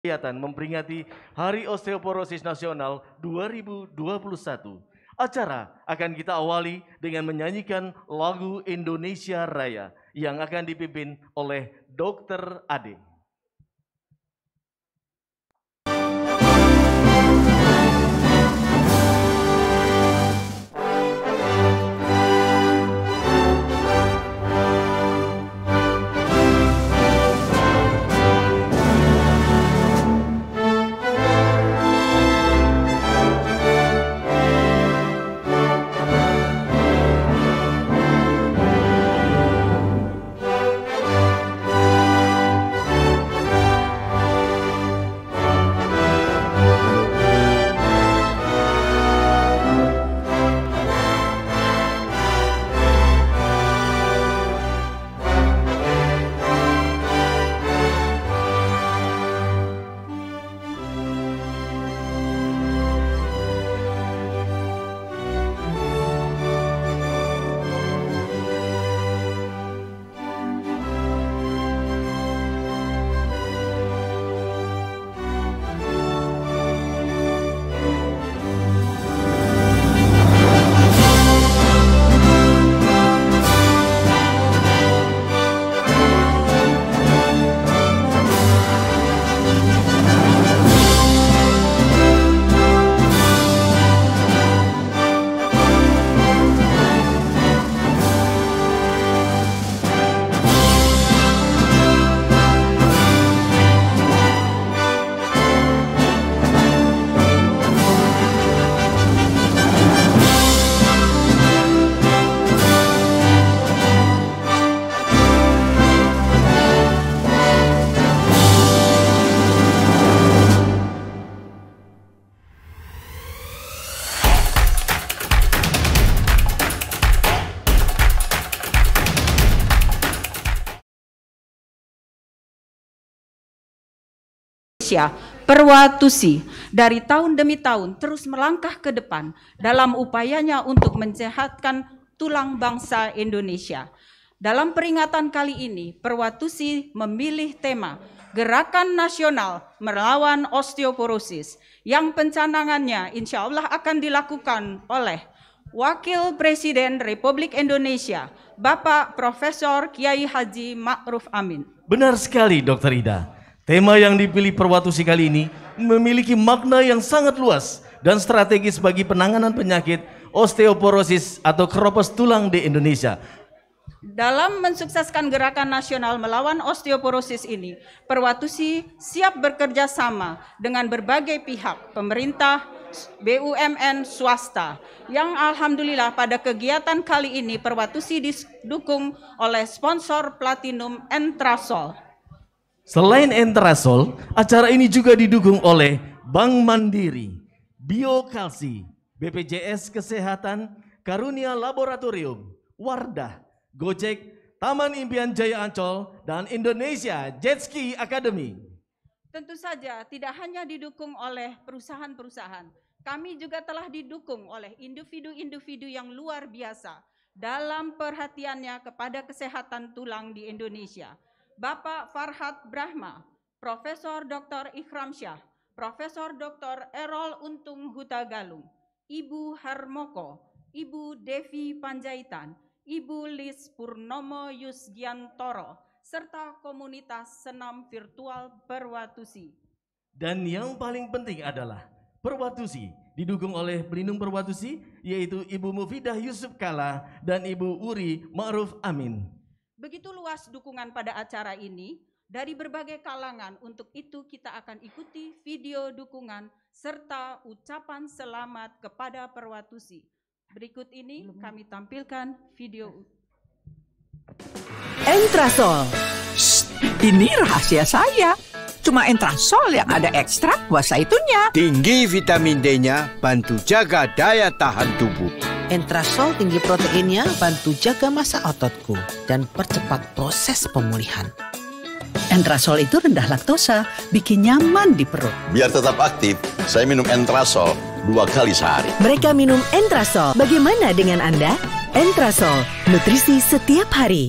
kegiatan memperingati Hari Osteoporosis Nasional 2021. Acara akan kita awali dengan menyanyikan lagu Indonesia Raya yang akan dipimpin oleh Dr. Ade. Perwatusi dari tahun demi tahun terus melangkah ke depan dalam upayanya untuk mensehatkan tulang bangsa Indonesia. Dalam peringatan kali ini, Perwatusi memilih tema Gerakan Nasional Melawan Osteoporosis yang pencanangannya insya Allah akan dilakukan oleh Wakil Presiden Republik Indonesia, Bapak Profesor Kiai Haji Ma'ruf Amin. Benar sekali, Dr. Ida. Tema yang dipilih Perwatusi kali ini memiliki makna yang sangat luas dan strategis bagi penanganan penyakit osteoporosis atau keropos tulang di Indonesia. Dalam mensukseskan gerakan nasional melawan osteoporosis ini, Perwatusi siap bekerja sama dengan berbagai pihak, pemerintah, BUMN, swasta, yang alhamdulillah pada kegiatan kali ini Perwatusi didukung oleh sponsor Platinum Entrasol. Selain Entrasol, acara ini juga didukung oleh Bank Mandiri, Biokalsi, BPJS Kesehatan, Karunia Laboratorium, Wardah, Gojek, Taman Impian Jaya Ancol, dan Indonesia Jet Ski Academy. Tentu saja tidak hanya didukung oleh perusahaan-perusahaan, kami juga telah didukung oleh individu-individu yang luar biasa dalam perhatiannya kepada kesehatan tulang di Indonesia. Bapak Farhad Brahma, Profesor Dr. Ikram Syah, Profesor Dr. Errol Untung Hutagalung, Ibu Harmoko, Ibu Devi Panjaitan, Ibu Lis Purnomo Yusgiantoro, serta komunitas senam virtual Perwatusi. Dan yang paling penting adalah Perwatusi didukung oleh pelindung Perwatusi, yaitu Ibu Mufidah Yusuf Kala dan Ibu Uri Ma'ruf Amin. Begitu luas dukungan pada acara ini dari berbagai kalangan. Untuk itu kita akan ikuti video dukungan serta ucapan selamat kepada Perwatusi. Berikut ini kami tampilkan video. Entrasol. Shh, ini rahasia saya. Cuma Entrasol yang ada ekstrak buah zaitunnya. Tinggi vitamin D-nya, bantu jaga daya tahan tubuh. Entrasol tinggi proteinnya, bantu jaga massa ototku dan percepat proses pemulihan. Entrasol itu rendah laktosa, bikin nyaman di perut. Biar tetap aktif, saya minum Entrasol 2 kali sehari. Mereka minum Entrasol. Bagaimana dengan Anda? Entrasol, nutrisi setiap hari.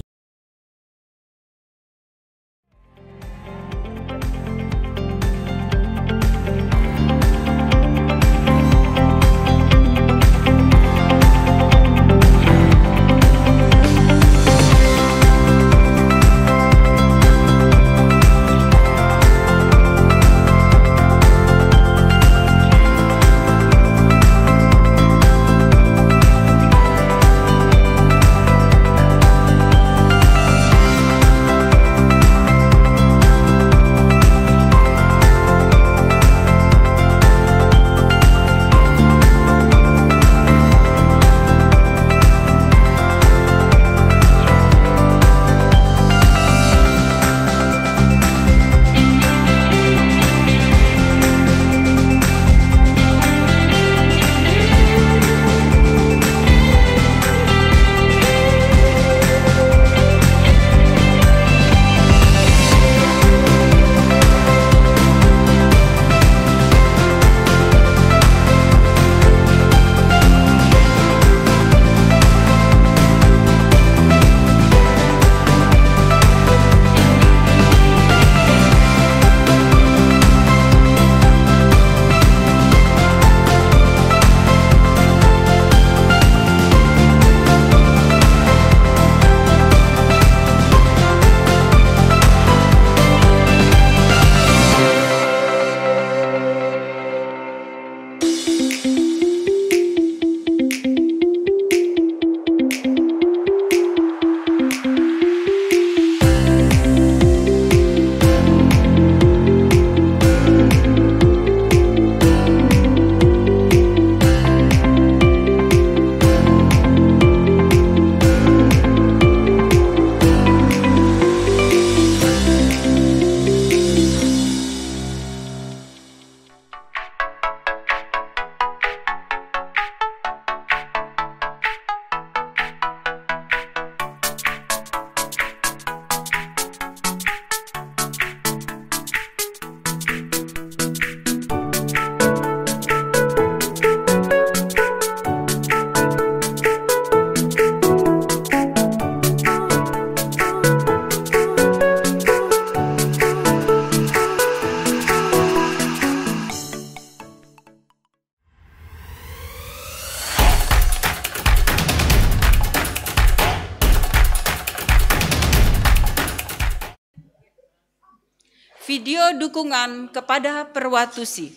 video dukungan kepada Perwatusi.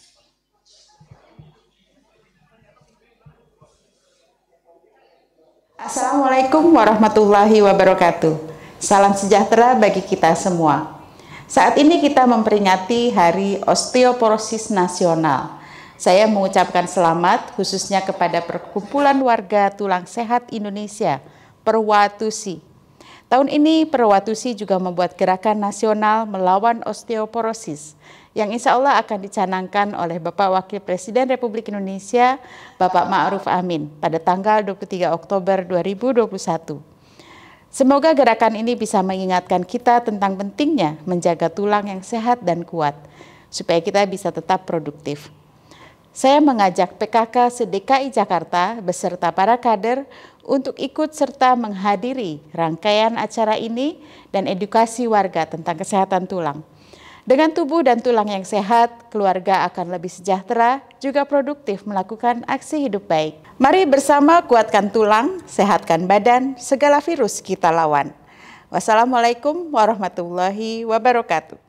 Assalamualaikum warahmatullahi wabarakatuh. Salam sejahtera bagi kita semua. Saat ini kita memperingati Hari Osteoporosis Nasional. Saya mengucapkan selamat khususnya kepada Perkumpulan Warga Tulang Sehat Indonesia, Perwatusi. Tahun ini Perwatusi juga membuat gerakan nasional melawan osteoporosis yang insya Allah akan dicanangkan oleh Bapak Wakil Presiden Republik Indonesia, Bapak Ma'ruf Amin pada tanggal 23 Oktober 2021. Semoga gerakan ini bisa mengingatkan kita tentang pentingnya menjaga tulang yang sehat dan kuat, supaya kita bisa tetap produktif. Saya mengajak PKK se-DKI Jakarta beserta para kader untuk ikut serta menghadiri rangkaian acara ini dan edukasi warga tentang kesehatan tulang. Dengan tubuh dan tulang yang sehat, keluarga akan lebih sejahtera, juga produktif melakukan aksi hidup baik. Mari bersama kuatkan tulang, sehatkan badan, segala virus kita lawan. Wassalamualaikum warahmatullahi wabarakatuh.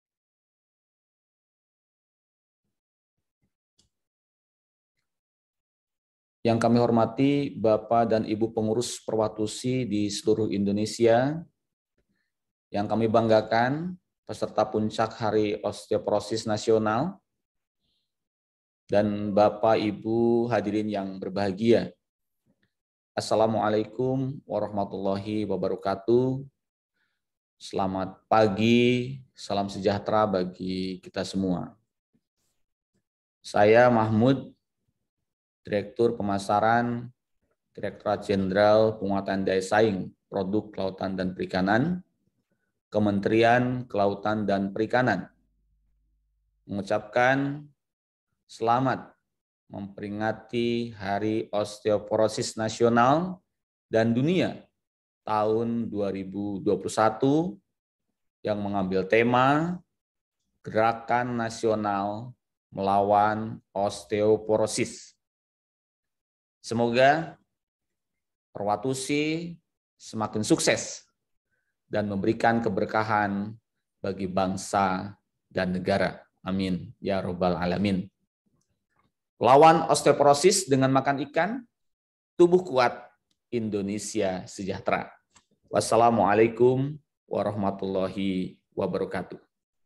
Yang kami hormati Bapak dan Ibu pengurus Perwatusi di seluruh Indonesia, yang kami banggakan, peserta puncak Hari Osteoporosis Nasional, dan Bapak Ibu hadirin yang berbahagia. Assalamualaikum warahmatullahi wabarakatuh. Selamat pagi, salam sejahtera bagi kita semua. Saya Mahmud, Direktur Pemasaran, Direktorat Jenderal Penguatan Daya Saing Produk Kelautan dan Perikanan, Kementerian Kelautan dan Perikanan, mengucapkan selamat memperingati Hari Osteoporosis Nasional dan Dunia tahun 2021 yang mengambil tema Gerakan Nasional Melawan Osteoporosis. Semoga Perwatusi semakin sukses dan memberikan keberkahan bagi bangsa dan negara. Amin. Ya Rabbal Alamin. Lawan osteoporosis dengan makan ikan, tubuh kuat, Indonesia sejahtera. Wassalamualaikum warahmatullahi wabarakatuh.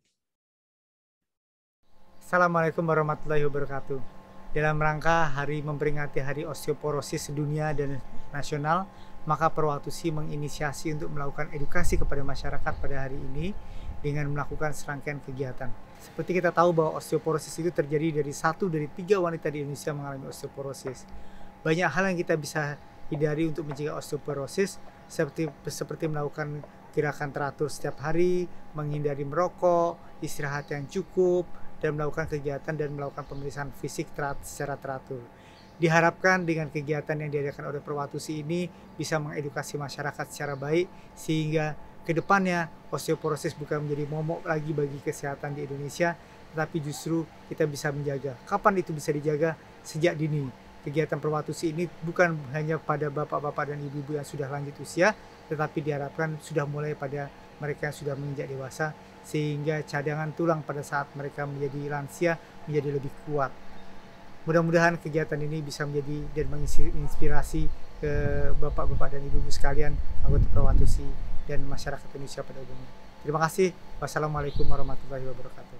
Assalamualaikum warahmatullahi wabarakatuh. Dalam rangka memperingati Hari Osteoporosis Dunia dan Nasional, maka Perwatusi menginisiasi untuk melakukan edukasi kepada masyarakat pada hari ini dengan melakukan serangkaian kegiatan. Seperti kita tahu bahwa osteoporosis itu terjadi dari 1 dari 3 wanita di Indonesia mengalami osteoporosis. Banyak hal yang kita bisa hindari untuk mencegah osteoporosis, seperti melakukan gerakan teratur setiap hari, menghindari merokok, istirahat yang cukup, dan melakukan kegiatan dan melakukan pemeriksaan fisik secara teratur. Diharapkan dengan kegiatan yang diadakan oleh Perwatusi ini bisa mengedukasi masyarakat secara baik sehingga kedepannya osteoporosis bukan menjadi momok lagi bagi kesehatan di Indonesia, tetapi justru kita bisa menjaga. Kapan itu bisa dijaga? Sejak dini. Kegiatan Perwatusi ini bukan hanya pada bapak-bapak dan ibu-ibu yang sudah lanjut usia, tetapi diharapkan sudah mulai pada mereka yang sudah menginjak dewasa, sehingga cadangan tulang pada saat mereka menjadi lansia menjadi lebih kuat. Mudah-mudahan kegiatan ini bisa menjadi dan menginspirasi ke bapak-bapak dan ibu-ibu sekalian, anggota Perwatusi dan masyarakat Indonesia pada umumnya. Terima kasih. Wassalamualaikum warahmatullahi wabarakatuh.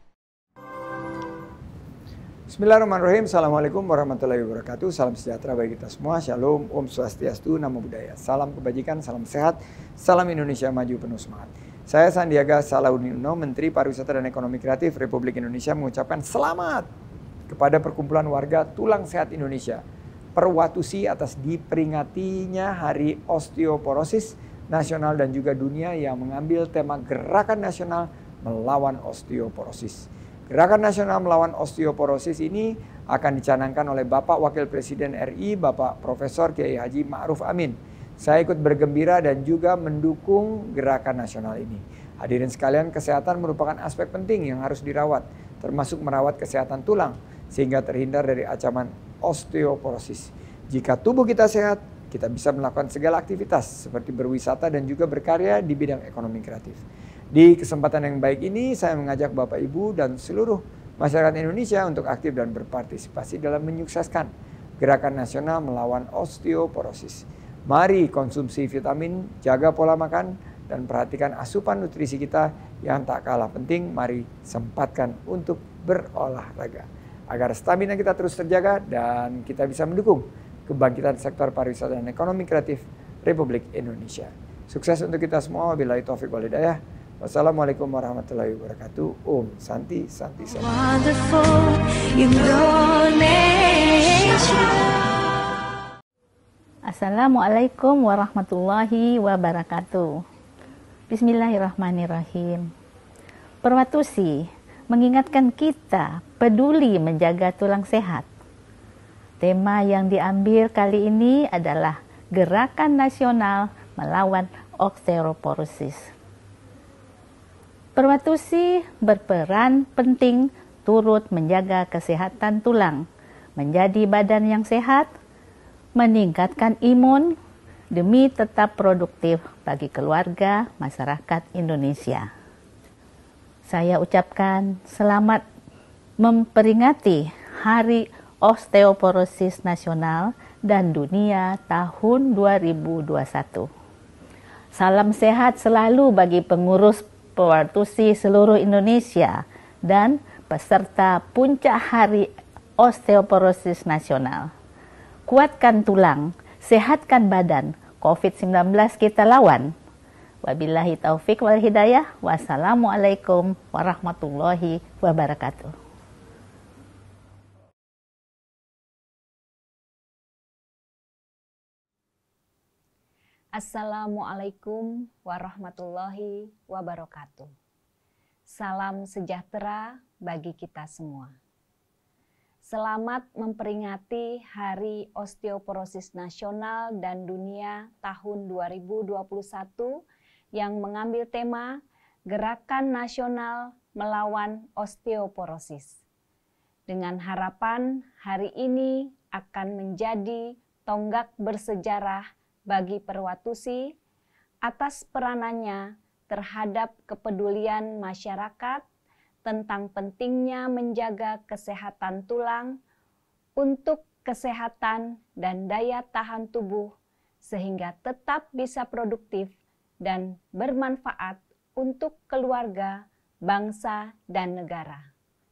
Bismillahirrahmanirrahim. Assalamualaikum warahmatullahi wabarakatuh. Salam sejahtera bagi kita semua. Shalom, Om Swastiastu, Namo Buddhaya. Salam kebajikan, salam sehat, salam Indonesia maju penuh semangat. Saya Sandiaga Salahuddin Uno, Menteri Pariwisata dan Ekonomi Kreatif Republik Indonesia, mengucapkan selamat kepada Perkumpulan Warga Tulang Sehat Indonesia, Perwatusi, atas diperingatinya Hari Osteoporosis Nasional dan juga Dunia yang mengambil tema Gerakan Nasional Melawan Osteoporosis. Gerakan Nasional Melawan Osteoporosis ini akan dicanangkan oleh Bapak Wakil Presiden RI, Bapak Profesor Kiai Haji Ma'ruf Amin. Saya ikut bergembira dan juga mendukung gerakan nasional ini. Hadirin sekalian, kesehatan merupakan aspek penting yang harus dirawat, termasuk merawat kesehatan tulang, sehingga terhindar dari ancaman osteoporosis. Jika tubuh kita sehat, kita bisa melakukan segala aktivitas seperti berwisata dan juga berkarya di bidang ekonomi kreatif. Di kesempatan yang baik ini, saya mengajak Bapak Ibu dan seluruh masyarakat Indonesia untuk aktif dan berpartisipasi dalam menyukseskan gerakan nasional melawan osteoporosis. Mari konsumsi vitamin, jaga pola makan, dan perhatikan asupan nutrisi kita yang tak kalah penting. Mari sempatkan untuk berolahraga agar stamina kita terus terjaga dan kita bisa mendukung kebangkitan sektor pariwisata dan ekonomi kreatif Republik Indonesia. Sukses untuk kita semua. Wabillahi taufiq wal hidayah. Wassalamualaikum warahmatullahi wabarakatuh. Om Santi Santi Santi. Assalamualaikum warahmatullahi wabarakatuh. Bismillahirrahmanirrahim. Perwatusi mengingatkan kita peduli menjaga tulang sehat. Tema yang diambil kali ini adalah Gerakan Nasional Melawan Osteoporosis. Perwatusi berperan penting turut menjaga kesehatan tulang, menjadi badan yang sehat, meningkatkan imun demi tetap produktif bagi keluarga masyarakat Indonesia. Saya ucapkan selamat memperingati Hari Osteoporosis Nasional dan Dunia tahun 2021. Salam sehat selalu bagi pengurus Perwatusi seluruh Indonesia dan peserta Puncak Hari Osteoporosis Nasional. Kuatkan tulang, sehatkan badan, COVID-19 kita lawan. Wabillahi taufik wal hidayah. Wassalamualaikum warahmatullahi wabarakatuh. Assalamualaikum warahmatullahi wabarakatuh. Salam sejahtera bagi kita semua. Selamat memperingati Hari Osteoporosis Nasional dan Dunia tahun 2021 yang mengambil tema Gerakan Nasional Melawan Osteoporosis. Dengan harapan hari ini akan menjadi tonggak bersejarah bagi Perwatusi atas peranannya terhadap kepedulian masyarakat tentang pentingnya menjaga kesehatan tulang untuk kesehatan dan daya tahan tubuh sehingga tetap bisa produktif dan bermanfaat untuk keluarga, bangsa, dan negara.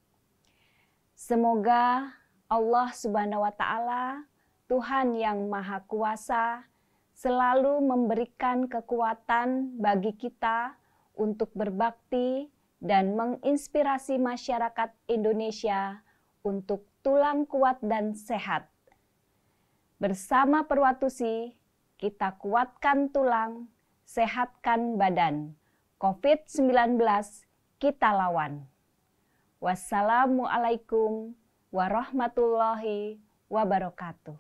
Semoga Allah Subhanahu wa Ta'ala, Tuhan yang Maha Kuasa, selalu memberikan kekuatan bagi kita untuk berbakti dan menginspirasi masyarakat Indonesia untuk tulang kuat dan sehat. Bersama Perwatusi, kita kuatkan tulang, sehatkan badan. COVID-19 kita lawan. Wassalamualaikum warahmatullahi wabarakatuh.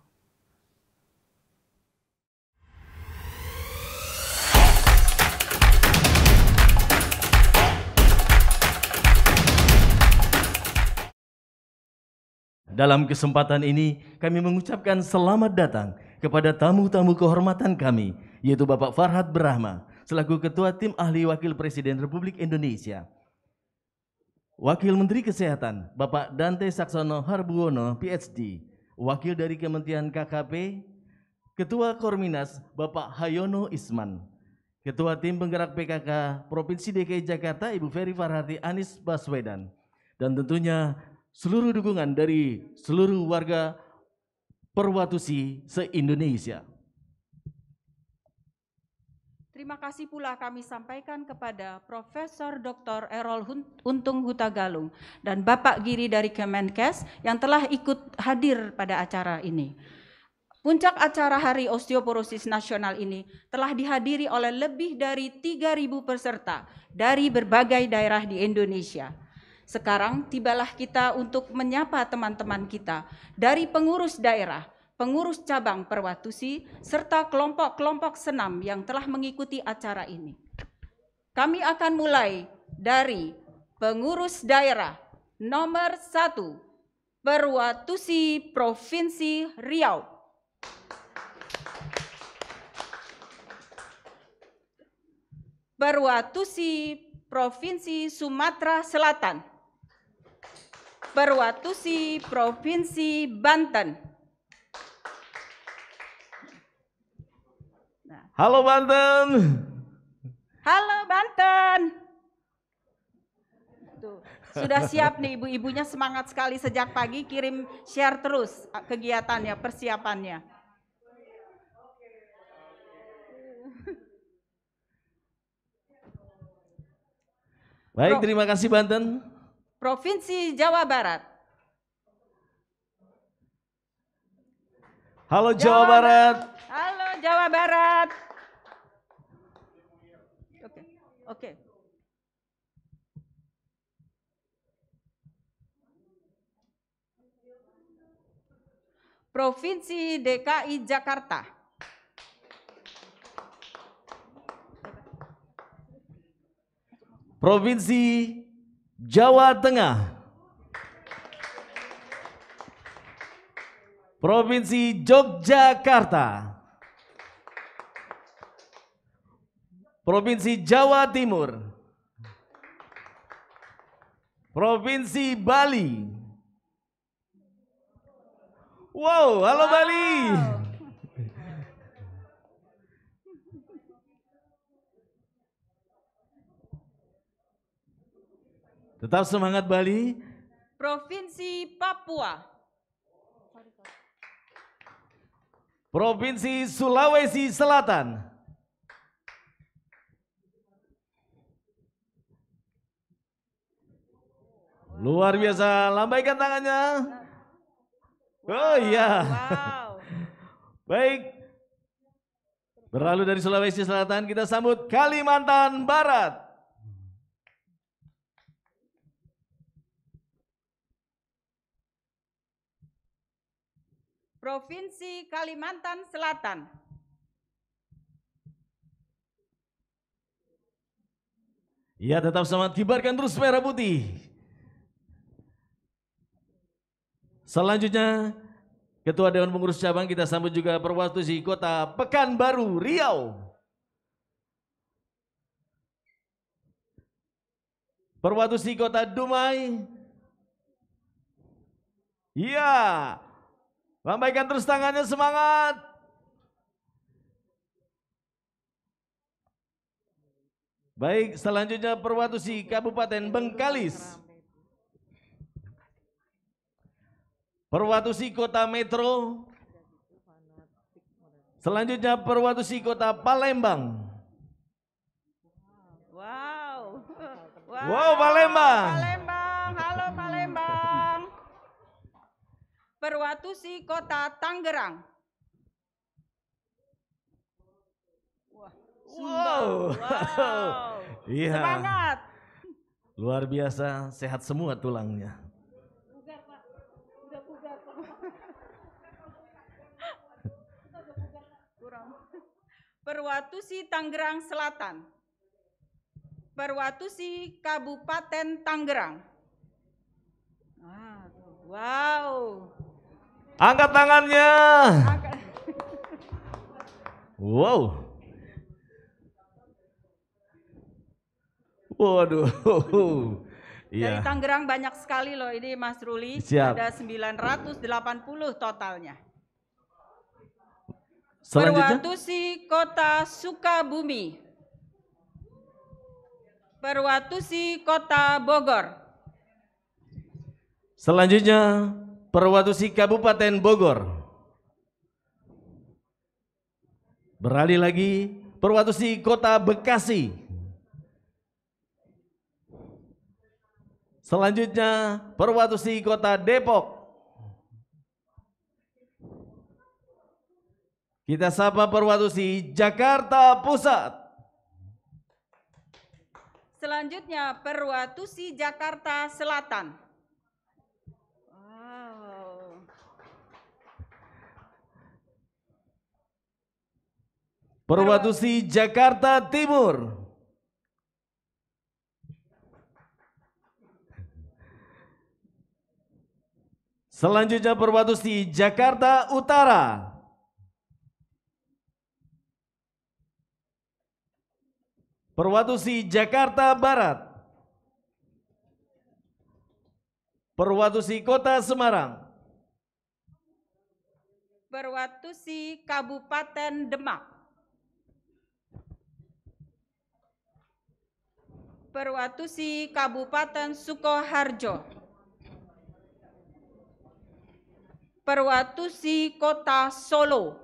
Dalam kesempatan ini, kami mengucapkan selamat datang kepada tamu-tamu kehormatan kami, yaitu Bapak Farhad Brahma, selaku Ketua Tim Ahli Wakil Presiden Republik Indonesia. Wakil Menteri Kesehatan, Bapak Dante Saksono Harbuwono, PhD, Wakil dari Kementerian KKP, Ketua Korminas, Bapak Hayono Isman, Ketua Tim Penggerak PKK Provinsi DKI Jakarta, Ibu Ferry Farhati Anies Baswedan, dan tentunya seluruh dukungan dari seluruh warga Perwatusi se-Indonesia. Terima kasih pula kami sampaikan kepada Profesor Dr. Errol Untung Hutagalung dan Bapak Giri dari Kemenkes yang telah ikut hadir pada acara ini. Puncak acara Hari Osteoporosis Nasional ini telah dihadiri oleh lebih dari 3.000 peserta dari berbagai daerah di Indonesia. Sekarang tibalah kita untuk menyapa teman-teman kita dari pengurus daerah, pengurus cabang Perwatusi, serta kelompok-kelompok senam yang telah mengikuti acara ini. Kami akan mulai dari pengurus daerah nomor 1, Perwatusi Provinsi Riau. Perwatusi Provinsi Sumatera Selatan. Perwatusi Provinsi Banten. Halo Banten. Halo Banten. Tuh, sudah siap nih ibu-ibunya, semangat sekali sejak pagi, kirim share terus kegiatannya, persiapannya. Baik, terima kasih Banten. Provinsi Jawa Barat. Halo Jawa Barat. Halo Jawa Barat. Oke. Provinsi DKI Jakarta. Provinsi Jawa Tengah. Provinsi Yogyakarta. Provinsi Jawa Timur. Provinsi Bali. Wow, halo Bali. Tetap semangat Bali. Provinsi Papua. Provinsi Sulawesi Selatan. Luar biasa, lambaikan tangannya. Oh iya. Wow. Baik. Berlalu dari Sulawesi Selatan, kita sambut Kalimantan Barat. Provinsi Kalimantan Selatan. Ya, tetap semangat, kibarkan terus merah putih. Selanjutnya, Ketua Dewan Pengurus Cabang kita sambut juga Perwatusi Kota Pekanbaru Riau. Perwatusi Kota Dumai. Iya. Lambaikan terus tangannya, semangat. Baik, selanjutnya Perwatusi Kabupaten Bengkalis. Perwatusi Kota Metro. Selanjutnya Perwatusi Kota Palembang. Wow. Wow, Palembang. Palembang, halo Palembang. Perwatusi Kota Tangerang. Wow. Iya. Semangat. Luar biasa, sehat semua tulangnya. Perwatusi Tangerang Selatan. Perwatusi Kabupaten Tangerang. Wow. Angkat tangannya. Wow. Waduh. Dari Iya. Tangerang banyak sekali loh ini Mas Ruli. Siap. Ada 980 totalnya. Selanjutnya. Perwatusi Kota Sukabumi. Perwatusi Kota Bogor. Selanjutnya Perwatusi Kabupaten Bogor. Beralih lagi Perwatusi Kota Bekasi. Selanjutnya Perwatusi Kota Depok. Kita sapa Perwatusi Jakarta Pusat. Selanjutnya Perwatusi Jakarta Selatan. Perwatusi Jakarta Timur. Selanjutnya Perwatusi Jakarta Utara. Perwatusi Jakarta Barat, Perwatusi Kota Semarang, Perwatusi Kabupaten Demak, Perwatusi Kabupaten Sukoharjo, Perwatusi Kota Solo,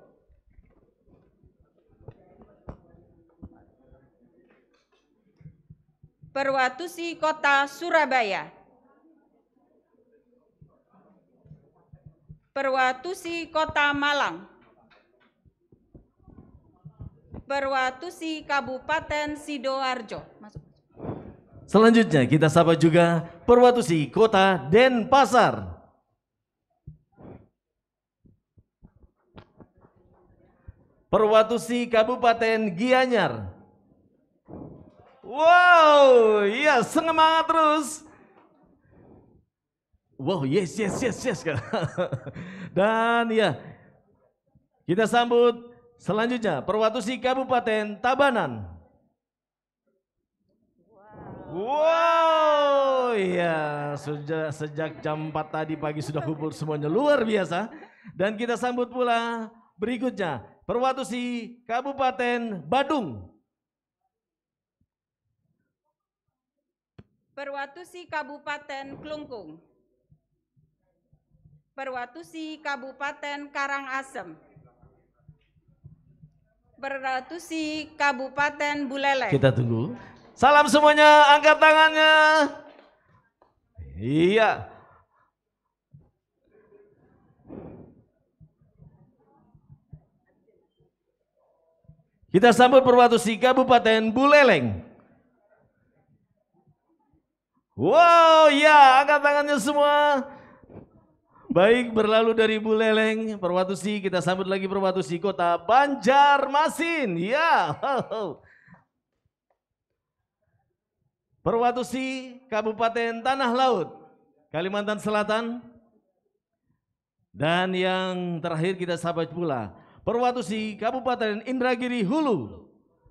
Perwatusi Kota Surabaya, Perwatusi Kota Malang, Perwatusi Kabupaten Sidoarjo. Selanjutnya kita sapa juga Perwatusi Kota Denpasar, Perwatusi Kabupaten Gianyar. Wow, ya semangat terus. Wow, yes. Dan ya, kita sambut selanjutnya Perwatusi Kabupaten Tabanan. Wow, ya sudah sejak jam 4 tadi pagi sudah kumpul semuanya, luar biasa. Dan kita sambut pula berikutnya Perwatusi Kabupaten Badung, Perwatusi Kabupaten Klungkung, Perwatusi Kabupaten Karangasem, Perwatusi Kabupaten Buleleng. Kita tunggu. Salam semuanya, angkat tangannya. Iya. Kita sambut Perwatusi Kabupaten Buleleng. Wow, ya, angkat tangannya semua. Baik, berlalu dari Buleleng, Perwatusi, kita sambut lagi Perwatusi Kota Banjarmasin. Ya. Perwatusi Kabupaten Tanah Laut, Kalimantan Selatan. Dan yang terakhir kita sambut pula Perwatusi Kabupaten Indragiri Hulu,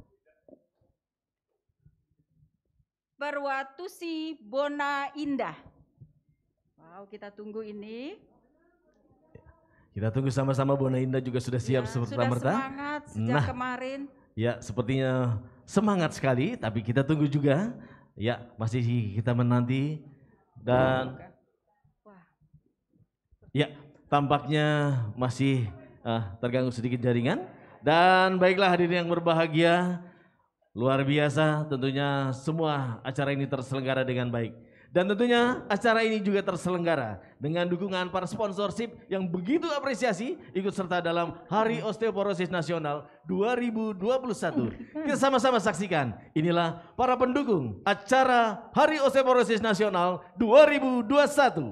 Perwatusi Bona Indah. Wow, kita tunggu ini. Kita tunggu sama-sama. Bona Indah juga sudah siap serta-merta. Sudah semangat sejak kemarin. Ya, sepertinya semangat sekali, tapi kita tunggu juga. Ya, masih kita menanti. Dan ya, tampaknya masih terganggu sedikit jaringan. Dan baiklah hadirin yang berbahagia, luar biasa tentunya semua acara ini terselenggara dengan baik. Dan tentunya acara ini juga terselenggara dengan dukungan para sponsorship yang begitu apresiasi ikut serta dalam Hari Osteoporosis Nasional 2021. Kita sama-sama saksikan, inilah para pendukung acara Hari Osteoporosis Nasional 2021.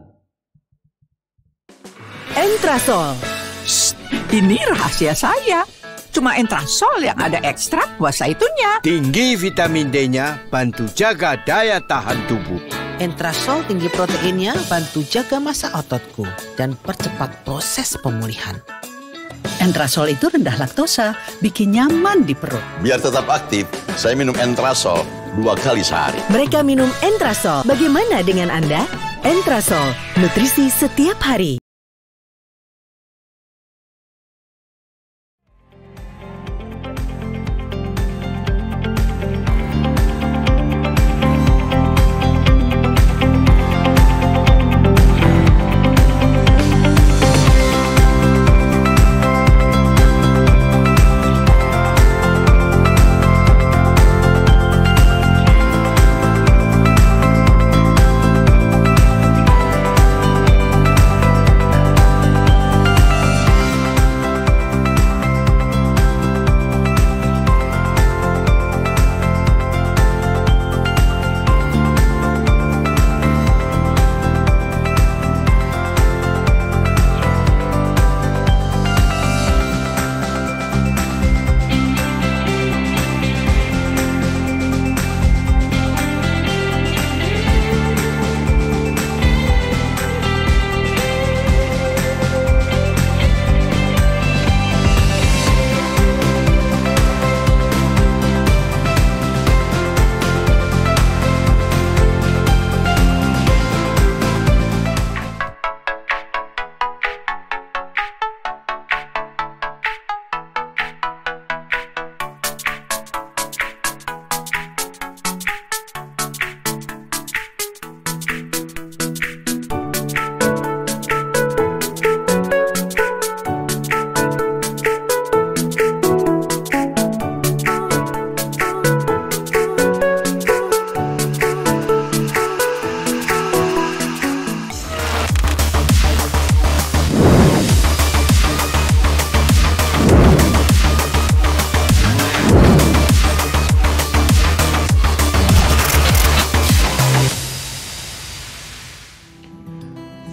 Entrasol. Ini rahasia saya. Cuma Entrasol yang ada ekstrak buah zaitunya. Tinggi vitamin D-nya, bantu jaga daya tahan tubuh. Entrasol tinggi proteinnya, bantu jaga massa ototku dan percepat proses pemulihan. Entrasol itu rendah laktosa, bikin nyaman di perut. Biar tetap aktif, saya minum Entrasol 2 kali sehari. Mereka minum Entrasol. Bagaimana dengan Anda? Entrasol, nutrisi setiap hari.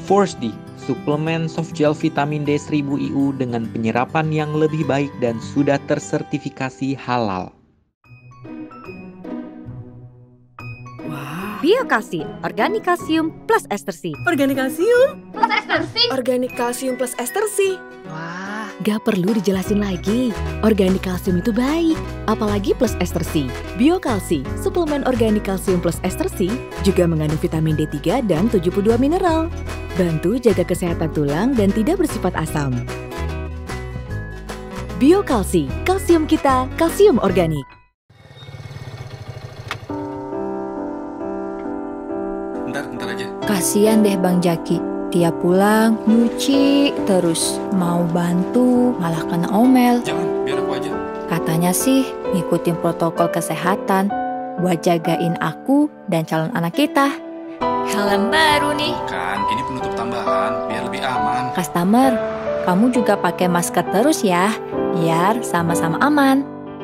Force D, suplemen soft gel vitamin D 1000 IU dengan penyerapan yang lebih baik dan sudah tersertifikasi halal. Biokalsi, organik kalsium plus ester C. Organik kalsium plus ester C. Organik kalsium plus ester C. Wah, gak perlu dijelasin lagi. Organik kalsium itu baik, apalagi plus ester C. Biokalsi, suplemen organik kalsium plus ester C juga mengandung vitamin D3 dan 72 mineral. Bantu jaga kesehatan tulang dan tidak bersifat asam. Biokalsi, kalsium kita, kalsium organik. Bentar aja. Kasian deh Bang Jaki, tiap pulang nyuci terus, mau bantu malah kena omel. Jangan, biar aku aja. Katanya sih ngikutin protokol kesehatan buat jagain aku dan calon anak kita. Helm baru nih. Kan, ini penutup tambahan, biar lebih aman. Customer, kamu juga pakai masker terus ya, biar sama-sama aman.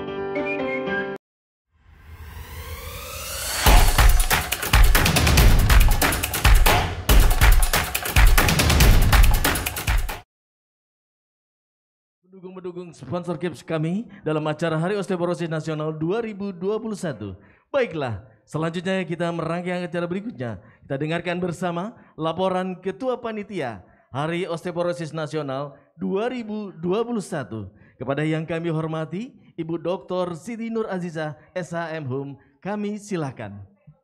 Mendukung sponsor Gips kami dalam acara Hari Osteoporosis Nasional 2021. Baiklah, selanjutnya kita merangkai acara berikutnya. Kita dengarkan bersama laporan Ketua Panitia Hari Osteoporosis Nasional 2021. Kepada yang kami hormati, Ibu Dr. Siti Nur Azizah, SHM Hum, kami silakan.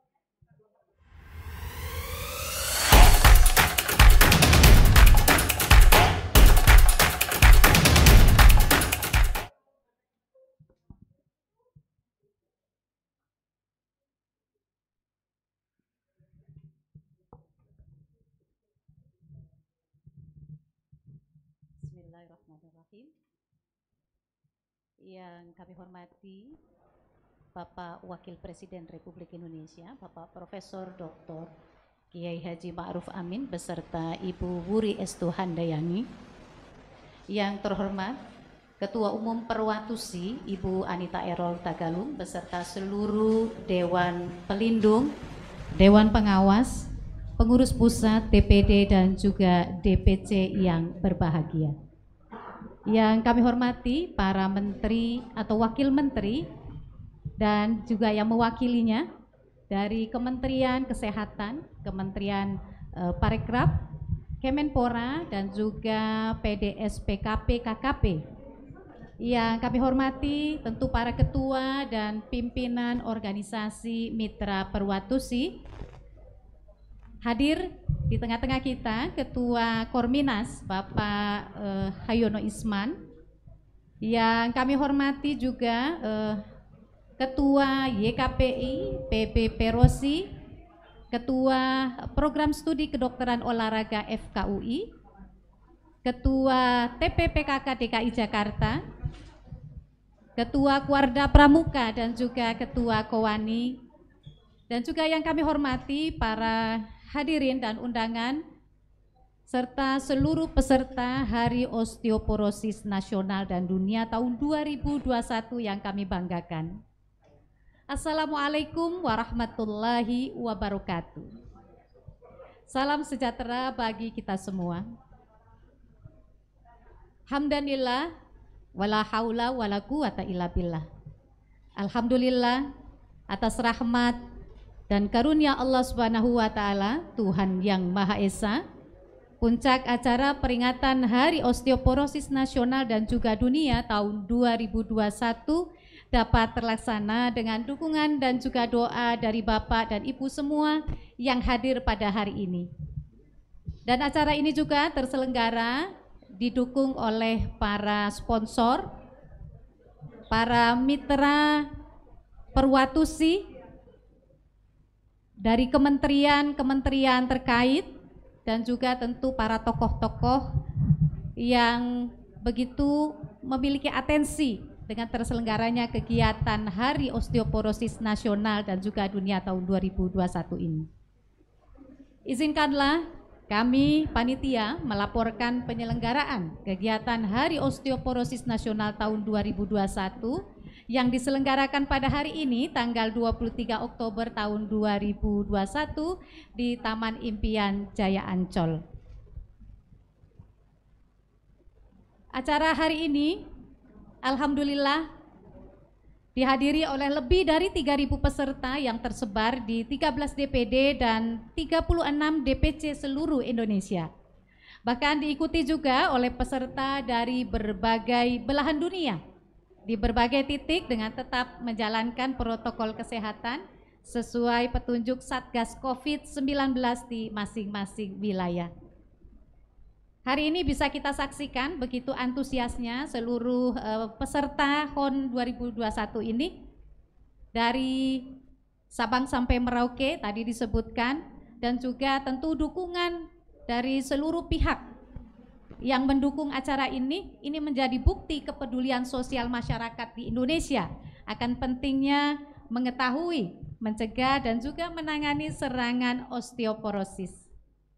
Bismillahirrahmanirrahim. Yang kami hormati Bapak Wakil Presiden Republik Indonesia, Bapak Profesor Dr. Kiai Haji Ma'ruf Amin beserta Ibu Wuri Estu Handayani. Yang terhormat Ketua Umum Perwatusi Ibu Anita Erol Tagalung beserta seluruh Dewan Pelindung, Dewan Pengawas, Pengurus Pusat, DPD dan juga DPC yang berbahagia. Yang kami hormati para menteri atau wakil menteri dan juga yang mewakilinya dari Kementerian Kesehatan, Kementerian Parekraf, Kemenpora dan juga PDS PKP KKP. Yang kami hormati tentu para ketua dan pimpinan organisasi Mitra Perwatusi. Hadir di tengah-tengah kita Ketua Korminas Bapak Hayono Isman. Yang kami hormati juga Ketua YKPI PB Perosi, Ketua Program Studi Kedokteran Olahraga FKUI, Ketua TPPKK DKI Jakarta, Ketua Kuarda Pramuka dan juga Ketua Kowani, dan juga yang kami hormati para hadirin dan undangan serta seluruh peserta Hari Osteoporosis Nasional dan Dunia tahun 2021 yang kami banggakan. Assalamualaikum warahmatullahi wabarakatuh. Salam sejahtera bagi kita semua. Hamdanillah wala haula wala quwata illa billah. Alhamdulillah atas rahmat dan karunia Allah Subhanahu wa taala, Tuhan yang Maha Esa, puncak acara peringatan Hari Osteoporosis Nasional dan juga Dunia tahun 2021 dapat terlaksana dengan dukungan dan juga doa dari Bapak dan Ibu semua yang hadir pada hari ini. Dan acara ini juga terselenggara didukung oleh para sponsor, para mitra Perwatusi, dari kementerian-kementerian terkait dan juga tentu para tokoh-tokoh yang begitu memiliki atensi dengan terselenggaranya kegiatan Hari Osteoporosis Nasional dan juga Dunia tahun 2021 ini. Izinkanlah kami panitia melaporkan penyelenggaraan kegiatan Hari Osteoporosis Nasional tahun 2021 yang diselenggarakan pada hari ini tanggal 23 Oktober tahun 2021 di Taman Impian Jaya Ancol. Acara hari ini, alhamdulillah, dihadiri oleh lebih dari 3.000 peserta yang tersebar di 13 DPD dan 36 DPC seluruh Indonesia. Bahkan diikuti juga oleh peserta dari berbagai belahan dunia, di berbagai titik dengan tetap menjalankan protokol kesehatan sesuai petunjuk Satgas COVID-19 di masing-masing wilayah. Hari ini bisa kita saksikan begitu antusiasnya seluruh peserta HON 2021 ini dari Sabang sampai Merauke tadi disebutkan, dan juga tentu dukungan dari seluruh pihak yang mendukung acara ini menjadi bukti kepedulian sosial masyarakat di Indonesia akan pentingnya mengetahui, mencegah dan juga menangani serangan osteoporosis.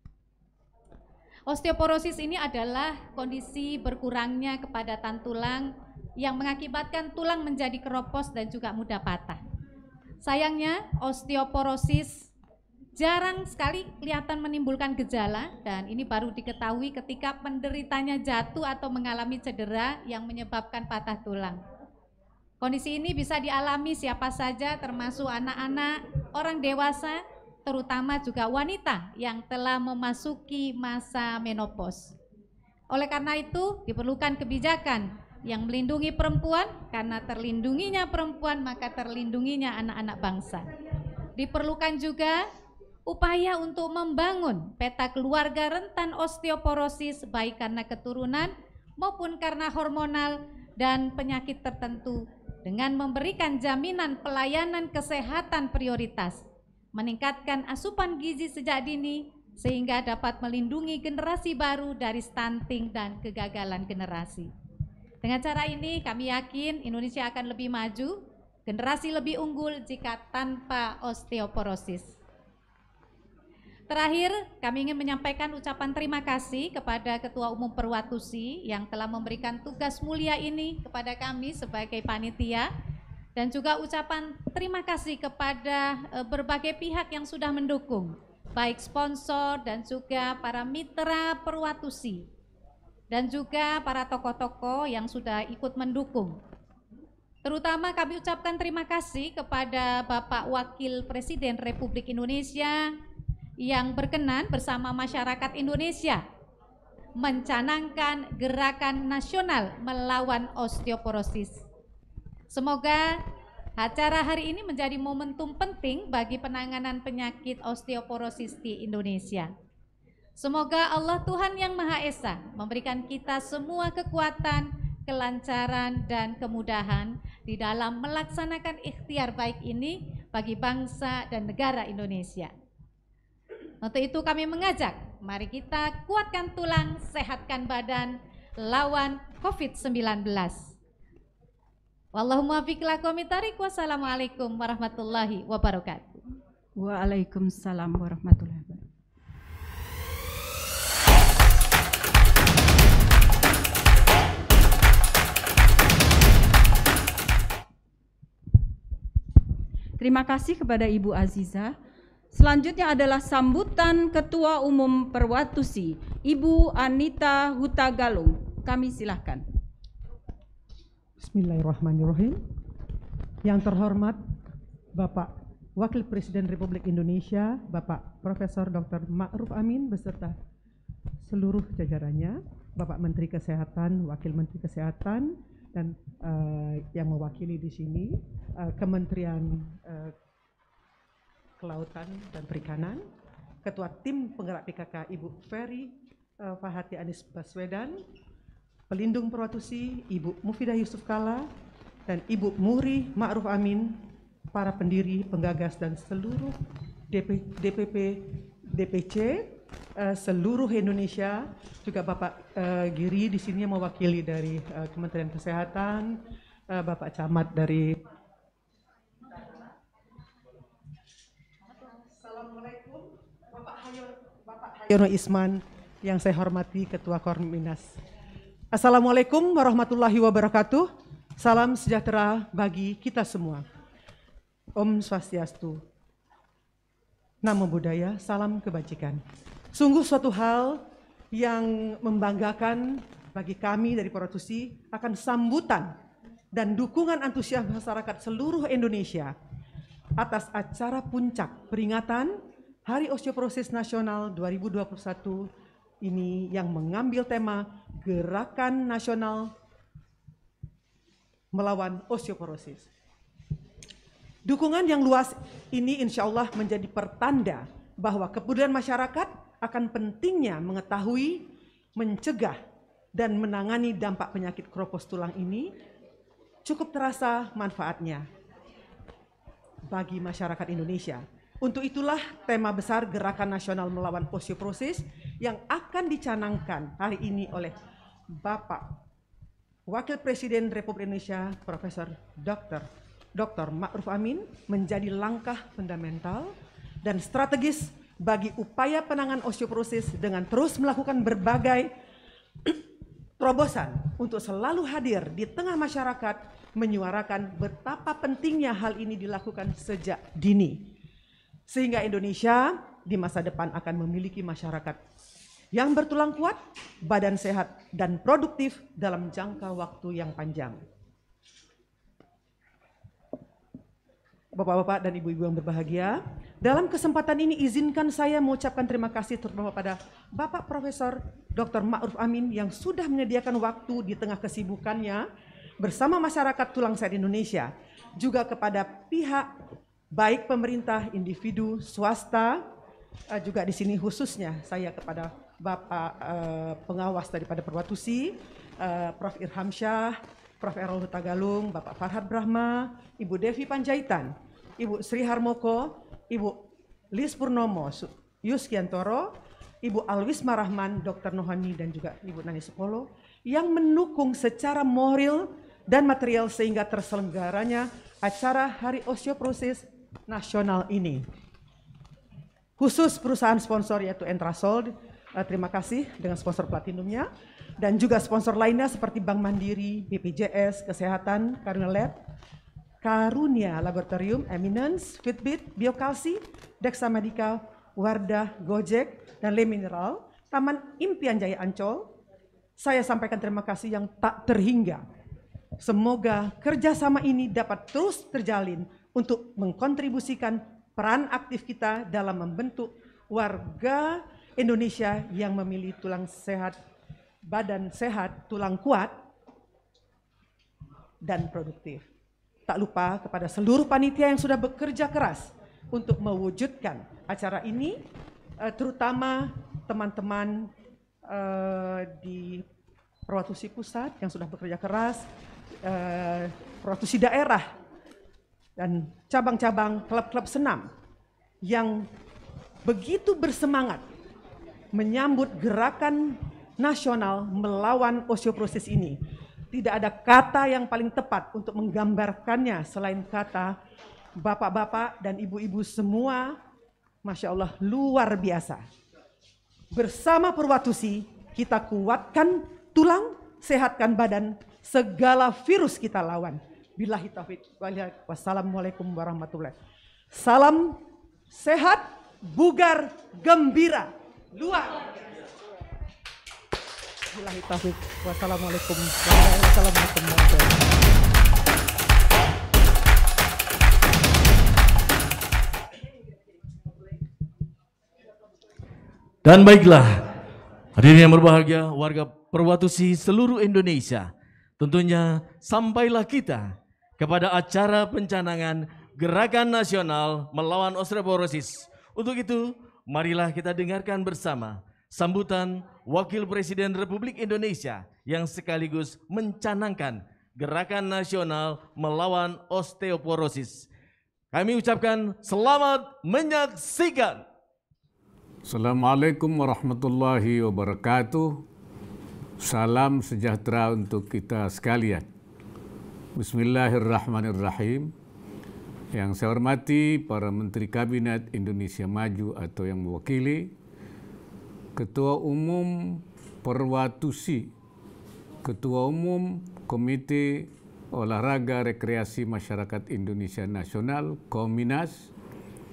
Osteoporosis ini adalah kondisi berkurangnya kepadatan tulang yang mengakibatkan tulang menjadi keropos dan juga mudah patah. Sayangnya osteoporosis jarang sekali kelihatan menimbulkan gejala, dan ini baru diketahui ketika penderitanya jatuh atau mengalami cedera yang menyebabkan patah tulang. Kondisi ini bisa dialami siapa saja, termasuk anak-anak, orang dewasa, terutama juga wanita yang telah memasuki masa menopause. Oleh karena itu diperlukan kebijakan yang melindungi perempuan, karena terlindunginya perempuan maka terlindunginya anak-anak bangsa. Diperlukan juga upaya untuk membangun peta keluarga rentan osteoporosis baik karena keturunan maupun karena hormonal dan penyakit tertentu dengan memberikan jaminan pelayanan kesehatan prioritas, meningkatkan asupan gizi sejak dini sehingga dapat melindungi generasi baru dari stunting dan kegagalan generasi. Dengan cara ini kami yakin Indonesia akan lebih maju, generasi lebih unggul jika tanpa osteoporosis. Terakhir, kami ingin menyampaikan ucapan terima kasih kepada Ketua Umum Perwatusi yang telah memberikan tugas mulia ini kepada kami sebagai panitia, dan juga ucapan terima kasih kepada berbagai pihak yang sudah mendukung, baik sponsor dan juga para mitra Perwatusi, dan juga para tokoh-tokoh yang sudah ikut mendukung. Terutama kami ucapkan terima kasih kepada Bapak Wakil Presiden Republik Indonesia yang berkenan bersama masyarakat Indonesia mencanangkan gerakan nasional melawan osteoporosis. Semoga acara hari ini menjadi momentum penting bagi penanganan penyakit osteoporosis di Indonesia. Semoga Allah Tuhan Yang Maha Esa memberikan kita semua kekuatan, kelancaran, dan kemudahan di dalam melaksanakan ikhtiar baik ini bagi bangsa dan negara Indonesia. Untuk itu kami mengajak, mari kita kuatkan tulang, sehatkan badan, lawan COVID-19. Wallahumma fiq lakum tarik. Wassalamualaikum warahmatullahi wabarakatuh. Waalaikumsalam warahmatullahi wabarakatuh. Terima kasih kepada Ibu Aziza. Selanjutnya adalah sambutan Ketua Umum Perwatusi, Ibu Anita Hutagalung. Kami silahkan. Bismillahirrahmanirrahim. Yang terhormat Bapak Wakil Presiden Republik Indonesia, Bapak Profesor Dr. Ma'ruf Amin beserta seluruh jajarannya, Bapak Menteri Kesehatan, Wakil Menteri Kesehatan, dan yang mewakili di sini Kementerian Kelautan dan Perikanan, Ketua Tim Penggerak PKK Ibu Ferry Fahati Anies Baswedan, Pelindung Perwatusi Ibu Mufidah Yusuf Kala, dan Ibu Muri Ma'ruf Amin, para pendiri, penggagas, dan seluruh DPP, DPC seluruh Indonesia, juga Bapak Giri di sini mewakili dari Kementerian Kesehatan, Bapak Camat dari. Assalamualaikum, Bapak Hayono Isman yang saya hormati, Ketua Korminas. Assalamualaikum warahmatullahi wabarakatuh. Salam sejahtera bagi kita semua. Om Swastiastu. Namo Buddhaya, salam kebajikan. Sungguh suatu hal yang membanggakan bagi kami dari Poratusi akan sambutan dan dukungan antusias masyarakat seluruh Indonesia atas acara puncak peringatan Hari Osteoporosis Nasional 2021 ini yang mengambil tema Gerakan Nasional Melawan Osteoporosis. Dukungan yang luas ini insya Allah menjadi pertanda bahwa kepedulian masyarakat akan pentingnya mengetahui, mencegah, dan menangani dampak penyakit keropos tulang ini cukup terasa manfaatnya bagi masyarakat Indonesia. Untuk itulah tema besar Gerakan Nasional Melawan Osteoporosis yang akan dicanangkan hari ini oleh Bapak Wakil Presiden Republik Indonesia Profesor Dr. Ma'ruf Amin menjadi langkah fundamental dan strategis bagi upaya penanganan osteoporosis dengan terus melakukan berbagai terobosan untuk selalu hadir di tengah masyarakat, menyuarakan betapa pentingnya hal ini dilakukan sejak dini. Sehingga Indonesia di masa depan akan memiliki masyarakat yang bertulang kuat, badan sehat, dan produktif dalam jangka waktu yang panjang. Bapak-bapak dan ibu-ibu yang berbahagia, dalam kesempatan ini izinkan saya mengucapkan terima kasih terutama pada Bapak Profesor Dr. Ma'ruf Amin yang sudah menyediakan waktu di tengah kesibukannya bersama masyarakat tulang sehat Indonesia, juga kepada pihak baik pemerintah, individu, swasta, juga di sini khususnya saya kepada Bapak pengawas daripada Perwatusi, Prof. Irham Syah, Prof. Errol Huta Galung, Bapak Farhad Brahma, Ibu Devi Panjaitan, Ibu Sri Harmoko, Ibu Lis Purnomo, Yuskiantoro, Ibu Alwisma Rahman, Dr. Nohani, dan juga Ibu Nani Sepolo yang mendukung secara moral dan material sehingga terselenggaranya acara Hari Osteoporosis Nasional ini. Khusus perusahaan sponsor yaitu Entrasol, terima kasih dengan sponsor platinumnya, dan juga sponsor lainnya seperti Bank Mandiri, BPJS Kesehatan, Karunia Laboratorium, Eminence, Fitbit, Biokalsi, Dexa Medica, Wardah, Gojek, dan Le Mineral, Taman Impian Jaya Ancol. Saya sampaikan terima kasih yang tak terhingga. Semoga kerjasama ini dapat terus terjalin untuk mengkontribusikan peran aktif kita dalam membentuk warga Indonesia yang memilih tulang sehat, badan sehat, tulang kuat, dan produktif. Tak lupa kepada seluruh panitia yang sudah bekerja keras untuk mewujudkan acara ini, terutama teman-teman di Perwatusi Pusat yang sudah bekerja keras, Perwatusi daerah, dan cabang-cabang klub-klub senam yang begitu bersemangat menyambut gerakan nasional melawan osteoporosis ini. Tidak ada kata yang paling tepat untuk menggambarkannya selain kata bapak-bapak dan ibu-ibu semua, Masya Allah, luar biasa. Bersama Perwatusi, kita kuatkan tulang, sehatkan badan, segala virus kita lawan. Billahi taufiq walhidayah. Wassalamualaikum warahmatullahi wabarakatuh. Salam sehat, bugar, gembira, luar. Billahi taufiq. Wassalamualaikum warahmatullahi wabarakatuh. Dan baiklah, hadirin yang berbahagia, warga Perwatusi seluruh Indonesia, tentunya sampailah kita kepada acara pencanangan Gerakan Nasional Melawan Osteoporosis. Untuk itu, marilah kita dengarkan bersama sambutan Wakil Presiden Republik Indonesia yang sekaligus mencanangkan Gerakan Nasional Melawan Osteoporosis. Kami ucapkan selamat menyaksikan. Assalamualaikum warahmatullahi wabarakatuh. Salam sejahtera untuk kita sekalian. Bismillahirrahmanirrahim. Yang saya hormati para Menteri Kabinet Indonesia Maju atau yang mewakili, Ketua Umum Perwatusi, Ketua Umum Komite Olahraga Rekreasi Masyarakat Indonesia Nasional, Kominas,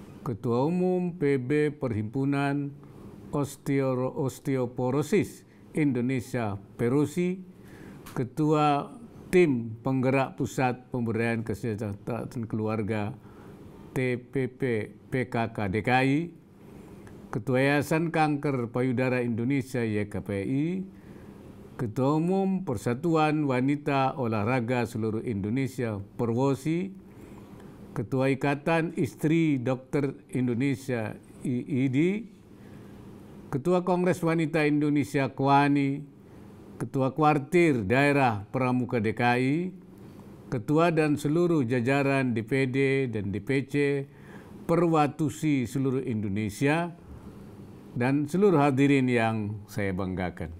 Ketua Umum PB Perhimpunan Osteoporosis Indonesia Perosi, Ketua Tim Penggerak Pusat Pemberdayaan Kesejahteraan Keluarga TPP PKK DKI, Ketua Yayasan Kanker Payudara Indonesia YKPI, Ketua Umum Persatuan Wanita Olahraga Seluruh Indonesia Perwosi, Ketua Ikatan Istri Dokter Indonesia IID, Ketua Kongres Wanita Indonesia KWANI, Ketua Kuartir Daerah Pramuka DKI, Ketua dan seluruh jajaran DPD dan DPC Perwatusi seluruh Indonesia, dan seluruh hadirin yang saya banggakan.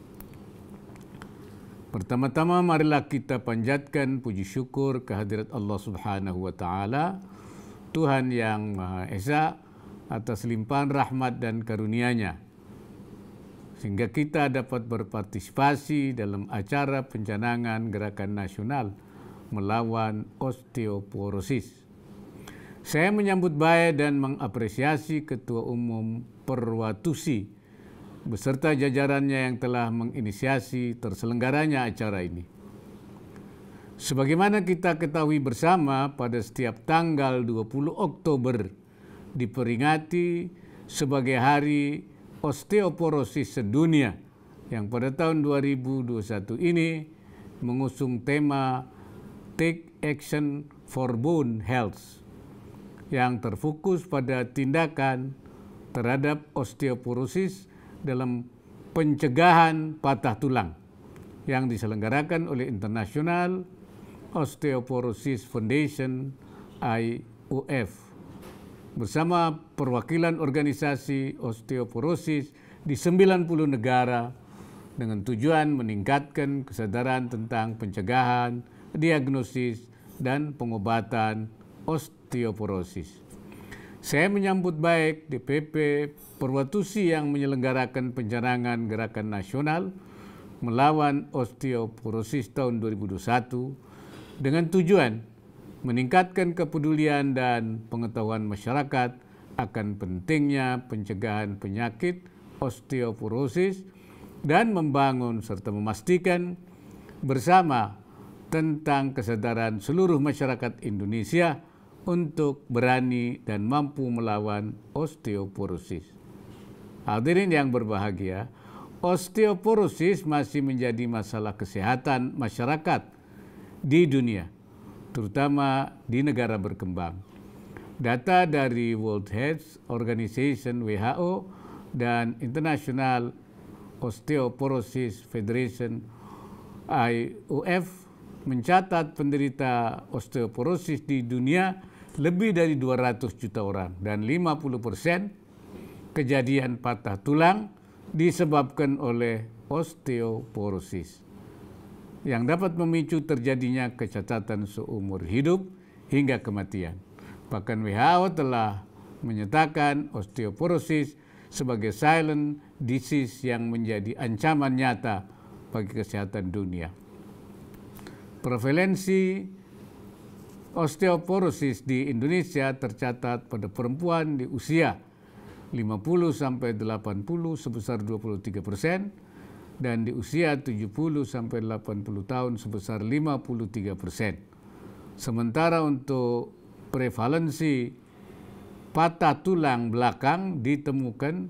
Pertama-tama marilah kita panjatkan puji syukur kehadirat Allah Subhanahu wa Ta'ala, Tuhan yang Maha Esa, atas limpahan rahmat dan karunia-Nya, sehingga kita dapat berpartisipasi dalam acara pencanangan Gerakan Nasional melawan Osteoporosis. Saya menyambut baik dan mengapresiasi Ketua Umum Perwatusi beserta jajarannya yang telah menginisiasi terselenggaranya acara ini. Sebagaimana kita ketahui bersama, pada setiap tanggal 20 Oktober diperingati sebagai Hari Osteoporosis Sedunia, yang pada tahun 2021 ini mengusung tema Take Action for Bone Health, yang terfokus pada tindakan terhadap osteoporosis dalam pencegahan patah tulang yang diselenggarakan oleh International Osteoporosis Foundation IOF bersama perwakilan organisasi osteoporosis di 90 negara dengan tujuan meningkatkan kesadaran tentang pencegahan, diagnosis, dan pengobatan osteoporosis. Saya menyambut baik DPP Perwatusi yang menyelenggarakan pencanangan Gerakan Nasional melawan Osteoporosis tahun 2021 dengan tujuan meningkatkan kepedulian dan pengetahuan masyarakat akan pentingnya pencegahan penyakit osteoporosis dan membangun serta memastikan bersama tentang kesadaran seluruh masyarakat Indonesia untuk berani dan mampu melawan osteoporosis. Hadirin yang berbahagia, osteoporosis masih menjadi masalah kesehatan masyarakat di dunia, terutama di negara berkembang. Data dari World Health Organization (WHO) dan International Osteoporosis Federation (IOF) mencatat penderita osteoporosis di dunia lebih dari 200 juta orang, dan 50% kejadian patah tulang disebabkan oleh osteoporosis yang dapat memicu terjadinya kecacatan seumur hidup hingga kematian. Bahkan WHO telah menyatakan osteoporosis sebagai silent disease yang menjadi ancaman nyata bagi kesehatan dunia. Prevalensi osteoporosis di Indonesia tercatat pada perempuan di usia 50 sampai 80 sebesar 23% dan di usia 70 sampai 80 tahun sebesar 53%. Sementara untuk prevalensi patah tulang belakang ditemukan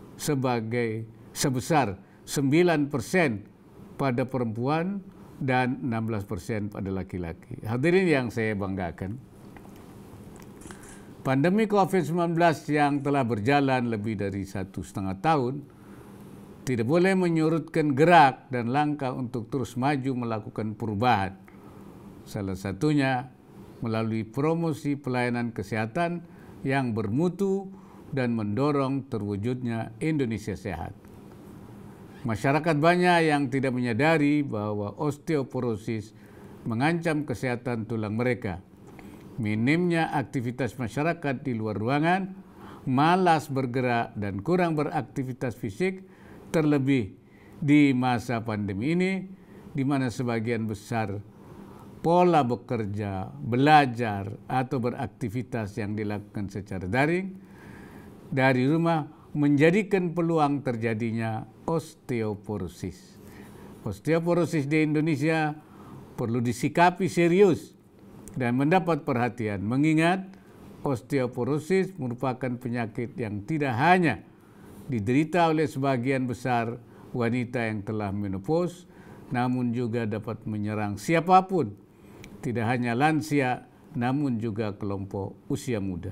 sebesar 9% pada perempuan dan 16% pada laki-laki. Hadirin yang saya banggakan, pandemi COVID-19 yang telah berjalan lebih dari 1,5 tahun tidak boleh menyurutkan gerak dan langkah untuk terus maju melakukan perubahan. Salah satunya melalui promosi pelayanan kesehatan yang bermutu dan mendorong terwujudnya Indonesia Sehat. Masyarakat banyak yang tidak menyadari bahwa osteoporosis mengancam kesehatan tulang mereka. Minimnya aktivitas masyarakat di luar ruangan, malas bergerak, dan kurang beraktivitas fisik, terlebih di masa pandemi ini, di mana sebagian besar pola bekerja, belajar, atau beraktivitas yang dilakukan secara daring dari rumah menjadikan peluang terjadinya osteoporosis. Osteoporosis di Indonesia perlu disikapi serius dan mendapat perhatian, mengingat osteoporosis merupakan penyakit yang tidak hanya diderita oleh sebagian besar wanita yang telah menopause, namun juga dapat menyerang siapapun, tidak hanya lansia, namun juga kelompok usia muda.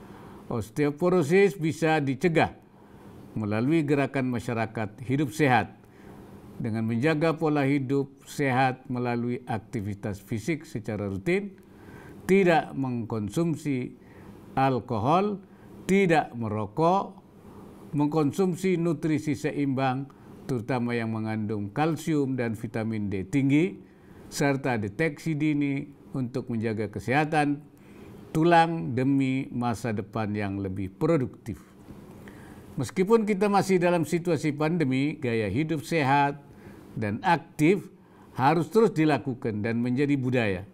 Osteoporosis bisa dicegah melalui gerakan masyarakat hidup sehat, dengan menjaga pola hidup sehat melalui aktivitas fisik secara rutin, tidak mengkonsumsi alkohol, tidak merokok, mengkonsumsi nutrisi seimbang, terutama yang mengandung kalsium dan vitamin D tinggi, serta deteksi dini untuk menjaga kesehatan tulang demi masa depan yang lebih produktif. Meskipun kita masih dalam situasi pandemi, gaya hidup sehat dan aktif harus terus dilakukan dan menjadi budaya.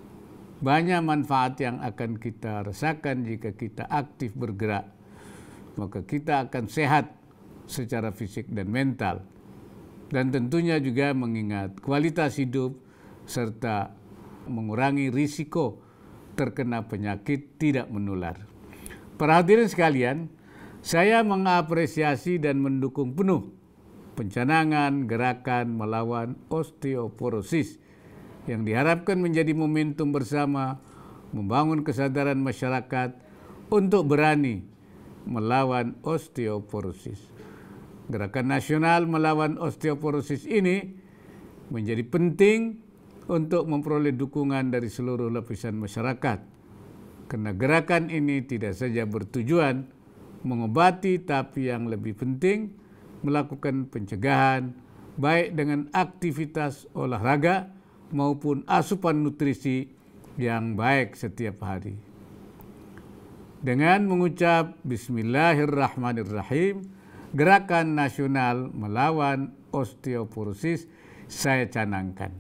Banyak manfaat yang akan kita rasakan jika kita aktif bergerak, maka kita akan sehat secara fisik dan mental. Dan tentunya juga mengingat kualitas hidup serta mengurangi risiko terkena penyakit tidak menular. Para hadirin sekalian, saya mengapresiasi dan mendukung penuh pencanangan gerakan melawan osteoporosis yang diharapkan menjadi momentum bersama membangun kesadaran masyarakat untuk berani melawan osteoporosis. Gerakan nasional melawan osteoporosis ini menjadi penting untuk memperoleh dukungan dari seluruh lapisan masyarakat, karena gerakan ini tidak saja bertujuan mengobati, tapi yang lebih penting melakukan pencegahan baik dengan aktivitas olahraga maupun asupan nutrisi yang baik setiap hari. Dengan mengucap Bismillahirrahmanirrahim, gerakan nasional melawan osteoporosis saya canangkan.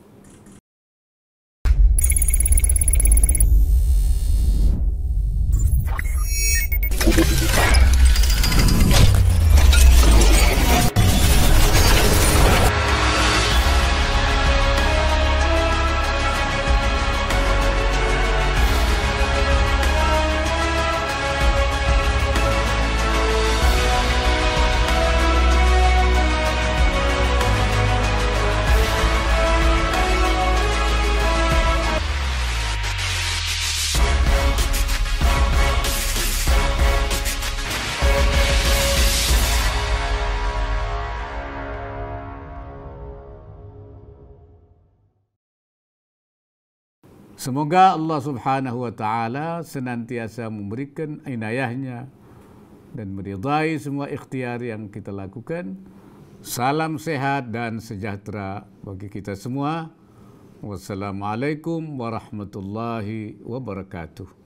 Semoga Allah Subhanahu wa Ta'ala senantiasa memberikan inayahnya dan meridai semua ikhtiar yang kita lakukan. Salam sehat dan sejahtera bagi kita semua. Wassalamualaikum warahmatullahi wabarakatuh.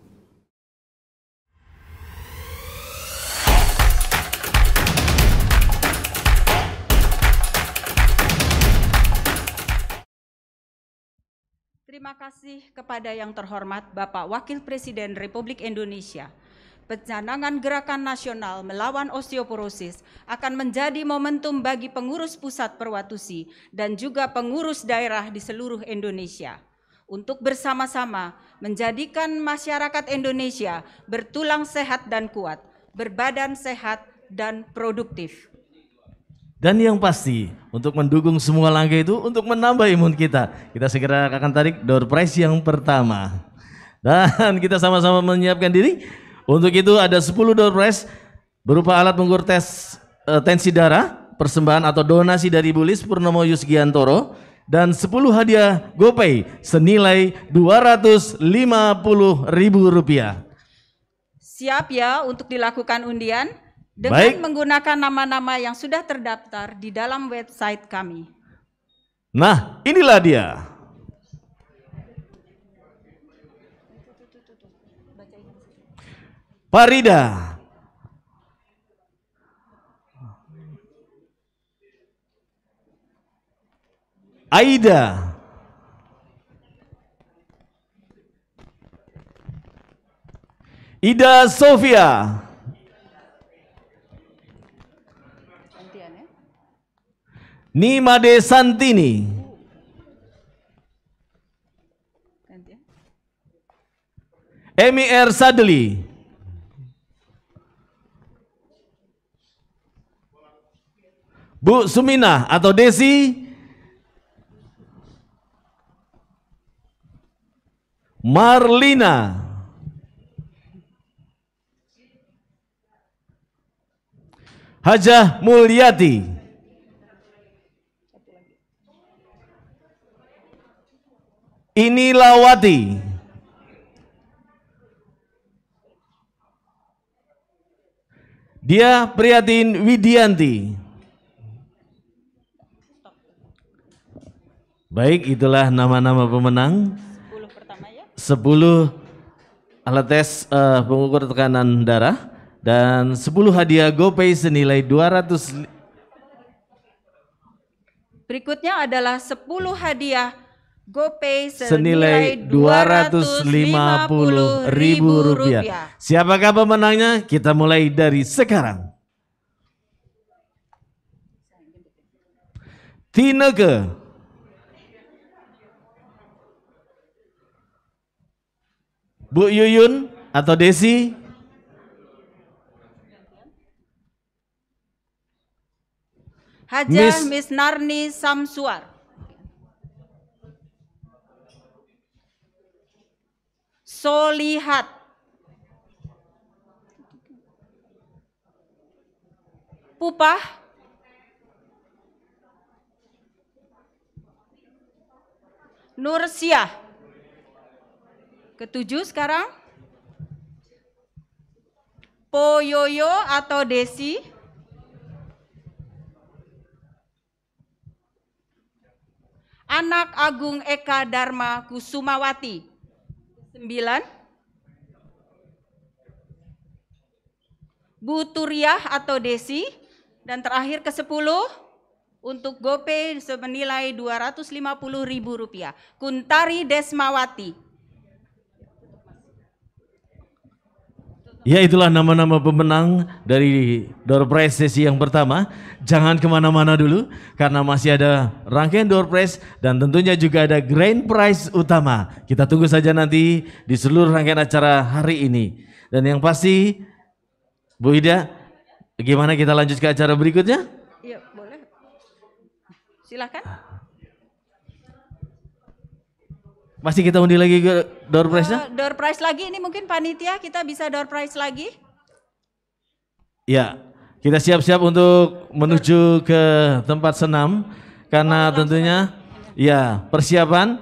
Terima kasih kepada yang terhormat Bapak Wakil Presiden Republik Indonesia. Pencanangan gerakan nasional melawan osteoporosis akan menjadi momentum bagi pengurus pusat Perwatusi dan juga pengurus daerah di seluruh Indonesia untuk bersama-sama menjadikan masyarakat Indonesia bertulang sehat dan kuat, berbadan sehat dan produktif. Dan yang pasti, untuk mendukung semua langkah itu, untuk menambah imun kita segera akan tarik door prize yang pertama. Dan kita sama-sama menyiapkan diri. Untuk itu ada 10 door prize berupa alat mengukur tes tensi darah, persembahan atau donasi dari Ibu Lis Purnomo Yusgiantoro, dan 10 hadiah GoPay senilai Rp250.000. Siap ya untuk dilakukan undian? Dengan menggunakan nama-nama yang sudah terdaftar di dalam website kami. Nah, inilah dia. Farida, Aida, Ida Sofia, Nimade Santini. Emi R. Sadli. Bu Sumina atau Desi Marlina. Hajah Mulyati. Inilawati. Dia Priyatin Widianti. Baik, itulah nama-nama pemenang. 10 alat tes pengukur tekanan darah dan 10 hadiah GoPay senilai 200. Berikutnya adalah 10 hadiah GoPay senilai Rp250.000. Siapakah pemenangnya? Kita mulai dari sekarang. Tineke. Bu Yuyun atau Desi? Hajah Miss Narni Samsuar. Solihat. Pupah. Nursiah. Ketujuh sekarang. Poyoyo atau Desi. Anak Agung Eka Dharma Kusumawati. 9. Bu Turiah atau Desi. Dan terakhir ke-10 untuk GoPay senilai Rp250.000. Kuntari Desmawati. Ya, itulah nama-nama pemenang dari door prize sesi yang pertama. Jangan kemana-mana dulu karena masih ada rangkaian door prize dan tentunya juga ada grand prize utama. Kita tunggu saja nanti di seluruh rangkaian acara hari ini. Dan yang pasti, Bu Ida, bagaimana kita lanjut ke acara berikutnya? Iya, boleh. Silakan. Masih kita undi lagi ke door prize-nya? Door prize lagi, ini mungkin panitia kita bisa door prize lagi. Ya, kita siap-siap untuk menuju ke tempat senam karena tentunya ya persiapan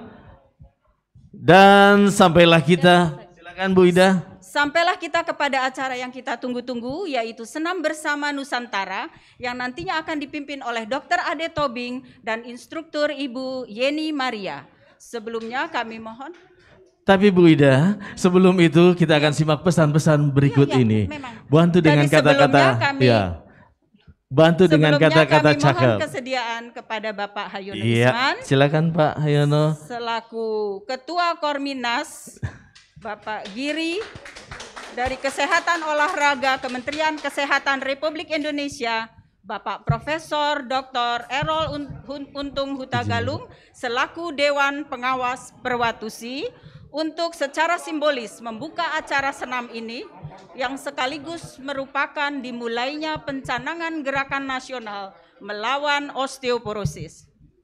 dan sampailah kita. Silakan Bu Ida. Sampailah kita kepada acara yang kita tunggu-tunggu, yaitu Senam Bersama Nusantara yang nantinya akan dipimpin oleh Dr. Ade Tobing dan instruktur Ibu Yeni Maria. Sebelumnya kami mohon. Tapi Bu Ida, sebelum itu kita akan simak pesan-pesan berikut ini. Memang. Bantu dengan kata-kata, ya. Bantu dengan kata-kata kami cakep. mohon kesediaan kepada Bapak Hayono Iya, Isman. silakan Pak Hayono. Selaku Ketua Korminas, Bapak Giri dari Kesehatan Olahraga Kementerian Kesehatan Republik Indonesia, Bapak Profesor Dr. Errol Untung Hutagalung selaku Dewan Pengawas Perwatusi untuk secara simbolis membuka acara senam ini yang sekaligus merupakan dimulainya pencanangan gerakan nasional melawan osteoporosis.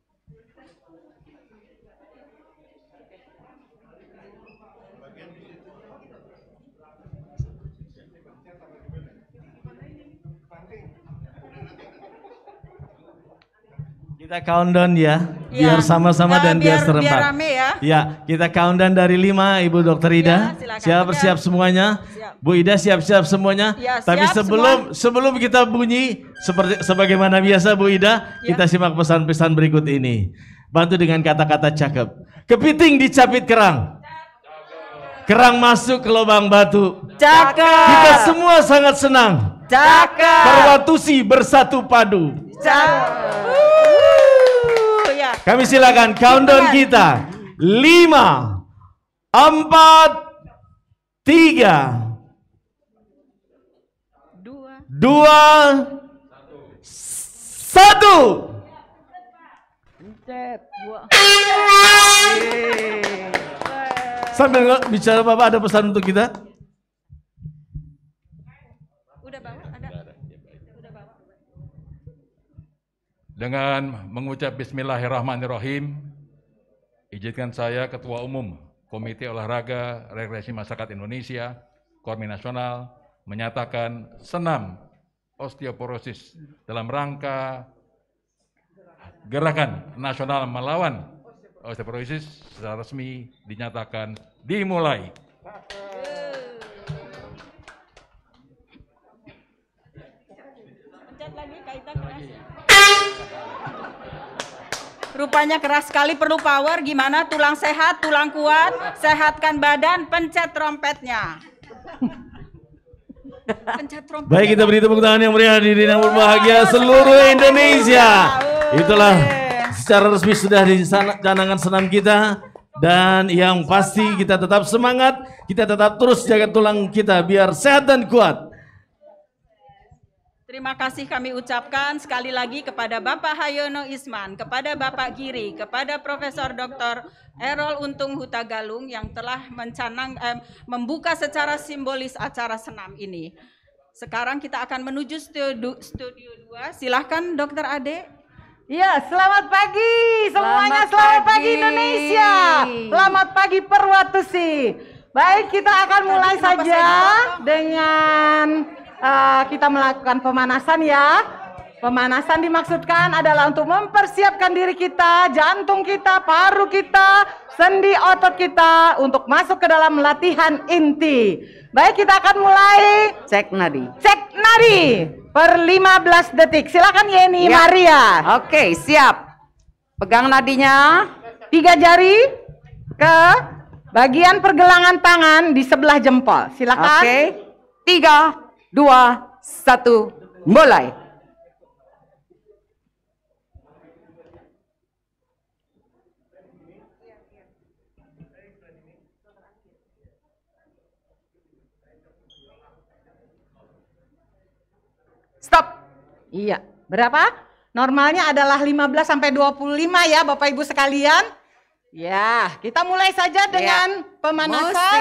Kita countdown ya, biar sama-sama dan biar serempak. Biar rame ya. Ya, kita countdown dari 5, Ibu Dokter Ida. Ya, Siap-siap semuanya. Siap. Bu Ida siap-siap semuanya. Ya, Tapi siap sebelum kita bunyi sebagaimana biasa Bu Ida, kita simak pesan-pesan berikut ini. Bantu dengan kata-kata cakep. Kepiting dicapit kerang. Kerang masuk ke lubang batu. Cakep. Kita semua sangat senang. Cakep. Perwatusi bersatu padu. Cakep. Kami silakan countdown kita. 5, 4, 3, 2, 1. Sambil bicara Bapak ada pesan untuk kita? Udah bawa? Ada? Udah bawa. Dengan mengucap Bismillahirrahmanirrahim, izinkan saya Ketua Umum Komite Olahraga Rekreasi Masyarakat Indonesia, Kormi Nasional, menyatakan senam osteoporosis dalam rangka Gerakan Nasional Melawan Osteoporosis secara resmi dinyatakan dimulai. Rupanya keras sekali, perlu power. Gimana? Tulang sehat, tulang kuat, sehatkan badan, pencet trompetnya. Pencet trompet. Baik, kita beri tepuk tangan yang meriah hadirin yang berbahagia seluruh Indonesia. Itulah secara resmi sudah dicanangkan senam kita. Dan yang pasti kita tetap semangat, kita tetap terus jaga tulang kita biar sehat dan kuat. Terima kasih kami ucapkan sekali lagi kepada Bapak Hayono Isman, kepada Bapak Giri, kepada Profesor Dr. Errol Untung Hutagalung yang telah membuka secara simbolis acara senam ini. Sekarang kita akan menuju studio 2. Silahkan Dr. Ade. Ya, selamat pagi semuanya, selamat pagi Indonesia, selamat pagi Perwatusi. Baik, kita akan mulai saja dengan kita melakukan pemanasan ya. Pemanasan dimaksudkan adalah untuk mempersiapkan diri kita, jantung kita, paru kita, sendi otot kita untuk masuk ke dalam latihan inti. Baik, kita akan mulai Cek nadi. cek nadi per 15 detik. Silakan Yeni Ya. Maria. Oke, siap. Pegang nadinya. 3 jari ke bagian pergelangan tangan di sebelah jempol. Silakan. Oke. 3, 2, 1, mulai. Stop. Iya. Berapa? Normalnya adalah 15 sampai 25 ya Bapak Ibu sekalian. Ya, kita mulai saja dengan pemanasan.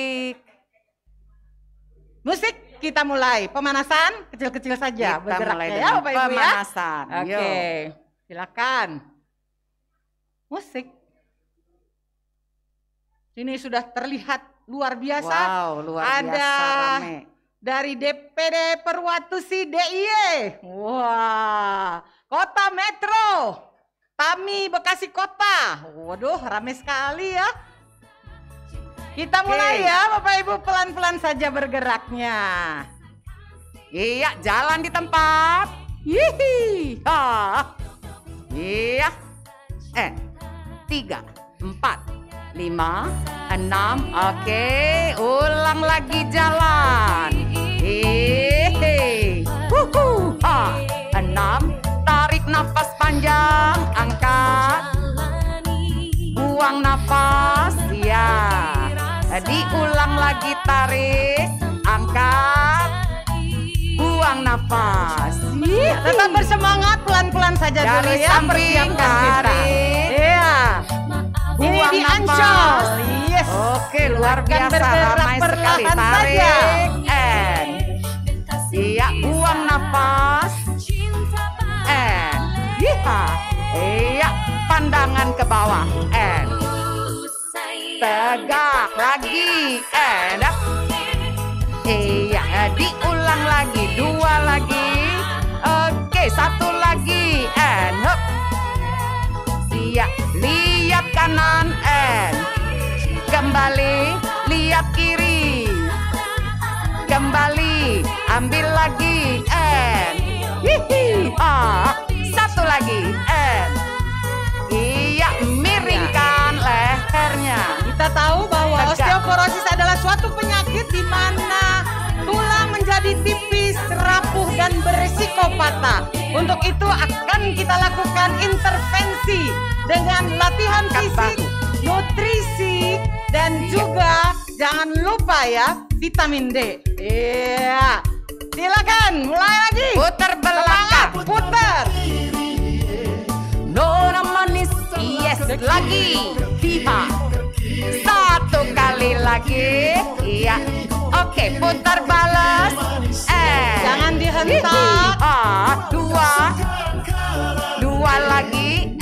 Musik kita mulai. Pemanasan kecil-kecil saja. Kita Bergerak mulai ya dengan Bapak Ibu pemanasan. ya. Oke. Silakan. Musik. Ini sudah terlihat luar biasa. Wow, luar biasa rame. Dari DPD Perwatusi DIY. Wah, Kota Metro. Tami Bekasi Kota. Waduh, rame sekali ya. Kita mulai ya Bapak Ibu, pelan-pelan saja bergeraknya. Iya, jalan di tempat. Hihi. Iya. 3, 4, 5, 6. Oke, ulang lagi jalan. 6. Tarik nafas panjang, angkat. Buang nafas. Ya. Diulang lagi, tarik, angkat. Buang nafas. Tetap bersemangat, pelan-pelan saja dulu Dari ya. samping, Persiapkan kita. tarik. Iya. Ini Buang di nafas. Ancol. Yes. Oke, luar biasa, bergerak ramai sekali. perlahan Tarik, saja. Iya, buang nafas. Iya, pandangan ke bawah. Tegak lagi. Iya, diulang lagi. 2 lagi. Oke, 1 lagi. Iya, lihat kanan. Kembali, lihat kiri. Kembali, ambil lagi. 1 lagi. Iya, miringkan lehernya. Kita tahu bahwa Tegak. osteoporosis adalah suatu penyakit di mana tulang menjadi tipis, rapuh dan berisiko patah. Untuk itu akan kita lakukan intervensi dengan latihan fisik, nutrisi, dan juga jangan lupa ya vitamin D. Iya. Silakan mulai lagi. Putar belakang. Semangat, putar. Nona manis lagi. Hiha. Satu kali lagi. Iya. Oke, putar balas. Jangan dihentak. Dua lagi.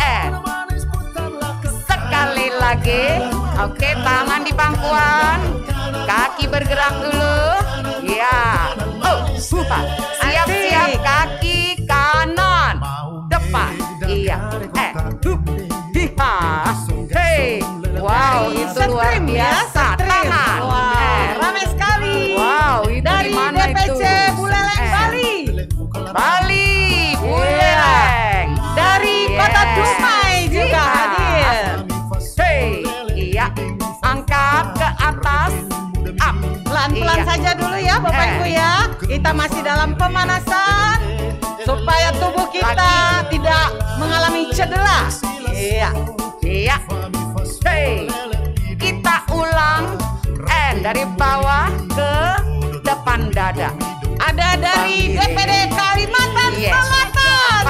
Sekali lagi. Oke, tangan di pangkuan. Kaki bergerak dulu. Ya. Siap-siap, kaki kanan. Depan. Iya. Hiha. Hey. Wow, itu luar biasa. Tangan. Ramai sekali. Wow, itu dari DPC Buleleng Bali. Buleleng. Dari Kota Dumai juga hadir. Iya. Angkat ke atas. Up. Pelan-pelan saja dulu ya Bapak Ibu ya. Kita masih dalam pemanasan supaya tubuh kita tidak mengalami cedera. Iya. Kita ulang. Dari bawah ke depan dada. Ada dari DPD Kalimantan Selatan.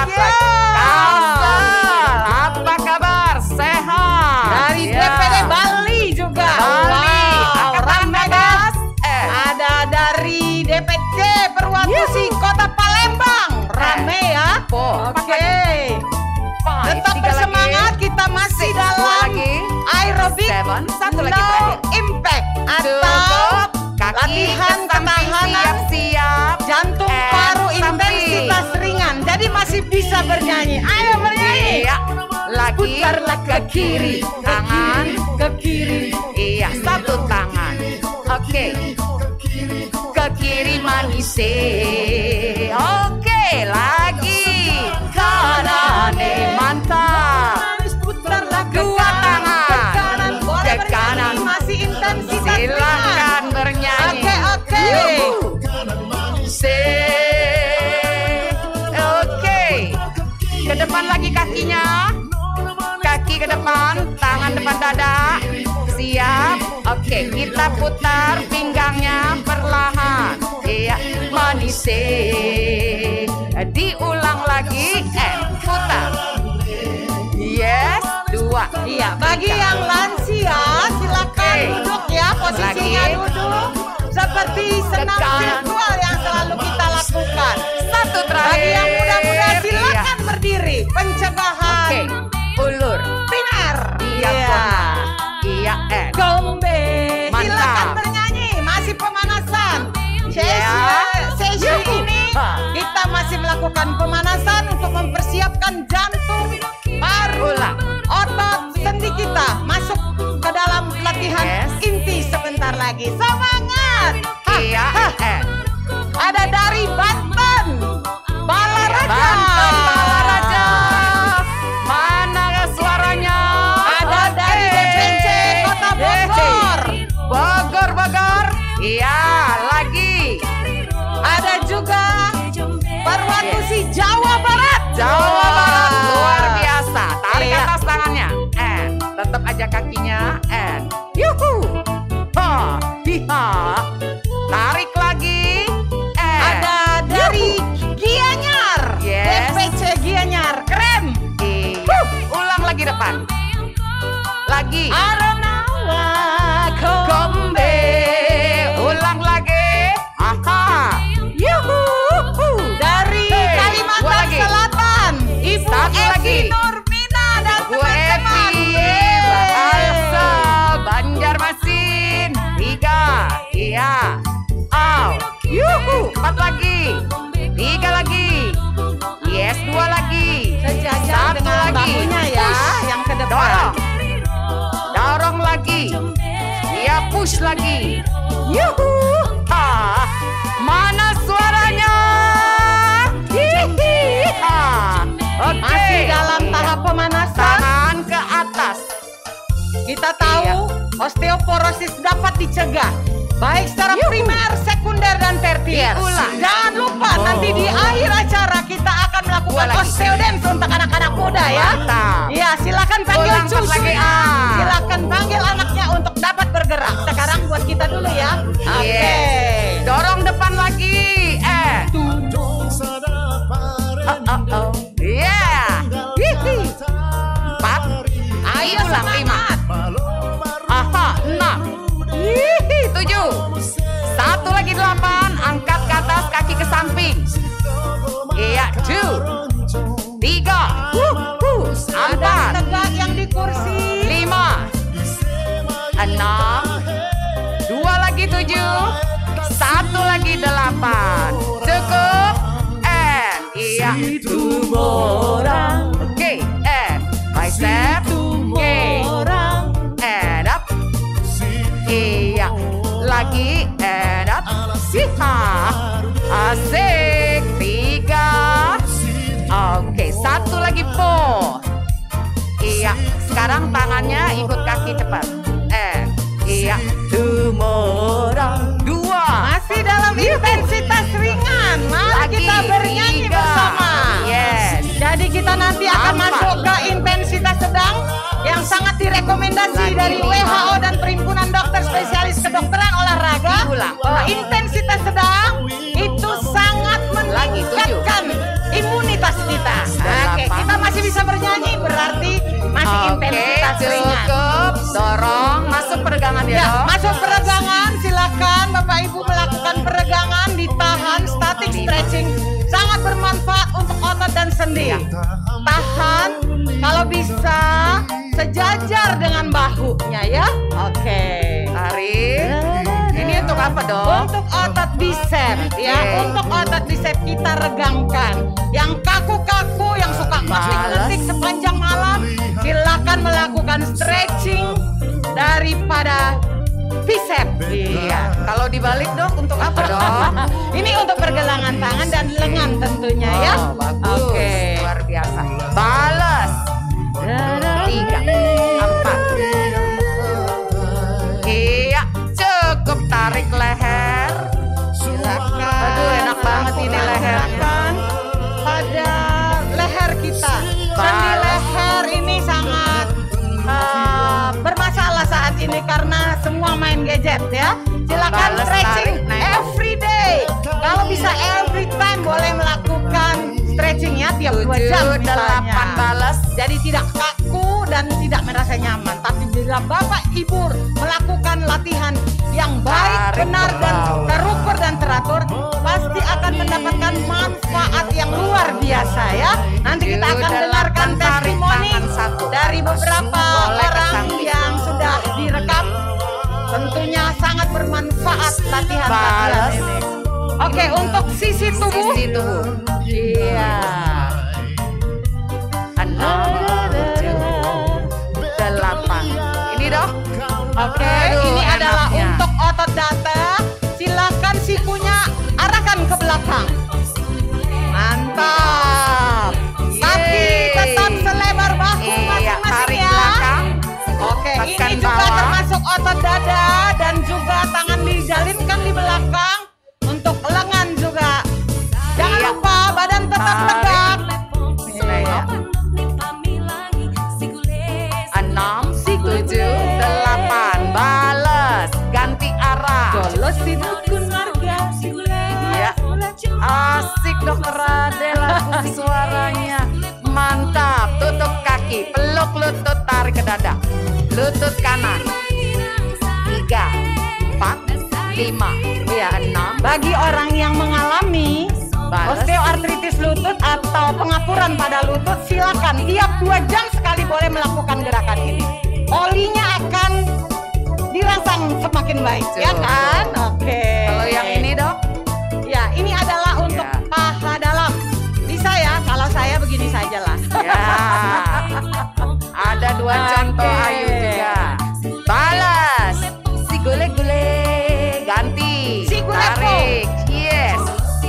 Apa kabar? Sehat. Dari DPD Bali juga. Ramai. Ada dari DPC Perwatusi Kota Palembang. Rame ya. Oke. Tetap bersemangat, kita masih dalam aerobik low impact atau latihan ketahanan jantung paru intensitas ringan. Jadi masih bisa bernyanyi. Ayo bernyanyi. Putar ke kiri, tangan ke kiri. Iya, satu tangan. Oke. Ke kiri manis. Oke, lagi kanan. Mantap. Dua tangan ke kanan. Masih intensitas silakan bernyanyi. Oke. Oke. Ke depan lagi kakinya. Kaki ke depan, tangan depan dada. Siap. Oke, kita putar pinggangnya perlahan. Iya, manis. Diulang lagi. Putar. Yes, dua. Iya, bagi yang lansia silakan duduk ya, posisinya duduk seperti senam virtual yang selalu kita lakukan. Satu terakhir. Bagi yang muda-muda silakan berdiri. Pencegahan ulur primer. Iya. Gombe. Silakan bernyanyi. Masih pemanasan. Sesi ini kita masih melakukan pemanasan untuk mempersiapkan jantung, paru, otot, sendi kita masuk ke dalam latihan inti sebentar lagi. Semangat! Ada dari Banten, Balaraja. Mana suaranya? Ada dari DPC Kota Bogor. Bogor. Iya, lagi. Ada juga Perwatusi Jawa Barat. Luar biasa. Tarik atas tangannya. Tetap aja kakinya. Yuhu. Tarik lagi. Ada dari Gianyar. DPC Gianyar. Keren. Ulang lagi depan. Lagi. Arenawa Gombe. Ulang lagi. Yuhu. Dari Kalimantan Selatan, Ibu Evi Nurmina dan teman-teman. Banjarmasin. 3. Iya. Yuhu. 4 lagi. 3 lagi. Yes, 2 lagi. Sejajar dengan bahunya ya, yang ke depan. Dorong lagi. Iya, push lagi. Yuhu. Mana suaranya? Masih dalam tahap pemanasan. Tangan ke atas. Kita tahu osteoporosis dapat dicegah baik secara primer, sekunder, dan tersier. Jangan lupa nanti di akhir acara kita akan melakukan osteodance untuk anak-anak muda ya. Ya, silakan panggil cucunya. Silakan panggil anaknya untuk dapat bergerak. Sekarang buat kita dulu ya. Oke. Dorong depan lagi. Lagi ulang 5. Aha, 6. 7. Satu lagi 8. Angkat ke atas, kaki ke samping. Iya, 2. 3. 4. Tegak yang di kursi. 5. 6. 2 lagi 7. 1 lagi 8. Cukup. And iya. Oke, and bicep. Oke. And up. Iya. Lagi and up. Siha. Asik. 3. Oke, 1 lagi 4. Iya. Sekarang tangannya ikut kaki cepat. And iya. 2 Masih dalam intensitas ringan. Mari kita bernyanyi bersama. Yes. Jadi kita nanti akan masuk ke intensitas sedang yang sangat direkomendasi dari WHO dan Perhimpunan Dokter Spesialis Kedokteran Olahraga. Bahwa intensitas sedang itu sangat meningkatkan imunitas kita. Oke, kita masih bisa bernyanyi, berarti masih intensitas ringan. Cukup. Dorong, masuk peregangan ya. Masuk peregangan, silakan Bapak Ibu melakukan peregangan, ditahan, static stretching. Sangat bermanfaat untuk otot dan sendi. Tahan, kalau bisa sejajar dengan bahunya ya. Oke. Tarik. Ini untuk apa dong? Untuk otot bicep ya. Untuk otot bicep kita regangkan. Yang kaku-kaku, yang suka ngetik sepanjang malam, silakan melakukan stretching daripada bicep. Iya. Kalau dibalik dok, untuk apa dok? Ini untuk pergelangan tangan dan lengan tentunya ya. Bagus. Oke. Luar biasa. Balas. 3, 4. Iya. Cukup tarik leher. Silakan. Aduh, enak banget ini lehernya. Pada leher kita. Sendi leher ini sangat bermasalah saat ini karena semua main gadget ya. Silakan stretching every day. Kalau bisa every time boleh melakukan stretching ya tiap 2 jam 8 balas. Jadi tidak kaku dan tidak merasa nyaman. Tapi bila Bapak Ibu melakukan latihan yang baik, benar dan terukur dan teratur, pasti akan mendapatkan manfaat yang luar biasa ya. Nanti kita akan dengarkan testimoni dari beberapa orang yang sudah direkam. Tentunya sangat bermanfaat latihan-latihan ini. Oke, untuk sisi tubuh. Iya. 6, 7, 8. Ini dok. Oke, ini adalah untuk otot dada. Silakan sikunya arahkan ke belakang. Mantap. Kaki tetap selebar bahu masing-masing ya. Oke, ini juga termasuk otot dada dan juga tangan dijalinkan di belakang. Untuk lengan juga. Jangan lupa badan tetap tegak. 6, 7, 8. Balas. Ganti arah. Iya. Asik dokter Adela suaranya. Mantap. Tutup kaki. Peluk lutut, tarik ke dada. Lutut kanan. 3, 4, 5, ya 6. Bagi orang yang mengalami osteoartritis lutut atau pengapuran pada lutut, silakan tiap 2 jam sekali boleh melakukan gerakan ini. Olinya akan dirangsang semakin baik, ya kan? Oke. Kalau yang ini dok? Ya, ini adalah untuk paha dalam. Bisa ya, kalau saya begini sajalah. Ya. Ada 2 contoh Ayu juga. Balas. Si gule-gule. Ganti. Si gule. Tarik. Yes.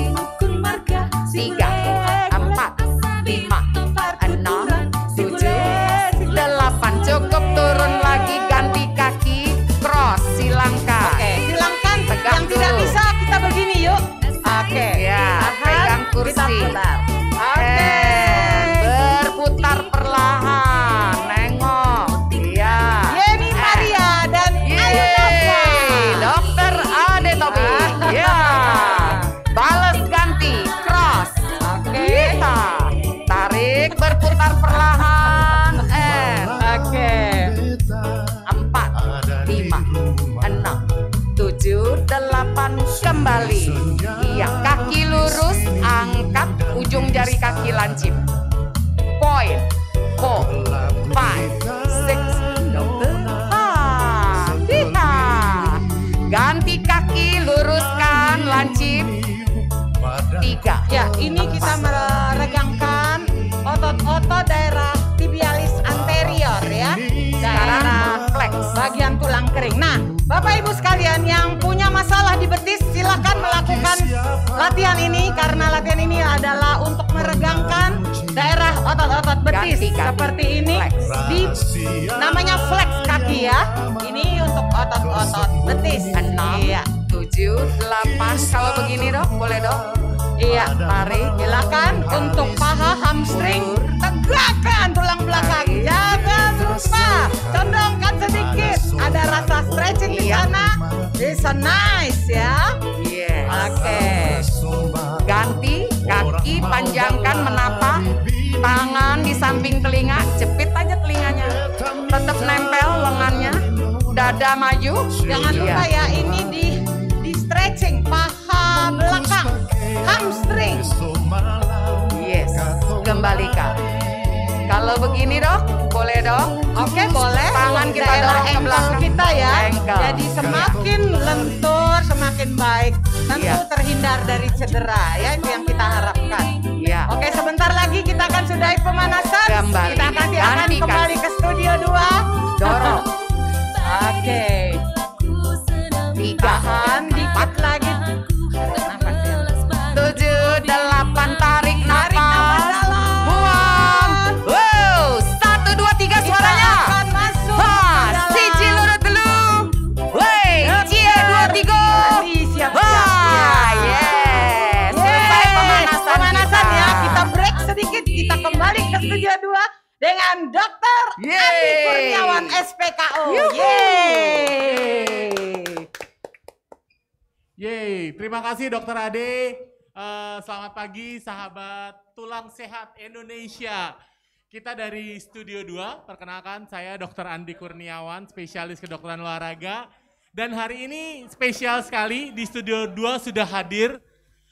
3, 4, 5, 6, 7, 8. Cukup turun lagi, ganti kaki, cross, silangkan. Oke, silangkan. Tegak yang dulu. tidak bisa kita begini yuk. Oke. Ya, pegang kursi. Kita putar. Oke. Berputar perlahan, nengok. Ya. Yeni Maria dan Ayu Nafwa. Dokter Ade Tobi. Ya. Balas ganti, cross. Kita tarik berputar perlahan. Oke. lancip. Point, 4, 5, 6. Dokter. Ganti kaki, luruskan, lancip. 3. Ya, ini kita meregangkan otot-otot daerah tibialis anterior ya. Daerah flex, bagian tulang kering. Nah, Bapak Ibu sekalian yang punya masalah di betis, silakan melakukan latihan ini karena latihan ini adalah untuk meregangkan daerah otot-otot betis seperti ini. Namanya flex kaki ya. Ini untuk otot-otot betis. 6, 7, 8. Kalau begini dok, boleh dok? Iya, tarik. Silakan untuk paha, hamstring, tegakkan tulang belakang. Jangan lupa condongkan sedikit. Ada rasa stretching di sana. Bisa nice ya. Oke. Ganti kaki, panjangkan menapah. Tangan di samping telinga, jepit aja telinganya. Tetap nempel lengannya. Dada maju. Jangan lupa ya, ini di stretching paha belakang, hamstring. Yes, kembalikan. Kalau begini dok, boleh dok? Oke, boleh. Tangan kita daerah dorong ke belakang kita ya. Ankle. Jadi semakin lentur, semakin baik. Tentu terhindar dari cedera ya, itu yang kita harapkan. Oke, sebentar lagi kita akan sudahi pemanasan. Kita nanti akan kembali ke studio 2. Dorong. Oke. Tahan dikit lagi. 7, 8, tarik nafas. Buang. Wow, 1, 2, 3 suaranya. Siji lurut dulu. Wey, cie 2, 3. Yes. Selesai pemanasan ya. Kita break sedikit. Kita kembali ke studio 2 dengan Dr. Andi Kurniawan SPKO. Yeay, terima kasih Dokter Ade. Selamat pagi sahabat Tulang Sehat Indonesia. Kita dari Studio 2, perkenalkan saya Dr. Andi Kurniawan, spesialis kedokteran olahraga. Dan hari ini spesial sekali, di Studio 2 sudah hadir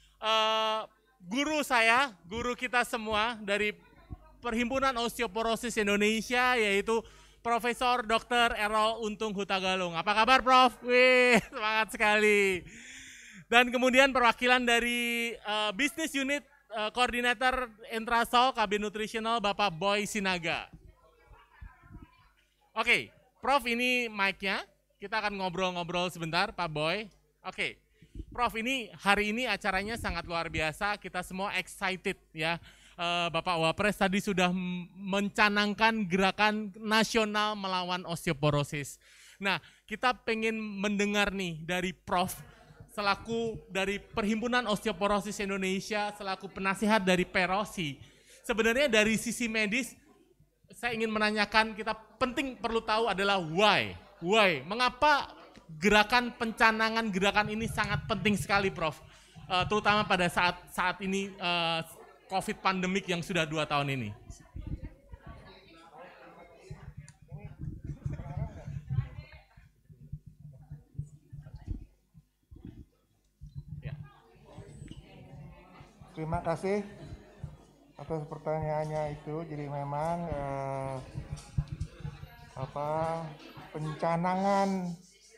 guru saya, guru kita semua dari Perhimpunan Osteoporosis Indonesia, yaitu Profesor Dr. Errol Untung Hutagalung. Apa kabar Prof? Wih, semangat sekali. Dan kemudian perwakilan dari Business Unit Koordinator Entrasol KB Nutritional Bapak Boy Sinaga. Oke, Prof ini mic-nya. Kita akan ngobrol-ngobrol sebentar Pak Boy. Oke, Prof ini hari ini acaranya sangat luar biasa. Kita semua excited ya. Bapak Wapres tadi sudah mencanangkan gerakan nasional melawan osteoporosis. Nah, kita pengen mendengar nih dari Prof selaku dari Perhimpunan Osteoporosis Indonesia, selaku penasihat dari Perosi. Sebenarnya dari sisi medis, saya ingin menanyakan, kita penting perlu tahu adalah why. Why? Mengapa gerakan pencanangan gerakan ini sangat penting sekali Prof? Terutama pada saat ini COVID pandemik yang sudah 2 tahun ini. Terima kasih atas pertanyaannya itu. Jadi memang pencanangan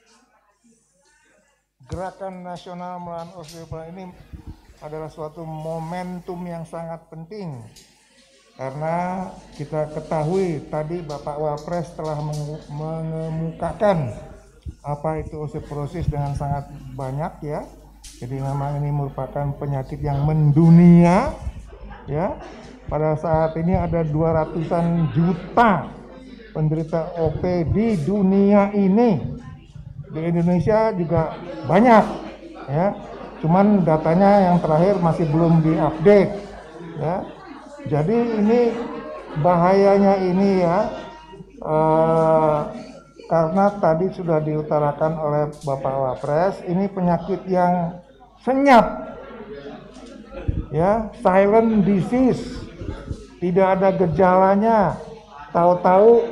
gerakan nasional melawan osteoporosis ini adalah suatu momentum yang sangat penting karena kita ketahui tadi Bapak Wapres telah mengemukakan apa itu osteoporosis dengan sangat banyak ya. Jadi memang ini merupakan penyakit yang mendunia ya. Pada saat ini ada 200-an juta penderita OP di dunia ini. Di Indonesia juga banyak ya. Cuman datanya yang terakhir masih belum diupdate ya. Jadi ini bahayanya ini ya. Karena tadi sudah diutarakan oleh Bapak Wapres, ini penyakit yang senyap, ya, silent disease, tidak ada gejalanya, tahu-tahu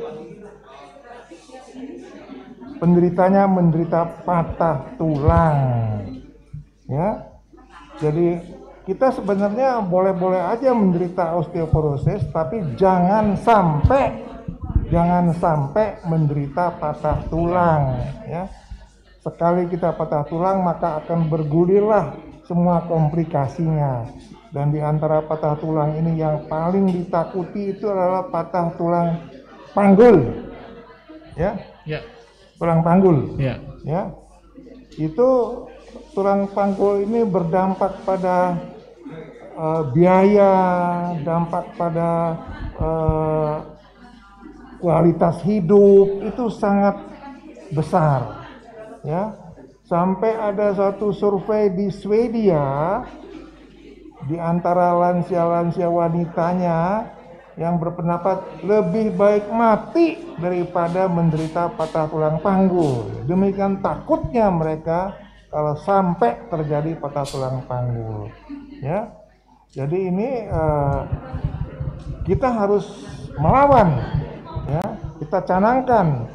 penderitanya menderita patah tulang, ya. Jadi kita sebenarnya boleh-boleh aja menderita osteoporosis, tapi jangan sampai menderita patah tulang, ya. Sekali kita patah tulang maka akan bergulirlah semua komplikasinya. Dan di antara patah tulang ini yang paling ditakuti itu adalah patah tulang panggul, ya. Tulang panggul, ya. Itu tulang panggul ini berdampak pada biaya, dampak pada kualitas hidup itu sangat besar, ya. Sampai ada satu survei di Swedia, di antara lansia-lansia wanitanya yang berpendapat lebih baik mati daripada menderita patah tulang panggul. Demikian takutnya mereka kalau sampai terjadi patah tulang panggul, ya. Jadi ini kita harus melawan, ya. Kita canangkan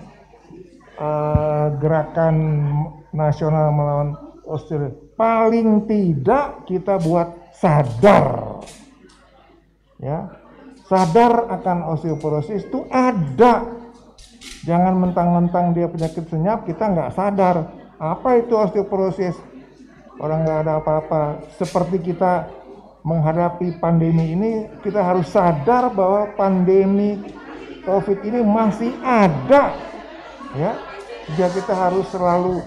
gerakan nasional melawan osteoporosis. Paling tidak kita buat sadar, ya, sadar akan osteoporosis itu ada. Jangan mentang-mentang dia penyakit senyap kita nggak sadar. Apa itu osteoporosis? Orang nggak ada apa-apa. Seperti kita menghadapi pandemi ini, kita harus sadar bahwa pandemi COVID ini masih ada, ya. Jadi kita harus selalu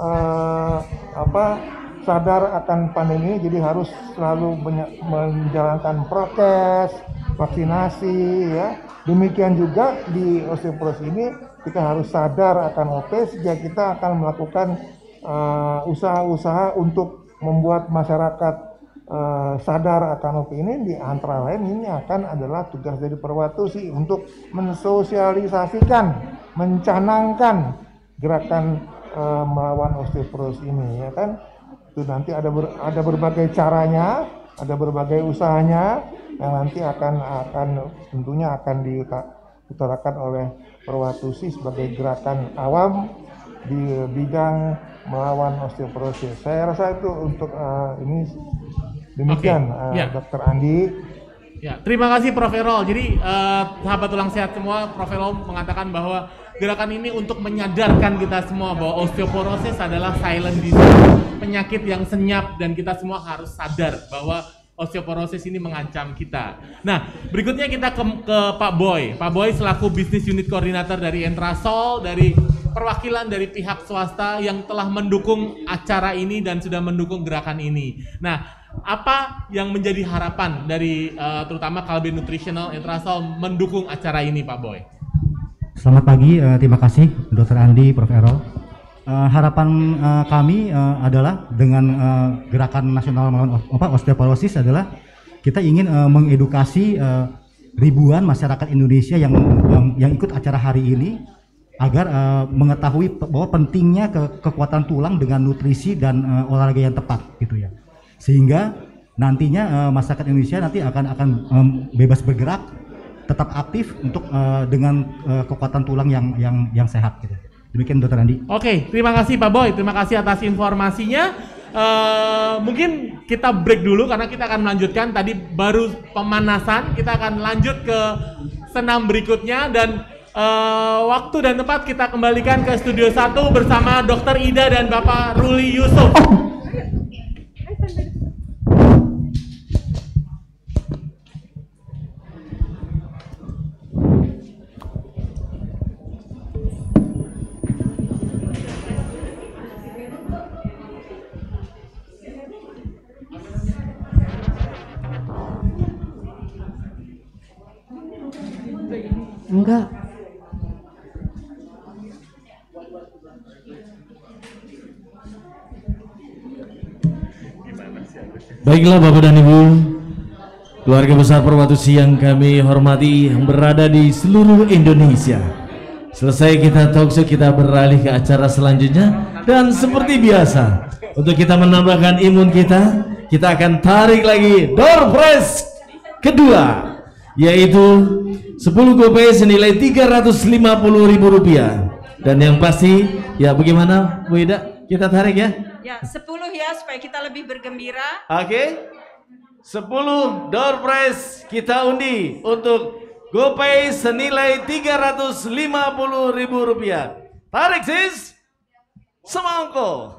sadar akan pandemi ini, jadi harus selalu menjalankan prokes, vaksinasi, ya. Demikian juga di osteoporosis ini kita harus sadar akan OP, sehingga kita akan melakukan usaha-usaha untuk membuat masyarakat sadar akan OP ini. Di antara lain ini akan adalah tugas dari Perwatusi untuk mensosialisasikan, mencanangkan gerakan melawan osteoporosis ini, ya kan. Itu nanti ada berbagai caranya, ada berbagai usahanya yang nanti akan tentunya akan diutarakan oleh Perwatusi sebagai gerakan awam di bidang melawan osteoporosis. Saya rasa itu untuk ini demikian. Dr. Andi. Ya, terima kasih Prof. Erol. Jadi sahabat tulang sehat semua, Prof. Erol mengatakan bahwa gerakan ini untuk menyadarkan kita semua bahwa osteoporosis adalah silent disease, penyakit yang senyap, dan kita semua harus sadar bahwa osteoporosis ini mengancam kita. Nah, berikutnya kita ke Pak Boy. Pak Boy selaku Business Unit Coordinator dari Entrasol, dari perwakilan dari pihak swasta yang telah mendukung acara ini dan sudah mendukung gerakan ini. Nah, apa yang menjadi harapan dari terutama Kalbe Nutritional Entrasol mendukung acara ini, Pak Boy? Selamat pagi, terima kasih Dr. Andi, Prof. Erol. Harapan kami adalah dengan gerakan nasional melawan osteoporosis adalah kita ingin mengedukasi ribuan masyarakat Indonesia yang ikut acara hari ini agar mengetahui bahwa pentingnya kekuatan tulang dengan nutrisi dan olahraga yang tepat, gitu ya. Sehingga nantinya masyarakat Indonesia nanti akan bebas bergerak, tetap aktif untuk dengan kekuatan tulang yang sehat, gitu. Demikian Dr. Andi. Oke, terima kasih Pak Boy, terima kasih atas informasinya. Mungkin kita break dulu karena kita akan melanjutkan. Tadi baru pemanasan, kita akan lanjut ke senam berikutnya dan waktu dan tempat kita kembalikan ke Studio 1 bersama Dr. Ida dan Bapak Ruli Yusuf. Enggak. Baiklah Bapak dan Ibu, keluarga besar Perwatusi yang kami hormati yang berada di seluruh Indonesia. Selesai kita talkshow, kita beralih ke acara selanjutnya. Dan seperti biasa, untuk kita menambahkan imun kita akan tarik lagi door prize kedua, yaitu 10 gopay senilai Rp350.000. Dan yang pasti, ya bagaimana Bu Ida? Kita tarik ya? Ya, 10 ya supaya kita lebih bergembira. Oke. 10 door prize kita undi untuk GoPay senilai Rp350.000. Tarik sis, semangko.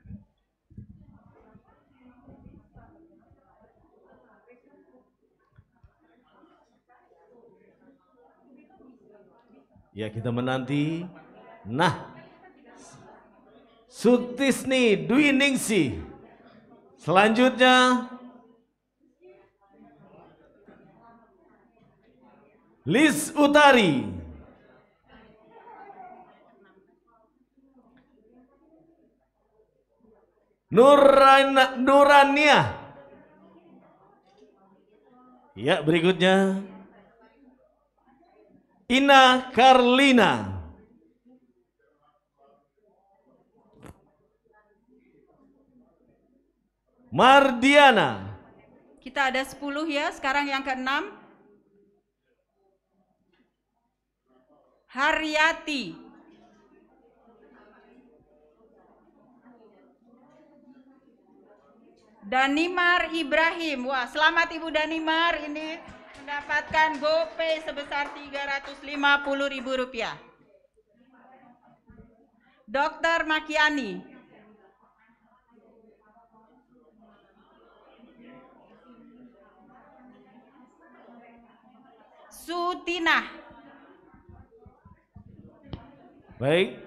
Ya, kita menanti. Nah, Sutisni Dwi Ningsi. Selanjutnya Liz Utari. Nurania. Ya, berikutnya Ina Karlina. Mardiana. Kita ada 10 ya, sekarang yang ke-6. Haryati. Danimar Ibrahim. Wah, selamat Ibu Danimar, ini mendapatkan GoPay sebesar Rp350.000. Dr. Makiani. Sutina. Baik.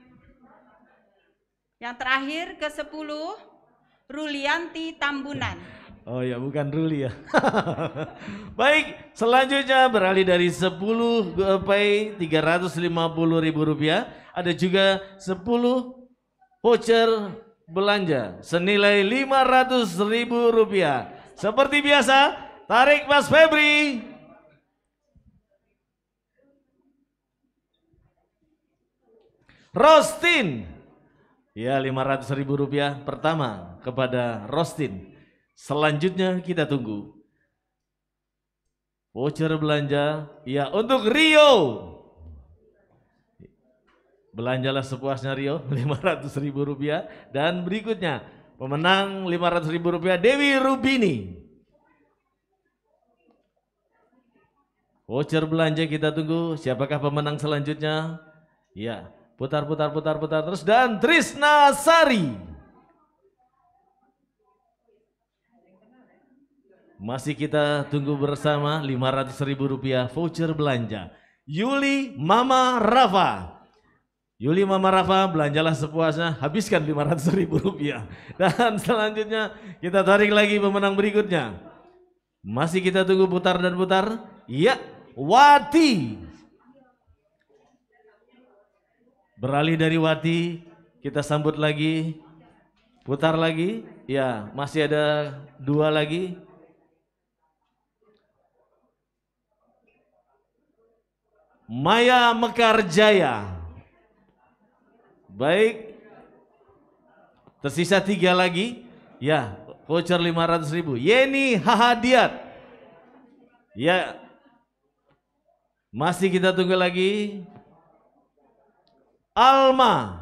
Yang terakhir ke-10, Rulianti Tambunan. Oh ya, bukan Ruli ya. Baik, selanjutnya beralih dari 10 GoPay Rp350.000. Ada juga 10 voucher belanja senilai Rp500.000. Seperti biasa, tarik Mas Febri. Rostin. Ya, Rp500.000 pertama kepada Rostin. Selanjutnya kita tunggu voucher belanja ya untuk Rio. Belanjalah sepuasnya Rio, Rp500.000. Dan berikutnya pemenang Rp500.000 Dewi Rubini. Voucher belanja kita tunggu. Siapakah pemenang selanjutnya? Ya, putar terus. Dan Trisna Sari. Masih kita tunggu bersama Rp500.000 voucher belanja. Yuli Mama Rafa. Yuli Mama Rafa, belanjalah sepuasnya, habiskan Rp500.000. Dan selanjutnya kita tarik lagi pemenang berikutnya. Masih kita tunggu putar dan putar. Ya, Wati. Beralih dari Wati, kita sambut lagi. Putar lagi. Ya, masih ada 2 lagi. Maya Mekarjaya. Baik. Tersisa 3 lagi. Ya, voucher Rp500.000. Yeni Hahadiat. Ya. Masih kita tunggu lagi. Alma.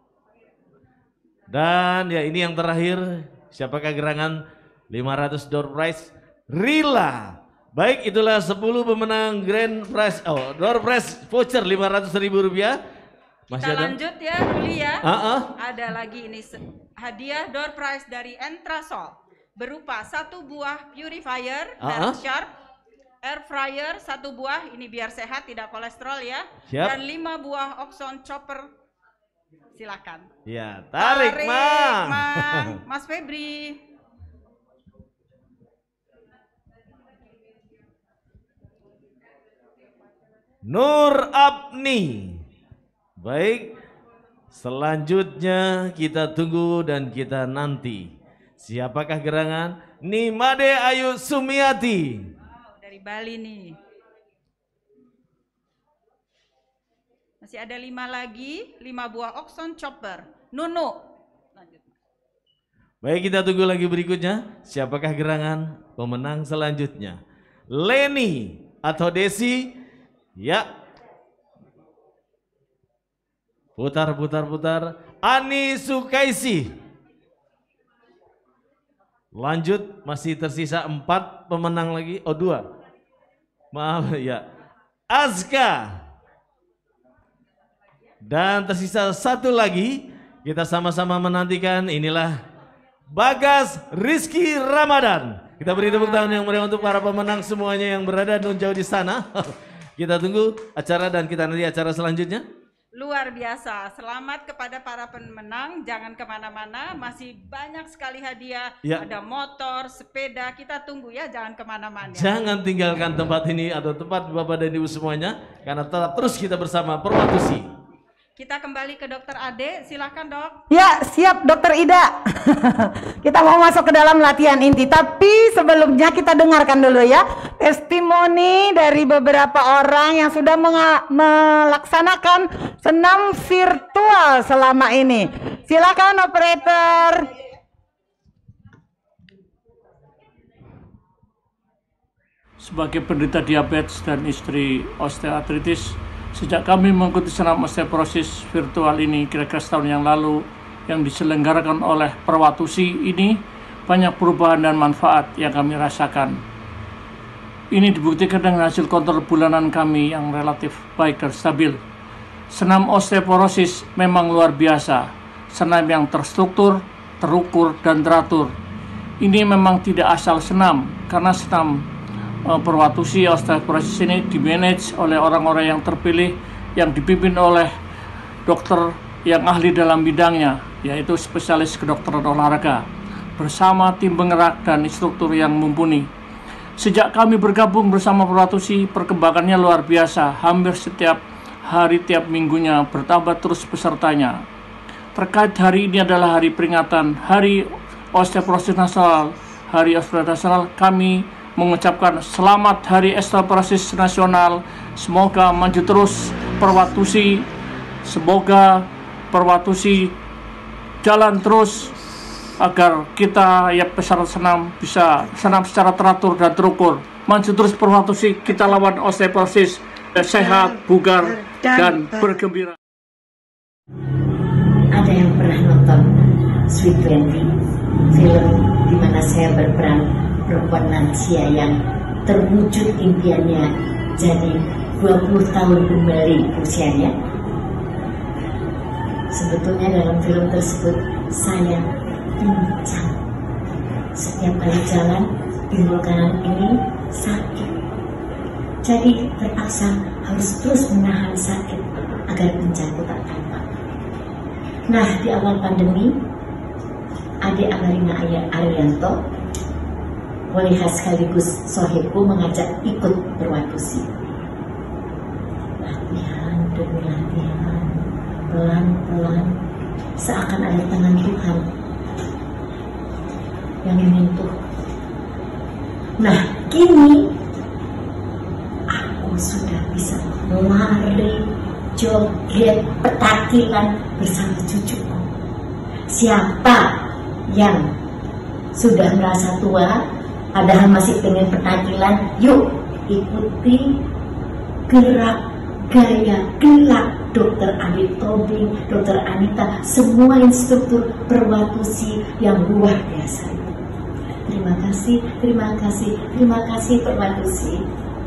Dan ya, ini yang terakhir. Siapakah gerangan 500 door prize? Rila. Baik, itulah 10 pemenang grand prize, door prize voucher Rp500.000. Masih Kita ada? lanjut ya, Ruli ya. Ada lagi ini hadiah door prize dari Entrasol berupa 1 buah purifier merek Sharp, air fryer 1 buah, ini biar sehat tidak kolesterol ya. Siap. Dan 5 buah Oxon chopper. Silakan. Ya, tarik Mang. Mas Febri. Nur Abni. Baik, selanjutnya kita tunggu dan kita nanti. Siapakah gerangan? Nimade Ayu Sumiati. Dari Bali nih. Masih ada 5 lagi, 5 buah Oxon chopper. Nunu. Lanjut. Baik, kita tunggu lagi berikutnya. Siapakah gerangan pemenang selanjutnya? Leni atau Desi? Ya. Putar. Ani Sukaisi. Lanjut, masih tersisa 4 pemenang lagi. Oh 2. Maaf ya. Azka. Dan tersisa 1 lagi. Kita sama-sama menantikan, inilah Bagas Rizky Ramadan. Kita beri tepuk tangan yang meriah untuk para pemenang semuanya yang berada non jauh di sana. Kita tunggu acara dan kita nanti acara selanjutnya. Luar biasa, selamat kepada para pemenang, jangan kemana-mana, masih banyak sekali hadiah, Ya. ada motor, sepeda, kita tunggu ya, jangan kemana-mana. Jangan tinggalkan tempat ini atau tempat Bapak dan Ibu semuanya, karena tetap terus kita bersama Perwatusi. Kita kembali ke Dokter Ade, silakan dok. Ya, siap Dokter Ida. Kita mau masuk ke dalam latihan inti, tapi sebelumnya kita dengarkan dulu ya testimoni dari beberapa orang yang sudah melaksanakan senam virtual selama ini. Silakan operator. Sebagai penderita diabetes dan istri osteoartritis, sejak kami mengikuti senam osteoporosis virtual ini kira-kira setahun yang lalu yang diselenggarakan oleh Perwatusi ini, banyak perubahan dan manfaat yang kami rasakan. Ini dibuktikan dengan hasil kontrol bulanan kami yang relatif baik dan stabil. Senam osteoporosis memang luar biasa, senam yang terstruktur, terukur, dan teratur. Ini memang tidak asal senam, karena senam Perwatusi osteoporosis ini dimanage oleh orang-orang yang terpilih yang dipimpin oleh dokter yang ahli dalam bidangnya, yaitu spesialis kedokteran olahraga, bersama tim penggerak dan instruktur yang mumpuni. Sejak kami bergabung bersama Perwatusi, perkembangannya luar biasa, hampir setiap hari tiap minggunya bertambah terus pesertanya. Terkait hari ini adalah hari peringatan Hari Osteoporosis Nasional. Hari Osteoporosis Nasional, kami mengucapkan selamat Hari Osteoporosis Nasional. Semoga maju terus Perwatusi, semoga Perwatusi jalan terus agar kita ya peserta senam bisa senam secara teratur dan terukur. Maju terus Perwatusi, kita lawan osteoporosis, sehat, bugar, dan bergembira. Ada yang pernah nonton Sweet 20, film di mana saya berperan perempuan lansia yang terwujud impiannya jadi 20 tahun kembali usianya. Sebetulnya dalam film tersebut saya pincang. Setiap kali jalan pinggul kanan ini sakit. Jadi terpaksa harus terus menahan sakit agar pincangku tak tampak. Nah, di awal pandemi, adik Amarina Arianto, Waliha sekaligus sohibku, mengajak ikut Perwatusi. Latihan demi latihan, pelan-pelan, seakan ada tangan Tuhan yang menyentuh. Nah, kini aku sudah bisa lari, joget, petakilan bersama cucuku. Siapa yang sudah merasa tua padahal masih pengen petakilan, yuk ikuti gerak, gaya, gelak Dr. Adi Tobing, Dr. Anita, semua instruktur Perwatusi yang luar biasa. Terima kasih, terima kasih, terima kasih Perwatusi.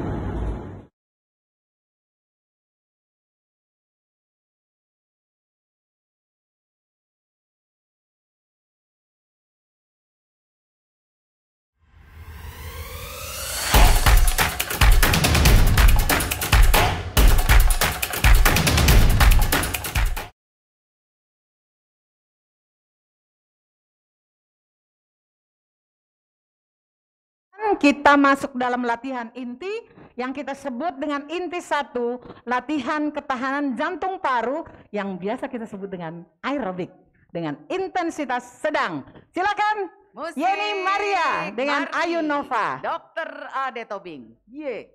Kita masuk dalam latihan inti yang kita sebut dengan inti 1, latihan ketahanan jantung paru yang biasa kita sebut dengan aerobik dengan intensitas sedang. Silakan Musik, Yeni Maria dengan Marti, Ayu Nova. Dr. Ade Tobing. Ye.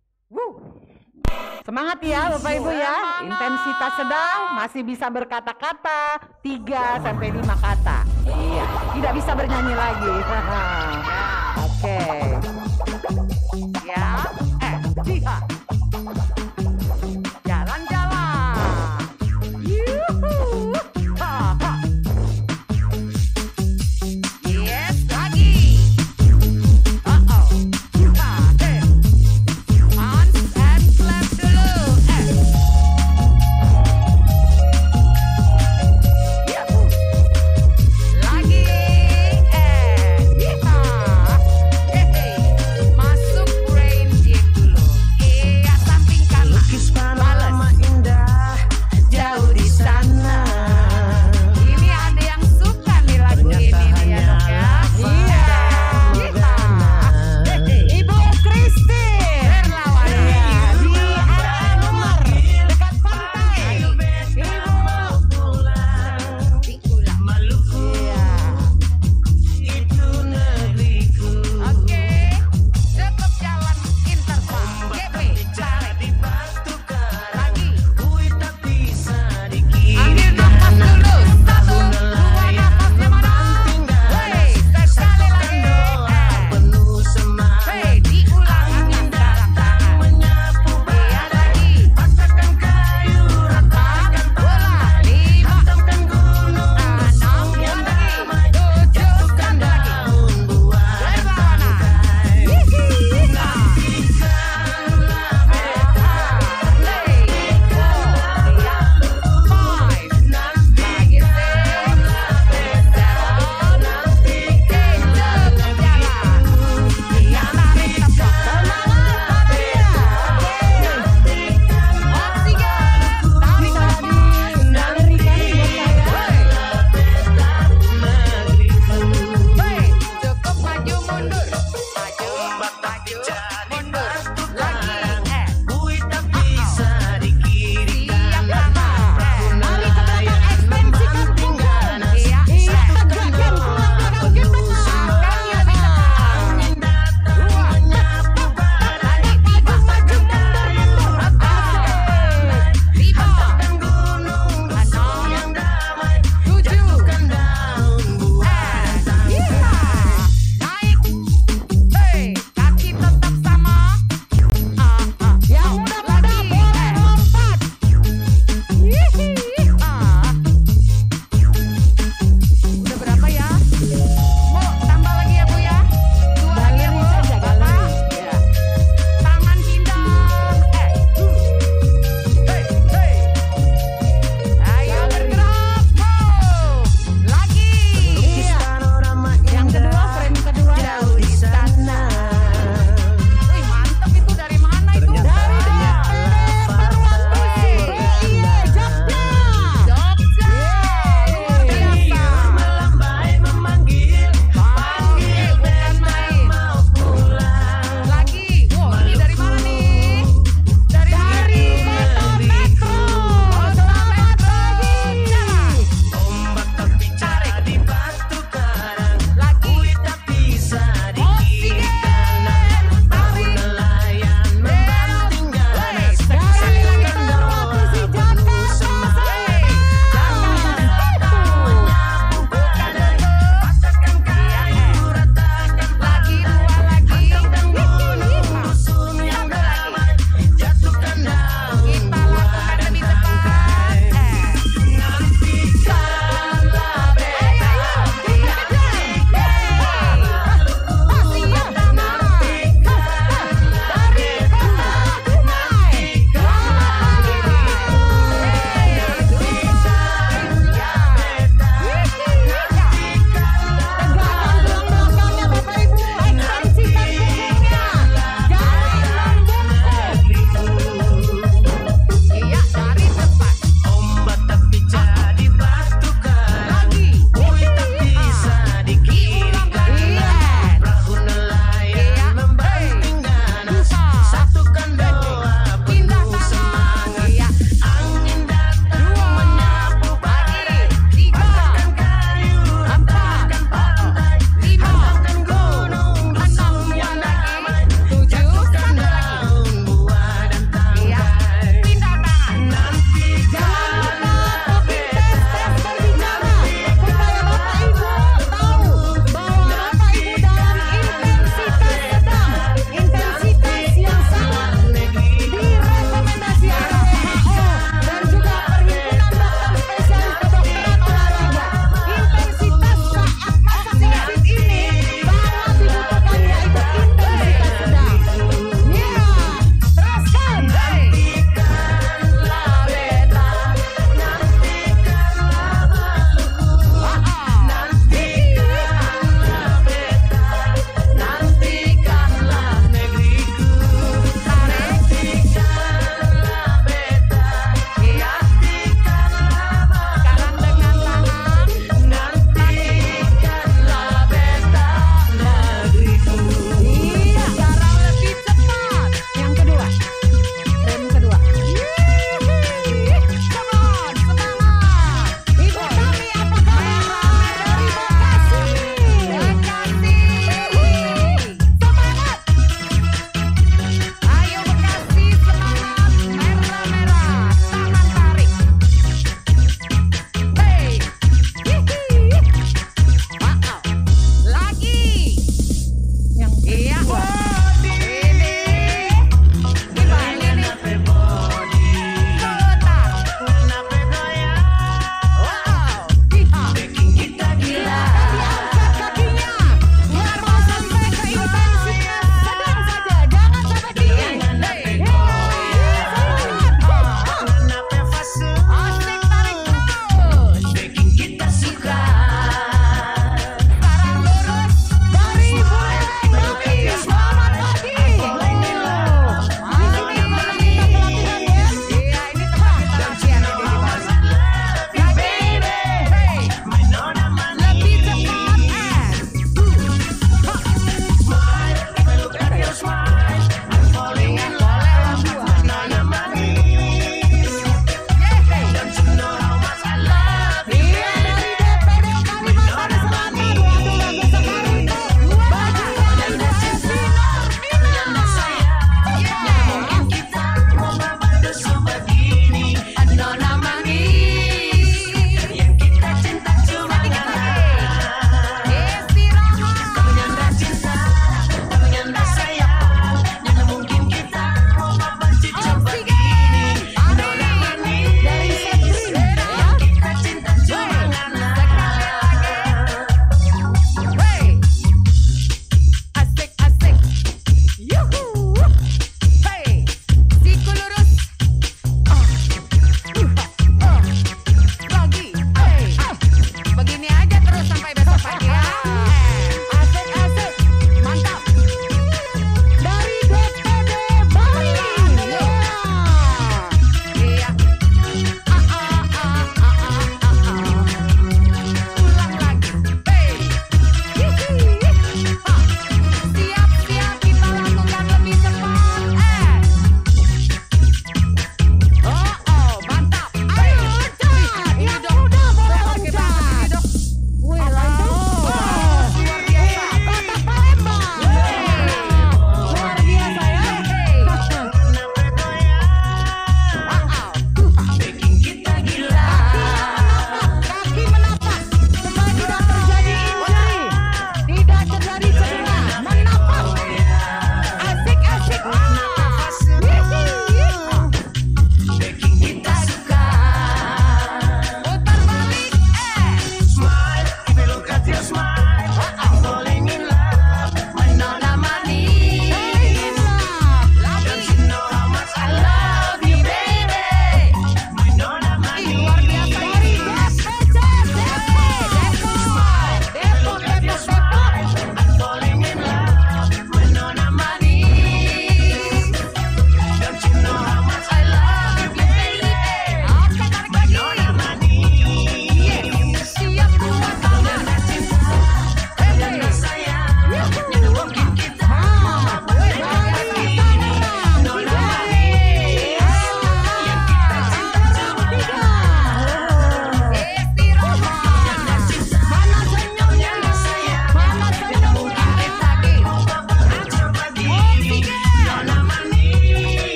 Semangat ya Bapak Ibu ya. Semangat. Intensitas sedang, masih bisa berkata-kata 3 sampai 5 kata. Iya, tidak bisa bernyanyi lagi. Oke. Ya. Jihad. Jalan-jalan. Yuhu. Ha, ha. Yes, lagi.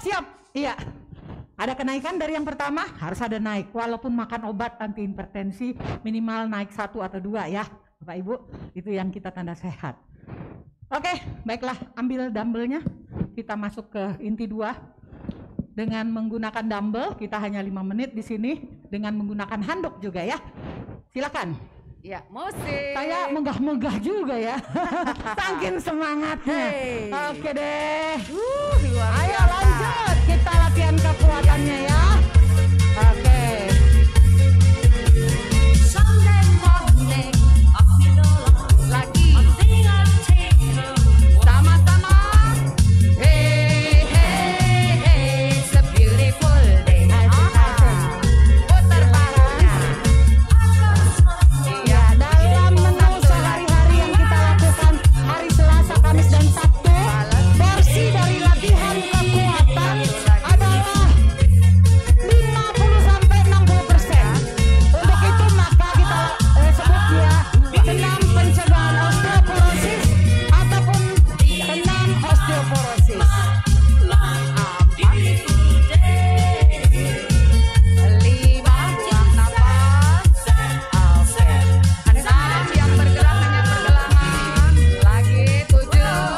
siap. Iya. Ada kenaikan dari yang pertama, harus ada naik. Walaupun makan obat anti hipertensi minimal naik 1 atau 2 ya, Bapak Ibu. Itu yang kita tanda sehat. Oke, baiklah, ambil dumbbellnya. Kita masuk ke inti 2. Dengan menggunakan dumbbell, kita hanya 5 menit di sini. Dengan menggunakan handuk juga ya. Silakan. Ya, musik. Saya megah-megah juga ya. Saking semangatnya. Oke deh. Ayo lanjut. Kita latihan kekuatannya ya. Oke. Lagi. Sama-sama. Hey, hey, hey, it's a beautiful day. Putar badannya. Ya, dalam menu sehari-hari yang kita lakukan hari Selasa, Kamis, dan Sabtu, porsi dari latihan kekuatan adalah 50-60%. Untuk itu maka kita sebut dia senam pencegahan osteoporosis ataupun senam osteoporosis. Yang bergerak hanya pergelangan. Lagi 7.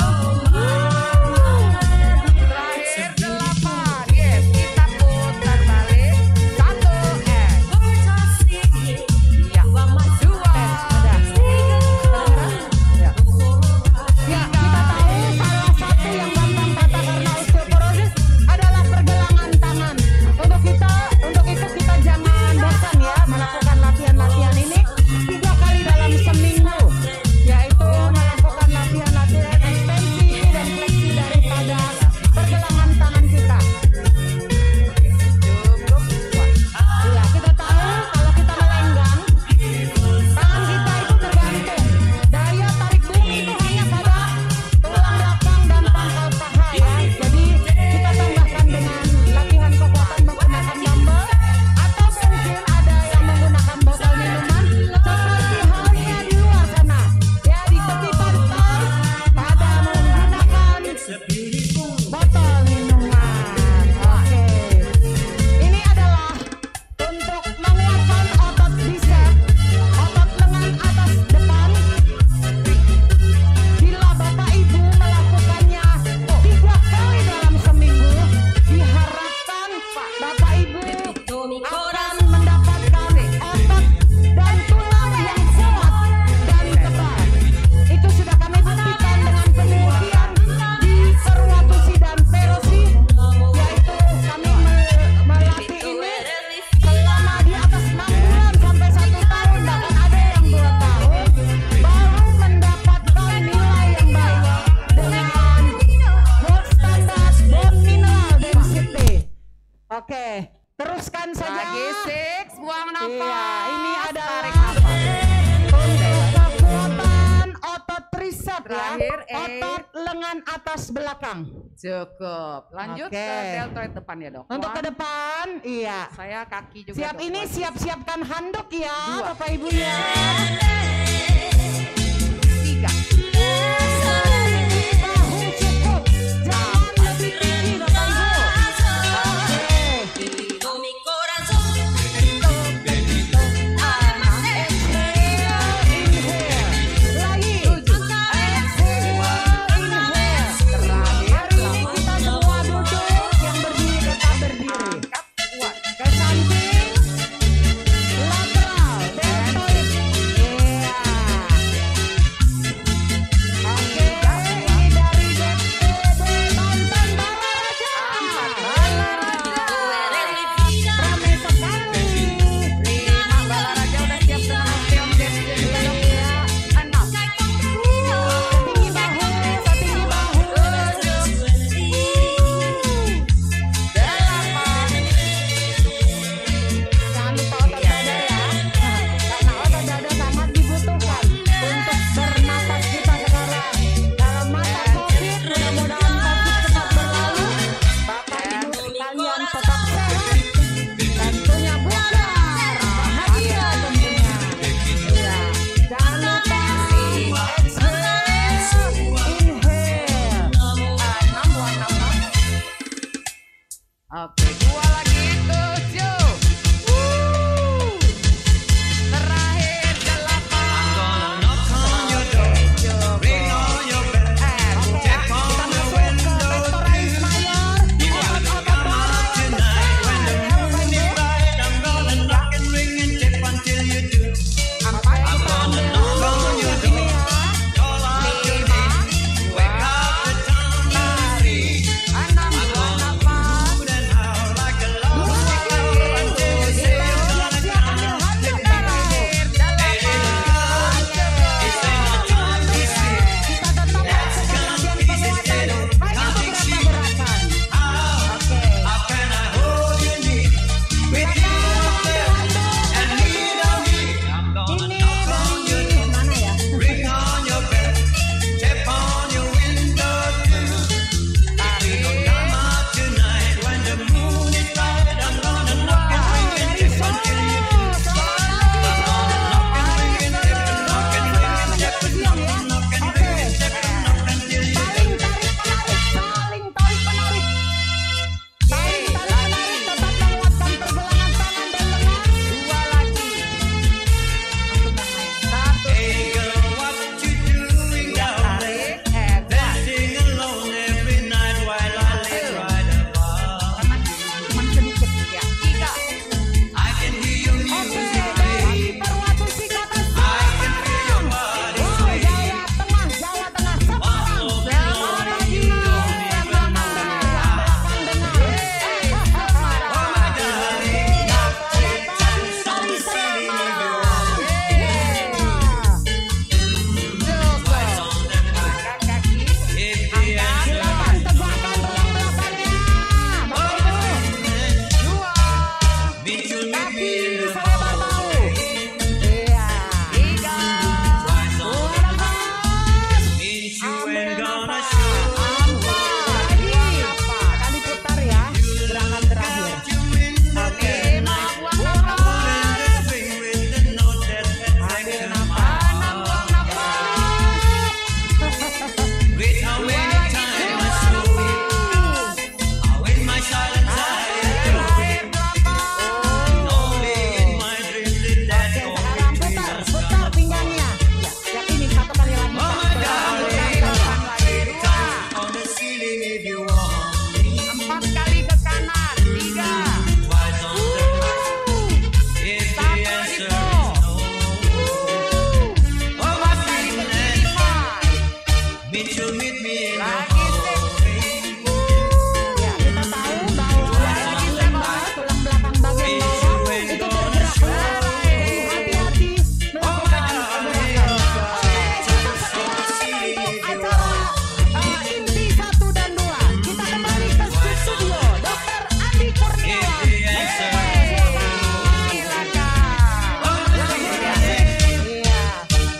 Terakhir 8. Yes, kita putar balik. 1. Ya, 2. Ya, kita tahu salah satu yang gampang patah karena osteoporosis adalah pergelangan tangan. Untuk itu kita jangan bosan ya melakukan latihan-latihan ini 3 kali dalam seminggu, yaitu melakukan latihan-latihan ekstensi dan fleksi daripada pergelangan tangan kita. Iya, kita tahu kalau kita melenggang, tangan kita itu tergantung. Daya tarik bumi itu hanya pada tulang belakang dan pangkal paha ya. Jadi kita tambahkan dengan latihan kekuatan menggunakan dumbbell atau mungkin ada yang menggunakan botol minuman seperti halnya di luar sana. Ya, di tepi pantai pada menggunakan botol minuman. Oke. Ini adalah untuk menguatkan otot bicep, otot lengan atas depan. Bila Bapak Ibu melakukannya 3 kali dalam seminggu, diharapkan Bapak Ibu akan mendapatkan otot dan tulang yang kuat dan tebal. Itu sudah kami buktikan dengan penelitian di Purwatusi dan Perosi, yaitu kami melatih ini selama di atas 6 bulan sampai 1 tahun, bahkan ada yang 2 tahun, baru mendapatkan nilai yang baik dengan gold standard bone mineral density. Oke, teruskan saja. Lagi 6. Buang nafas. Iya, ini adalah Tarik nafas. untuk kekuatan otot tricep ya, Terakhir, otot lengan atas belakang. Cukup. Lanjut Oke. ke deltoid depan ya, Dok. Untuk ke depan, iya. Saya kaki juga. Siap Dok. ini, siap-siapkan handuk ya, 2. Bapak Ibu ya. 3. Bahu cukup, jangan lebih tinggi Bapak Ibu. Lagi. Hari ini kita semua duduk, yang berdiri tetap berdiri. Ke samping, lateral, deltoid.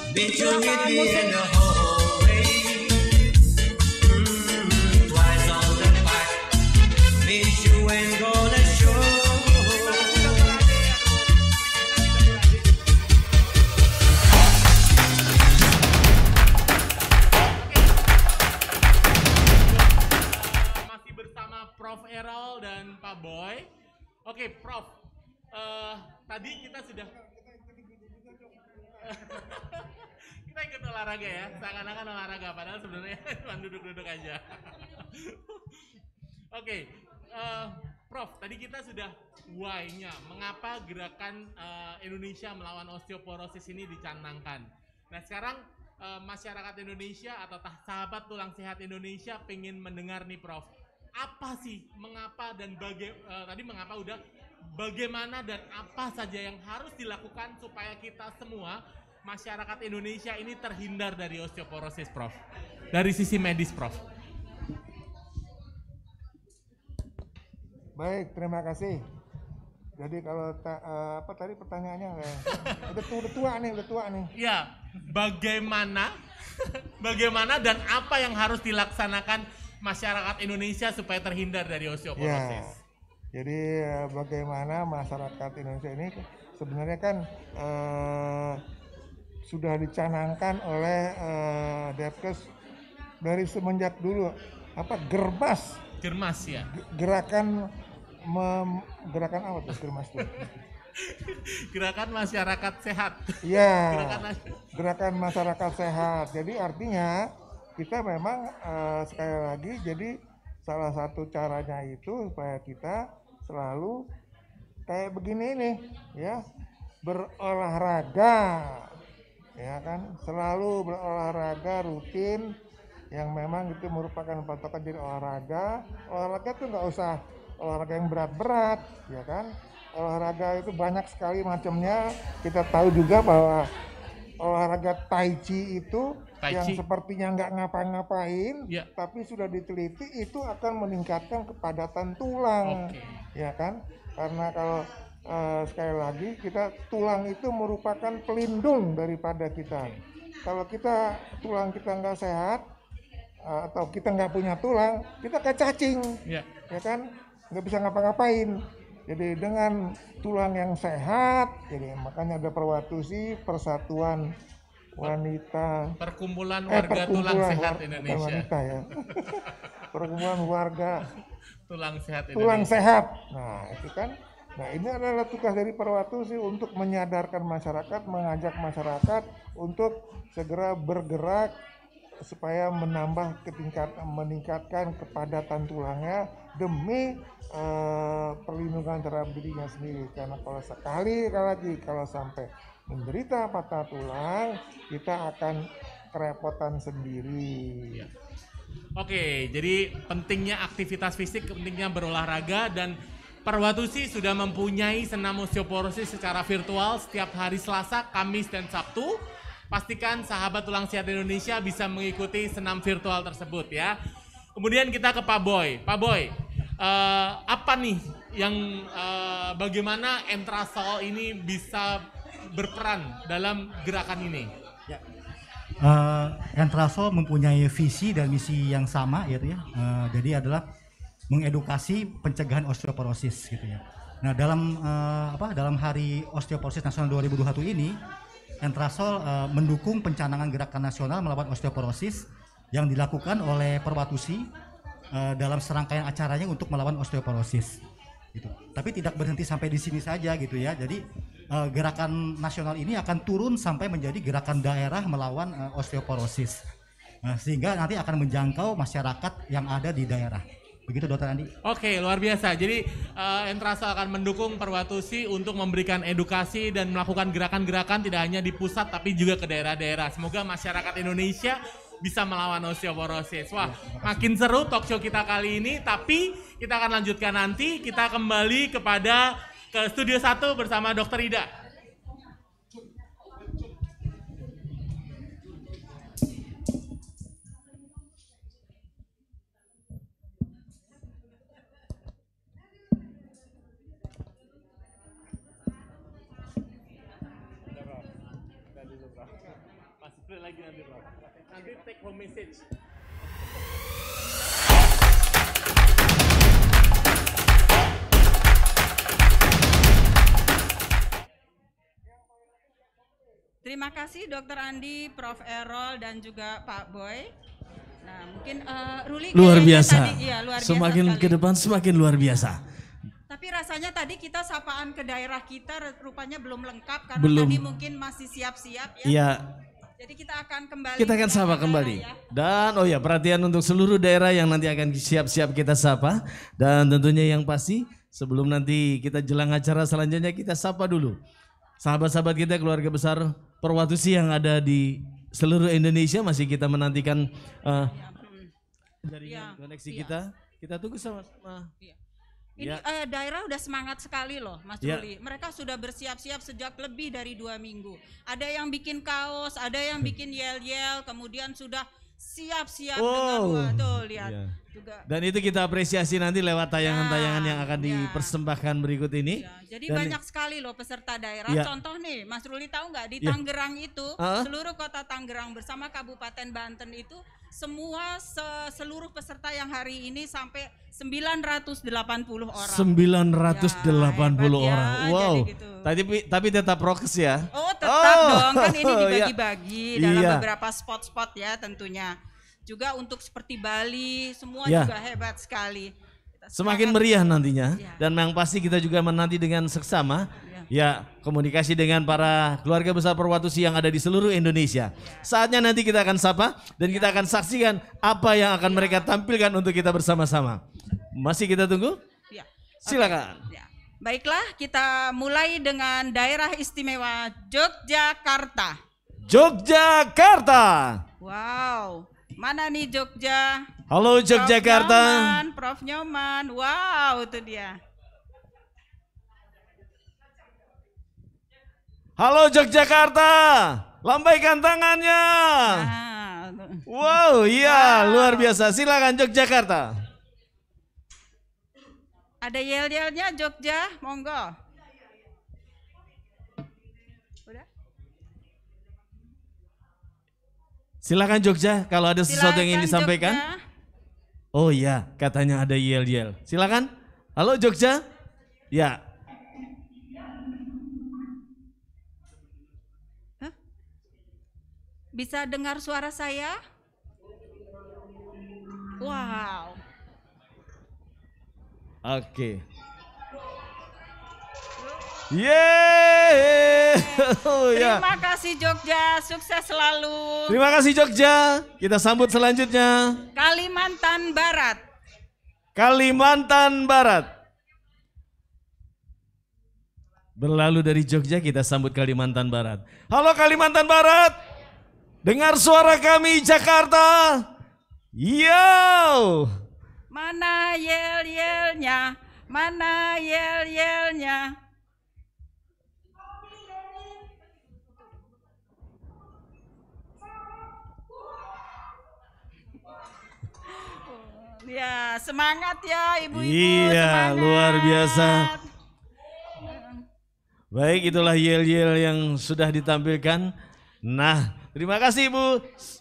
Silakan musik. Masih bersama Prof. Errol dan Pak Boy. Oke, Prof. Tadi kita sudah kita ikut olahraga ya, seakan-akan olahraga, padahal sebenarnya cuma duduk-duduk aja. Oke, Prof, tadi kita sudah why-nya, mengapa gerakan Indonesia melawan osteoporosis ini dicanangkan. Nah sekarang masyarakat Indonesia atau sahabat tulang sehat Indonesia pengen mendengar nih Prof, apa sih, mengapa dan tadi mengapa udah, bagaimana dan apa saja yang harus dilakukan supaya kita semua masyarakat Indonesia ini terhindar dari osteoporosis, Prof. Dari sisi medis, Prof. Baik, terima kasih. Jadi kalau apa tadi pertanyaannya? Udah tua nih. Ya, bagaimana dan apa yang harus dilaksanakan masyarakat Indonesia supaya terhindar dari osteoporosis? Ya. Jadi bagaimana masyarakat Indonesia ini sebenarnya kan sudah dicanangkan oleh Depkes dari semenjak dulu Germas ya. Gerakan apa tuh Germas tuh? Gerakan masyarakat sehat. Iya. Gerakan masyarakat sehat. Jadi artinya kita memang sekali lagi jadi salah satu caranya itu supaya kita selalu kayak begini nih ya, berolahraga ya kan, selalu berolahraga rutin yang memang itu merupakan patokan. Jadi olahraga tuh nggak usah olahraga yang berat-berat ya kan, olahraga itu banyak sekali macamnya. Kita tahu juga bahwa olahraga tai chi itu yang sepertinya nggak ngapa-ngapain, tapi sudah diteliti itu akan meningkatkan kepadatan tulang, ya kan? Karena kalau sekali lagi tulang itu merupakan pelindung daripada kita. Kalau tulang kita nggak sehat atau kita nggak punya tulang, kita kayak cacing, ya kan? Nggak bisa ngapa-ngapain. Jadi dengan tulang yang sehat, jadi makanya ada Perwatusi, Persatuan Wanita, Perkumpulan Warga Tulang Sehat Indonesia. Wanita ya. Perkumpulan Warga Tulang Sehat Indonesia. Tulang Sehat. Nah itu kan. Nah ini adalah tugas dari Perwatusi untuk menyadarkan masyarakat, mengajak masyarakat untuk segera bergerak supaya meningkatkan kepadatan tulangnya demi perlindungan terhadap dirinya sendiri. Karena kalau sekali lagi kalau sampai menderita patah tulang, kita akan kerepotan sendiri. Oke, jadi pentingnya aktivitas fisik, pentingnya berolahraga, dan Perwatusi sudah mempunyai senam osteoporosis secara virtual setiap hari Selasa, Kamis, dan Sabtu. Pastikan sahabat tulang sehat Indonesia bisa mengikuti senam virtual tersebut ya. Kemudian kita ke Pak Boy. Pak Boy, apa nih yang bagaimana Entrasol ini bisa berperan dalam gerakan ini? Ya. Entrasol mempunyai visi dan misi yang sama yaitu ya. Jadi adalah mengedukasi pencegahan osteoporosis gitu ya. Nah, dalam Hari Osteoporosis Nasional 2021 ini Entrasol mendukung pencanangan gerakan nasional melawan osteoporosis yang dilakukan oleh Perwatusi dalam serangkaian acaranya untuk melawan osteoporosis. Gitu. Tapi tidak berhenti sampai di sini saja gitu ya. Jadi gerakan nasional ini akan turun sampai menjadi gerakan daerah melawan osteoporosis. Sehingga nanti akan menjangkau masyarakat yang ada di daerah. Begitu Dokter Andi. Oke, luar biasa. Jadi Entrasol akan mendukung Perwatusi untuk memberikan edukasi dan melakukan gerakan-gerakan tidak hanya di pusat tapi juga ke daerah-daerah. Semoga masyarakat Indonesia bisa melawan osteoporosis. Wah, makin seru talk show kita kali ini, tapi kita akan lanjutkan nanti. Kita kembali ke studio 1 bersama Dokter Ida. Masih play lagi nanti Prof. Nanti take home message. Terima kasih Dr. Andi, Prof. Errol, dan juga Pak Boy. Nah, mungkin Ruli luar kayaknya biasa. Tadi, ya, luar biasa Semakin sekali. ke depan semakin luar biasa. Tapi rasanya tadi kita sapaan ke daerah kita rupanya belum lengkap karena Belum. tadi mungkin masih siap-siap ya. Iya. Jadi kita akan kembali. Kita akan sapa kembali. Dan oh ya, perhatian untuk seluruh daerah yang nanti akan siap-siap kita sapa. Dan tentunya yang pasti sebelum nanti kita jelang acara selanjutnya kita sapa dulu sahabat-sahabat kita, keluarga besar Perwatusi yang ada di seluruh Indonesia. Masih kita menantikan jaringan koneksi kita. Kita tunggu sama-sama. Ini daerah udah semangat sekali loh Mas Ya. Ruli. Mereka sudah bersiap-siap sejak lebih dari 2 minggu. Ada yang bikin kaos, ada yang bikin yel-yel, kemudian sudah siap-siap dengan wah, tuh lihat. Ya. Juga. Dan itu kita apresiasi nanti lewat tayangan-tayangan yang akan dipersembahkan berikut ini. Jadi Dan banyak sekali loh peserta daerah. Ya. Contoh nih, Mas Ruli tahu nggak di Ya. Tangerang itu, Ah. seluruh kota Tangerang bersama Kabupaten Banten itu semua seluruh peserta yang hari ini sampai 980 orang. 980 Ya, orang. hebat ya, Wow. jadi gitu. Tapi tetap prokes ya. Oh tetap dong, kan ini dibagi-bagi dalam Iya. beberapa spot-spot ya tentunya. Juga untuk seperti Bali, semua Ya. juga hebat sekali. Semakin meriah nantinya. Dan yang pasti kita juga menanti dengan seksama ya komunikasi dengan para keluarga besar Perwatusi yang ada di seluruh Indonesia. Saatnya nanti kita akan sapa dan kita akan saksikan apa yang akan mereka tampilkan untuk kita bersama-sama. Masih kita tunggu? Ya. Silakan. Baiklah, kita mulai dengan daerah istimewa Yogyakarta. Yogyakarta. Wow, mana nih Jogja? Halo Yogyakarta. Prof Nyoman, wow itu dia. Halo Yogyakarta. Lambaikan tangannya. Wow, iya luar biasa. Silakan Yogyakarta. Ada yel-yelnya Jogja, monggo. Silakan Jogja kalau ada sesuatu yang ingin Silakan, disampaikan. Jogja. Oh iya, katanya ada yel-yel. Silakan. Halo Jogja. Ya. Bisa dengar suara saya? Wow. Oke. Yeay. Oh, ya. Terima kasih Jogja, sukses selalu. Terima kasih Jogja. Kita sambut selanjutnya. Kalimantan Barat. Kalimantan Barat. Berlalu dari Jogja kita sambut Kalimantan Barat. Halo Kalimantan Barat. Dengar suara kami Jakarta. Yo. Mana yel-yelnya? Mana yel-yelnya? Ya, semangat ya ibu-ibu. Iya, semangat. luar biasa. Baik, itulah yel-yel yang sudah ditampilkan. Nah, terima kasih Ibu.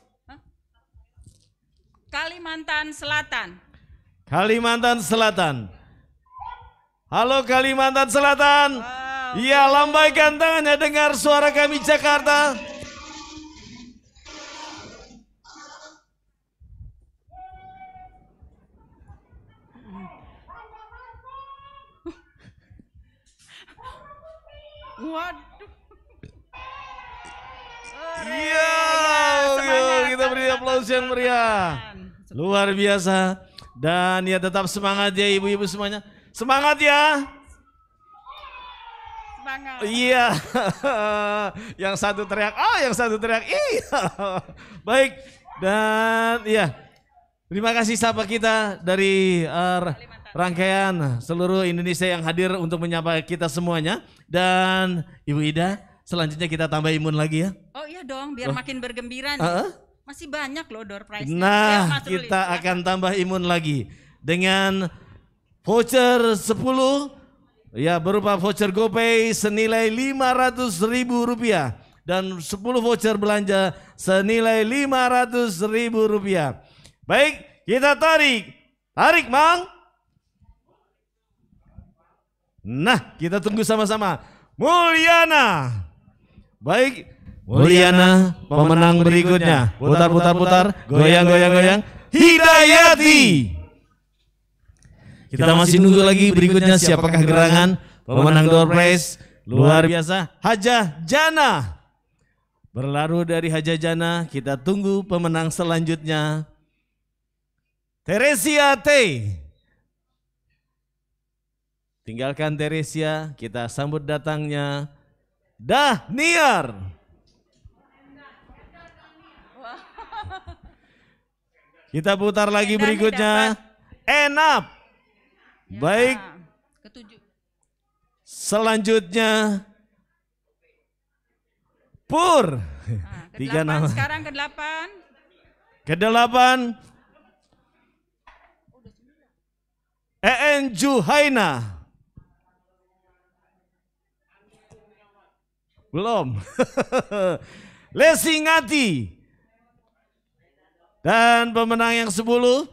Kalimantan Selatan. Kalimantan Selatan. Halo Kalimantan Selatan. Iya, lambaikan tangannya dengar suara kami Jakarta. Waduh. Iya, kita beri aplaus yang meriah. Luar biasa. Dan ya tetap semangat ya ibu-ibu semuanya. Semangat ya. Semangat. Iya. Yang satu teriak, yang satu teriak, iya. Baik. Dan iya. Terima kasih sahabat kita dari rangkaian seluruh Indonesia yang hadir untuk menyapa kita semuanya. Dan Ibu Ida, selanjutnya kita tambah imun lagi ya. Oh iya dong, biar makin bergembira nih. Masih banyak loh door prize. Nah, kita akan tambah imun lagi dengan voucher 10 ya berupa voucher GoPay senilai Rp500.000 dan 10 voucher belanja senilai Rp500.000. Baik, kita tarik. Tarik, Mang. Nah, kita tunggu sama-sama. Mulyana. Baik, Mulyana pemenang berikutnya. Putar. Goyang. Hidayati. Kita masih nunggu lagi berikutnya siapakah gerangan pemenang door prize luar biasa. Hajah Jana. Berlalu dari Hajah Jana, kita tunggu pemenang selanjutnya. Teresia T. Tinggalkan Teresia, kita sambut datangnya Dahniar. Kita putar lagi berikutnya. Enap. Baik. Selanjutnya Pur. 3 nama. Sekarang ke-8. Ke-8. EN Juhaina. Belum. Lesingati. Dan pemenang yang 10.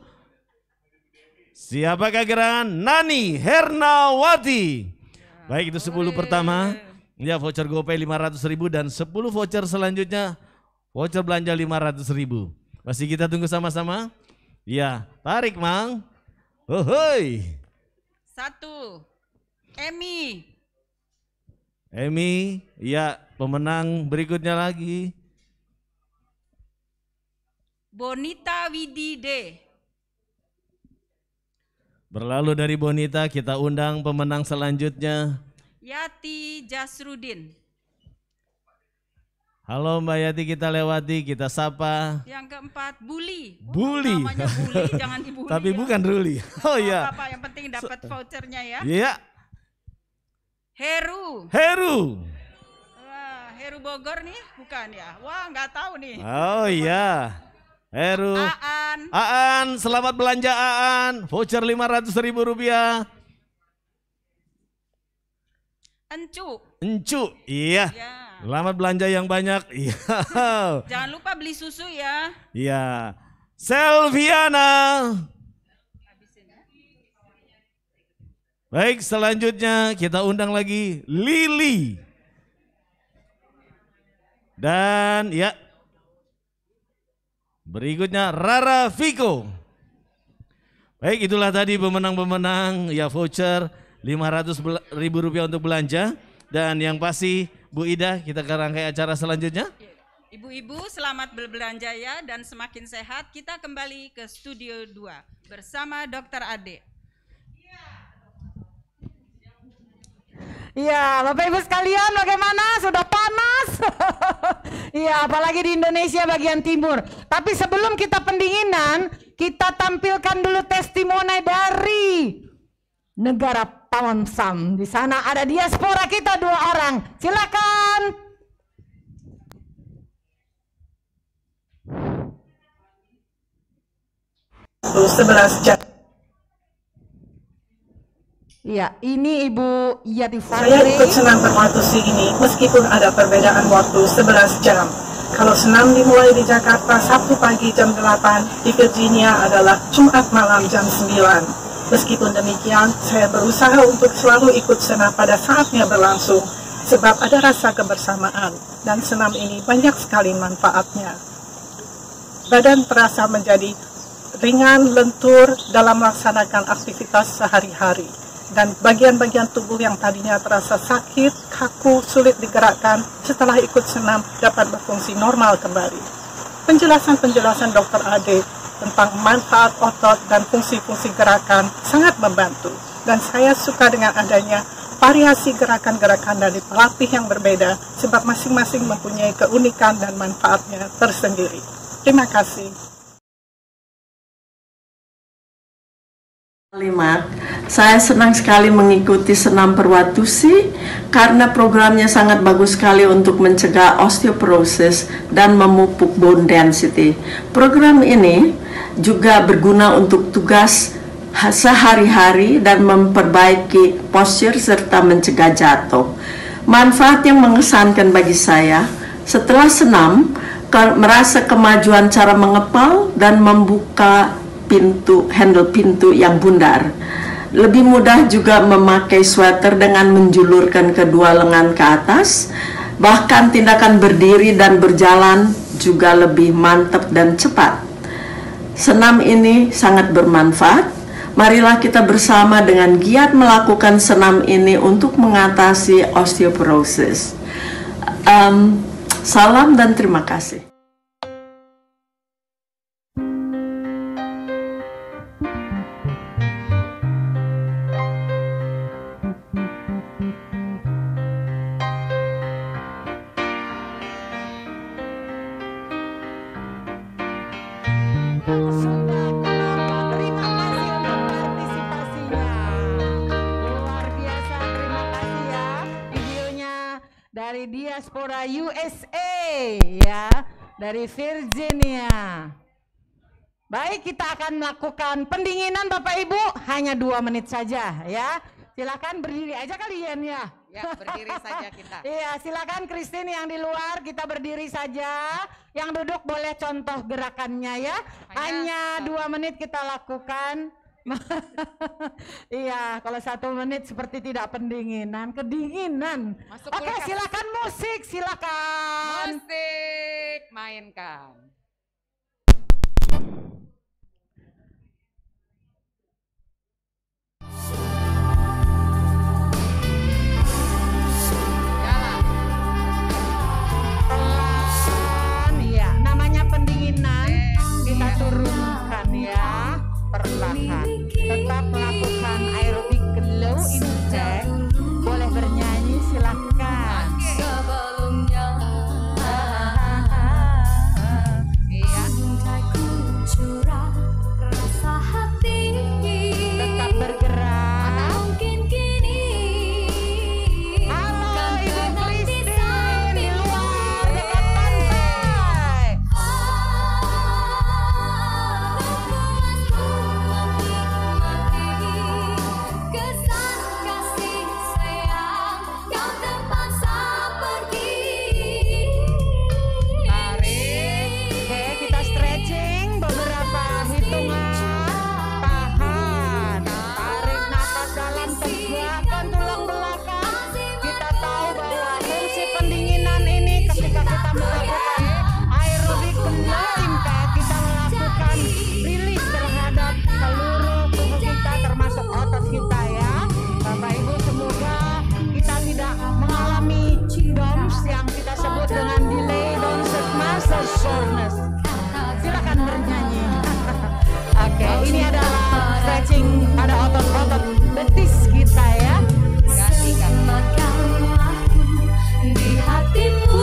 Siapakah gerangan? Nani Hernawati. Baik, itu 10 pertama. Ya, voucher GoPay 500.000 dan 10 voucher selanjutnya voucher belanja 500.000. Masih kita tunggu sama-sama. Ya, tarik, Mang. Ohoi. 1. Emi. Emi, ya, pemenang berikutnya lagi. Bonita Widide. Berlalu dari Bonita, kita undang pemenang selanjutnya. Yati Jasrudin. Halo Mbak Yati, kita lewati, kita sapa. Yang keempat, Buli. Buli. Namanya Buli, jangan dibully. Tapi bukan Ruli. Oh iya. Apa yang penting dapat vouchernya ya. Iya. Heru. Wah, Heru Bogor nih, bukan ya? Wah, nggak tahu nih. Oh iya. Heru. Aan, selamat belanja Aan. Voucher Rp500.000. Encu, iya. Selamat belanja yang banyak. Iya. Jangan lupa beli susu ya. Iya. Selviana. Baik, selanjutnya kita undang lagi Lili. Dan ya, berikutnya Rara Viko. Baik, itulah tadi pemenang-pemenang ya voucher Rp500.000 untuk belanja. Dan yang pasti Bu Ida, kita ke rangkai acara selanjutnya. Ibu-ibu selamat berbelanja ya dan semakin sehat. Kita kembali ke studio 2 bersama Dr. Ade. Iya, Bapak Ibu sekalian bagaimana? Sudah panas? Iya, apalagi di Indonesia bagian timur. Tapi sebelum kita pendinginan, kita tampilkan dulu testimoni dari negara Paman Sam. Di sana ada diaspora kita 2 orang. Silakan. Iya, ini Ibu Yati Fadri. Saya ikut senam berwatusi ini meskipun ada perbedaan waktu 11 jam. Kalau senam dimulai di Jakarta Sabtu pagi jam 8, di Virginia adalah Jumat malam jam 9. Meskipun demikian, saya berusaha untuk selalu ikut senam pada saatnya berlangsung, sebab ada rasa kebersamaan, dan senam ini banyak sekali manfaatnya. Badan terasa menjadi ringan, lentur dalam melaksanakan aktivitas sehari-hari, dan bagian-bagian tubuh yang tadinya terasa sakit, kaku, sulit digerakkan, setelah ikut senam dapat berfungsi normal kembali. Penjelasan-penjelasan Dr. Ade tentang manfaat otot dan fungsi-fungsi gerakan sangat membantu, dan saya suka dengan adanya variasi gerakan-gerakan dari pelatih yang berbeda sebab masing-masing mempunyai keunikan dan manfaatnya tersendiri. Terima kasih. Saya senang sekali mengikuti senam perwatusi karena programnya sangat bagus sekali untuk mencegah osteoporosis dan memupuk bone density. Program ini juga berguna untuk tugas sehari-hari dan memperbaiki postur serta mencegah jatuh. Manfaat yang mengesankan bagi saya Setelah senam, merasa kemajuan cara mengepal dan membuka handle pintu yang bundar. Lebih mudah juga memakai sweater dengan menjulurkan kedua lengan ke atas. Bahkan tindakan berdiri dan berjalan juga lebih mantap dan cepat. Senam ini sangat bermanfaat. Marilah kita bersama dengan giat melakukan senam ini untuk mengatasi osteoporosis. Salam dan terima kasih. Dari diaspora USA ya, dari Virginia. Baik, kita akan melakukan pendinginan Bapak Ibu, hanya 2 menit saja ya. Silakan berdiri aja kalian ya. Ya, berdiri saja kita. Iya, silakan Christine yang di luar, kita berdiri saja. Yang duduk boleh contoh gerakannya ya. Hanya 2 menit kita lakukan. Iya, kalau 1 menit seperti tidak pendinginan, kedinginan. Oke, silakan musik, silakan. Musik, mainkan. Pelan, ya, namanya pendinginan. Kita turunkan ya, perlahan. Tetap melakukan aerobik low intake. Boleh bernyanyi, silakan. Sebelumnya Iya. rasa hati Tetap bergerak. mungkin kini. Halo Ibu Christine di luar dekat pantai. Kesan kasih sayang kau terpaksa pergi. Tarik. Oke, kita stretching beberapa hitungan. Tahan. Tarik nafas dalam, tegakkan tulang belakang. Kita tahu bahwa fungsi pendinginan ini ketika kita melakukan aerobik low impact, kita melakukan rilis terhadap seluruh tubuh kita termasuk otot kita ya. Bapak Ibu, semoga kita tidak mengalami DOMS yang kita sebut dengan delayed onset muscle soreness. Silakan bernyanyi. Oke, ini adalah stretching pada otot-otot betis kita ya. Di hatimu,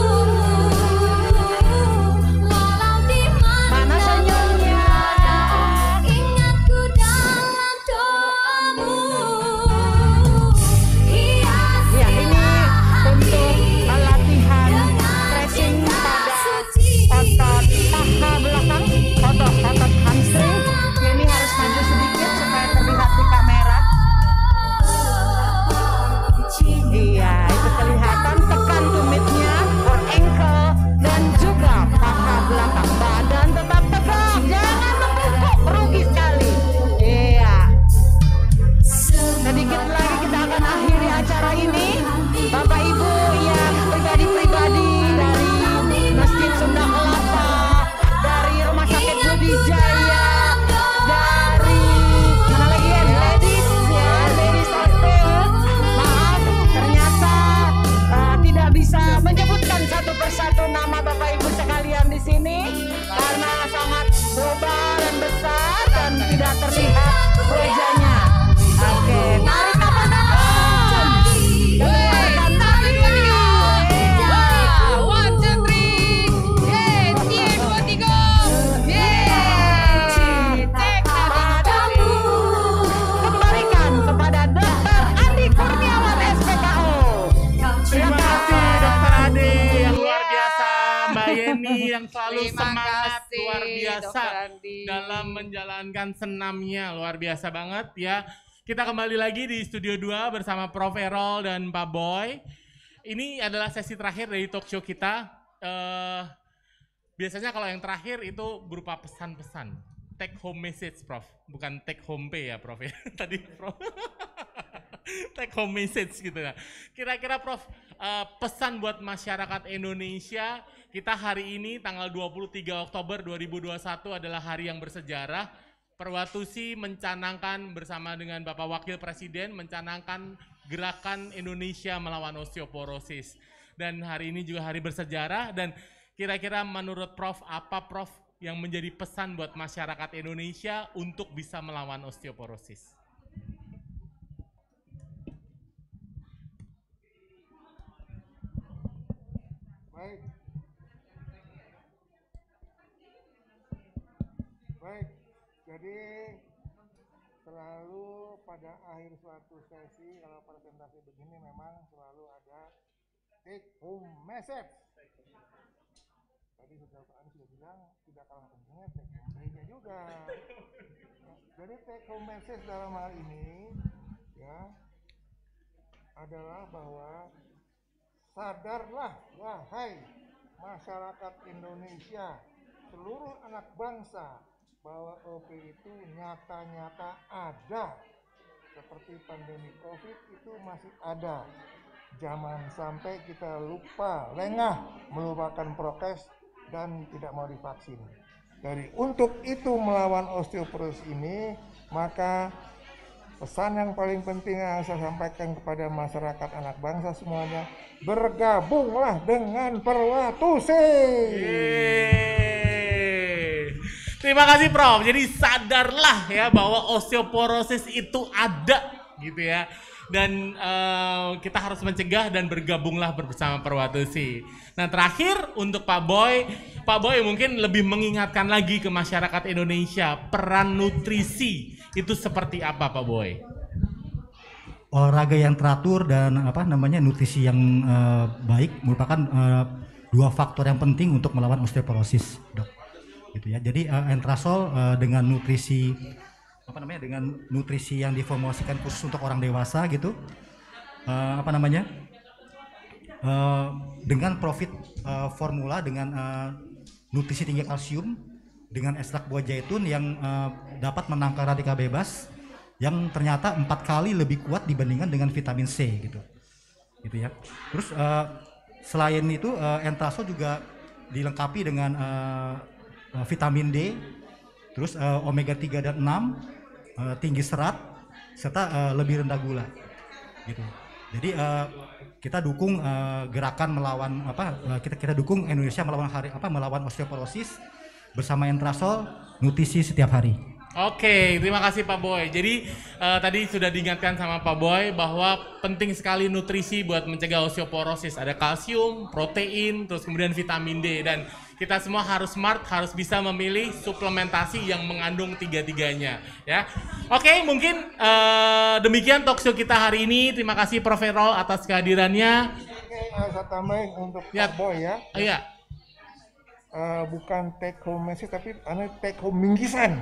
walau di mana senyumnya, ingatku dalam doamu. Ya, ini untuk latihan stretching pada otot paha belakang, otot hamstring. Ini harus maju sedikit supaya terlihat di kamera. Iya, itu kelihatan. Tekan tumitnya, or ankle, dan juga paha belakang. Badan tetap tegak, jangan membungkuk, rugi sekali. Iya. Sedikit lagi kita akan akhiri acara ini. Bapak Ibu yang pribadi-pribadi dari Masjid Sunda Kelapa, dari Rumah Sakit Budi Jaya, dari mana lagi ya, ladies ya, ladies hostel. Maaf, ternyata tidak bisa menyebutkan satu persatu nama Bapak Ibu sekalian di sini karena sangat global dan besar dan tidak terlihat wajahnya. Oke, tarik nafas dalam. Keluarkan tarik lagi. Yeah, 1, 2, 3. Yeah, 2, 3. Yeah. Cek Padamu. Kembalikan kepada Dr. Andi Kurniawan SPKO. Terima kasih Dokter Ade yang luar biasa, Mbak Yeni yang selalu Terima semangat kasih, luar biasa Dokter Andi. dalam menjalankan senamnya, luar biasa banget ya. Kita kembali lagi di Studio 2 bersama Prof. Errol dan Pak Boy. Ini adalah sesi terakhir dari talk show kita. biasanya kalau yang terakhir itu berupa pesan-pesan. Take home message, Prof. Bukan take home pay ya, Prof. Ya. Tadi, Prof. Take home message gitu ya. Kira-kira, Prof, pesan buat masyarakat Indonesia, kita hari ini tanggal 23 Oktober 2021 adalah hari yang bersejarah. Perwatusi mencanangkan bersama dengan Bapak Wakil Presiden mencanangkan gerakan Indonesia melawan osteoporosis. Dan hari ini juga hari bersejarah, dan kira-kira menurut Prof, apa Prof yang menjadi pesan buat masyarakat Indonesia untuk bisa melawan osteoporosis? Baik. Baik. Jadi selalu pada akhir suatu sesi kalau presentasi begini memang selalu ada take home message. Tadi Pak Anies sudah bilang tidak kalah pentingnya take home pay-nya juga. Jadi take home message dalam hal ini ya adalah bahwa sadarlah wahai masyarakat Indonesia, seluruh anak bangsa, bahwa OP itu nyata-nyata ada. Seperti pandemi COVID itu masih ada. Jangan sampai kita lupa, lengah melupakan prokes dan tidak mau divaksin. Jadi untuk itu melawan osteoporosis ini, maka pesan yang paling penting yang saya sampaikan kepada masyarakat anak bangsa semuanya, bergabunglah dengan Perwatusi. Terima kasih Prof. Jadi sadarlah ya bahwa osteoporosis itu ada gitu ya. Dan kita harus mencegah dan bergabunglah bersama Perwatusi. Nah terakhir untuk Pak Boy mungkin lebih mengingatkan lagi ke masyarakat Indonesia peran nutrisi itu seperti apa Pak Boy? Olahraga yang teratur dan nutrisi yang baik merupakan dua faktor yang penting untuk melawan osteoporosis, Dok. Gitu ya. Jadi Entrasol dengan nutrisi dengan nutrisi yang diformulasikan khusus untuk orang dewasa gitu, dengan profit formula dengan nutrisi tinggi kalsium dengan ekstrak buah zaitun yang dapat menangkal radikal bebas yang ternyata 4 kali lebih kuat dibandingkan dengan vitamin C gitu ya. Terus selain itu Entrasol juga dilengkapi dengan vitamin D, terus omega 3 dan 6, tinggi serat, serta lebih rendah gula gitu. Jadi kita dukung gerakan melawan kita dukung Indonesia melawan osteoporosis bersama Entrasol nutrisi setiap hari. Oke, terima kasih Pak Boy. Jadi tadi sudah diingatkan sama Pak Boy bahwa penting sekali nutrisi buat mencegah osteoporosis. Ada kalsium, protein, terus kemudian vitamin D, dan kita semua harus smart, harus bisa memilih suplementasi yang mengandung tiga-tiganya ya. Oke, mungkin demikian talkshow kita hari ini. Terima kasih Prof. Errol atas kehadirannya. Oke, saya tambahin untuk Pak Boy ya. Iya. Bukan take home message tapi take home minggisan.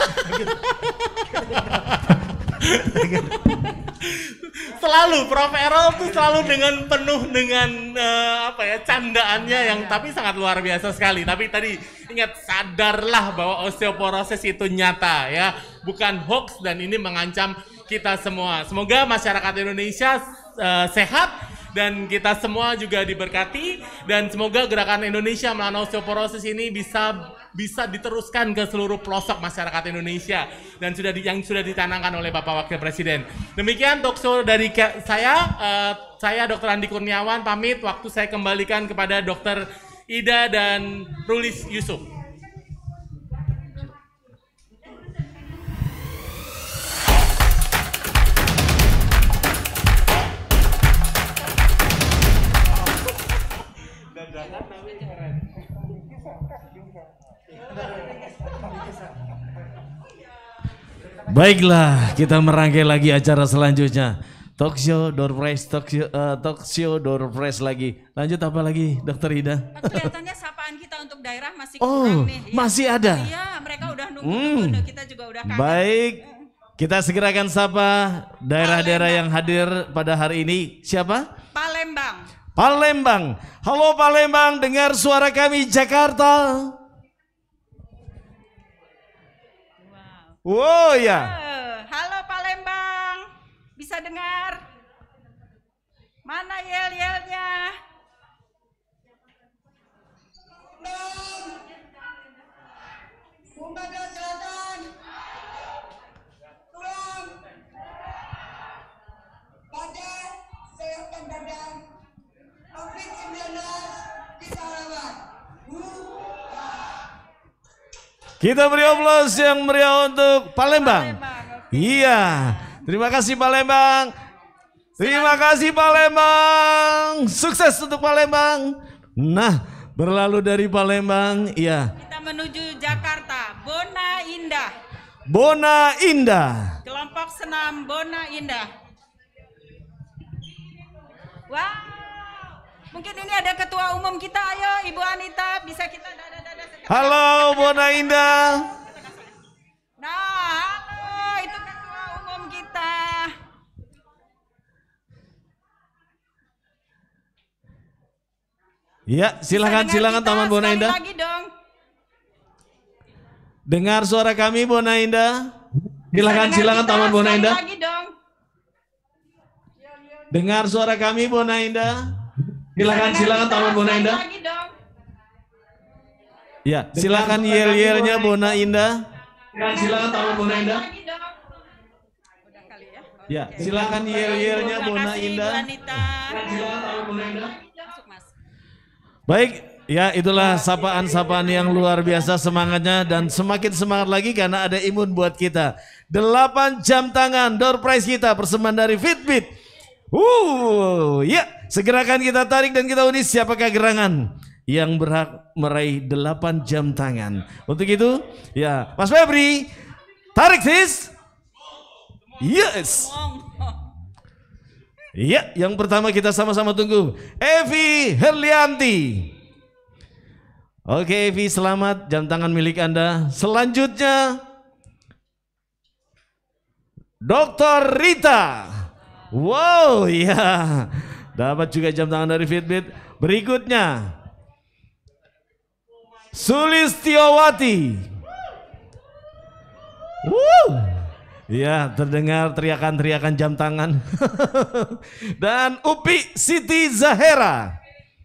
Selalu Prof. Errol tuh selalu dengan penuh dengan candaannya yang tapi sangat luar biasa sekali. Tapi tadi ingat, sadarlah bahwa osteoporosis itu nyata ya, bukan hoax, dan ini mengancam kita semua. Semoga masyarakat Indonesia sehat dan kita semua juga diberkati, dan semoga gerakan Indonesia melawan osteoporosis ini bisa diteruskan ke seluruh pelosok masyarakat Indonesia dan yang sudah dicanangkan oleh Bapak Wakil Presiden. Demikian talkshow dari saya Dr. Andi Kurniawan pamit. Waktu saya kembalikan kepada Dr. Ida dan Rulis Yusuf. Baiklah, kita merangkai lagi acara selanjutnya. Talkshow Door Prize, talkshow Door Prize lagi. Lanjut apa lagi, Dokter Ida? Kelihatannya sapaan kita untuk daerah masih kurang nih. Ya. Masih ada? Iya, mereka udah nunggu, kita juga udah kaget. Baik, kita segera akan sapa daerah-daerah yang hadir pada hari ini. Siapa? Palembang. Palembang. Halo Palembang, dengar suara kami Jakarta. Wow ya. Halo Palembang, bisa dengar? Mana yel-yelnya? Pada sehatkan badan COVID-19 kita lawan. Kita beri aplaus yang meriah untuk Palembang. Iya, terima kasih Palembang. Terima kasih Palembang. Sukses untuk Palembang. Nah, berlalu dari Palembang, iya. Kita menuju Jakarta, Bona Indah. Bona Indah. Kelompok senam Bona Indah. Wow, mungkin ini ada ketua umum kita. Ayo Ibu Anita, bisa kita dada-dada. Halo Bona Indah. Nah, halo, itu ketua umum kita. Ya, silakan Taman Bona Indah. Lagi dong. Dengar suara kami Bona Indah. Silakan Taman Bona Indah. Lagi dong. Dengar suara kami Bona Indah. Silakan Taman Bona Indah. Lagi dong. Ya, silakan yel-yelnya Bona Indah. Silakan Taman Bona Indah. Ya, silakan yel-yelnya Bona Indah. Silakan Taman Bona Indah. Baik, ya itulah sapaan-sapaan yang luar biasa semangatnya dan semakin semangat lagi karena ada imun buat kita. 8 jam tangan door prize kita persembahan dari Fitbit. Ya, segera akan kita tarik dan kita undi siapakah gerangan yang berhak meraih 8 jam tangan. Untuk itu, ya Mas Febri, tarik sis. Yes. Ya, yang pertama kita sama-sama tunggu. Evi Herlianti. Oke Evi, selamat, jam tangan milik Anda. Selanjutnya Dr. Rita. Wow, ya, dapat juga jam tangan dari Fitbit. Berikutnya Sulistiowati. Ya, terdengar teriakan-teriakan jam tangan. Dan Upi Siti Zahera.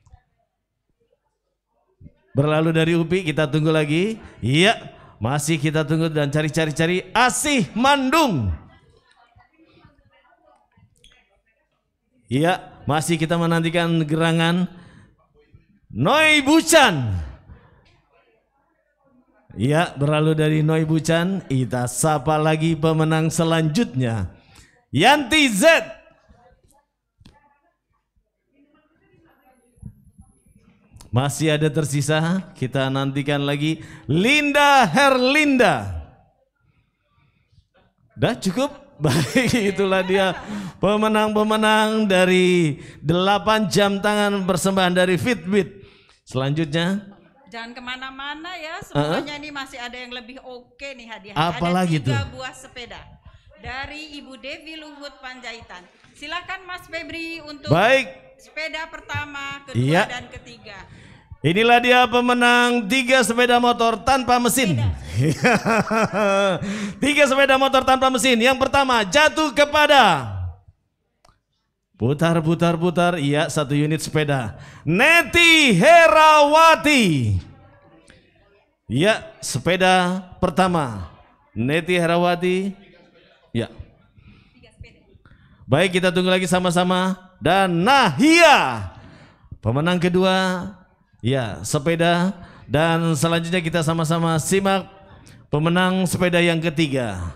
Berlalu dari Upi, kita tunggu lagi. Iya, masih kita tunggu dan cari Asih Mandung. Iya, masih kita menantikan gerangan Noi Buchan. Iya, berlalu dari Noi Buchan, kita sapa lagi pemenang selanjutnya. Yanti Z. Masih ada tersisa, kita nantikan lagi Linda Herlinda. Dah cukup? Baik, itulah dia pemenang-pemenang dari 8 jam tangan persembahan dari Fitbit. Selanjutnya jangan kemana-mana ya, semuanya ini masih ada yang lebih oke nih hadiahnya. Apalagi ada 3 buah sepeda dari Ibu Devi Luhut Panjaitan. Silakan Mas Febri untuk sepeda pertama, kedua dan ketiga. Inilah dia pemenang 3 sepeda motor tanpa mesin. 3 sepeda motor tanpa mesin. Yang pertama jatuh kepada putar. Iya, 1 unit sepeda. Neti Herawati. Ya, sepeda pertama. Neti Herawati. Ya. Baik, kita tunggu lagi sama-sama. Dan Nahia, pemenang kedua. Ya, sepeda. Dan selanjutnya kita sama-sama simak pemenang sepeda yang ketiga.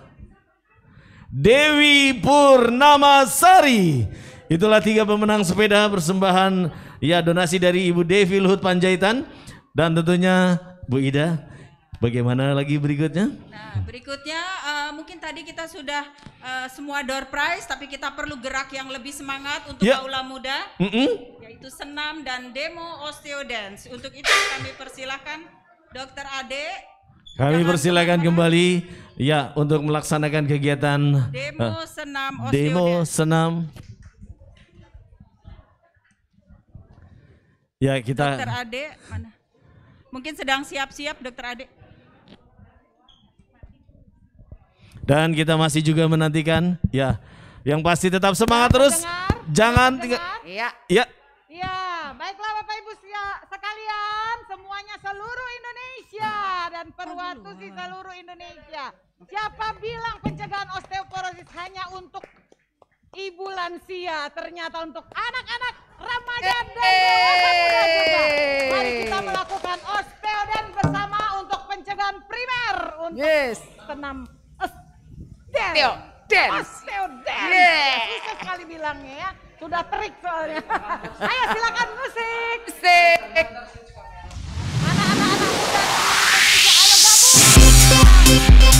Dewi Purnamasari. Itulah 3 pemenang sepeda persembahan ya donasi dari Ibu Devi Luhut Panjaitan. Dan tentunya Bu Ida, bagaimana lagi berikutnya? Nah, berikutnya mungkin tadi kita sudah semua door prize, tapi kita perlu gerak yang lebih semangat untuk aula muda, yaitu senam dan demo osteodance. Untuk itu kami persilahkan Dr. Ade. Kami persilakan kembali ya untuk melaksanakan kegiatan demo senam osteodance. Demo senam. Ya, kita Dokter Ade mana? Mungkin sedang siap-siap Dokter Ade. Dan kita masih juga menantikan, ya, yang pasti tetap semangat terus, jangan tinggal. Iya. Ya. Iya, baiklah Bapak Ibu sekalian, semuanya seluruh Indonesia dan Perwatusi seluruh Indonesia. Siapa bilang pencegahan osteoporosis hanya untuk ibu lansia, ternyata untuk anak-anak remaja dan dewasa muda juga. Mari kita melakukan osteodance bersama untuk pencegahan primer untuk senam osteodance. Susah sekali bilangnya ya, sudah trik soalnya. Ayo silakan musik. Mana anak-anak muda Indonesia, ayo gabung.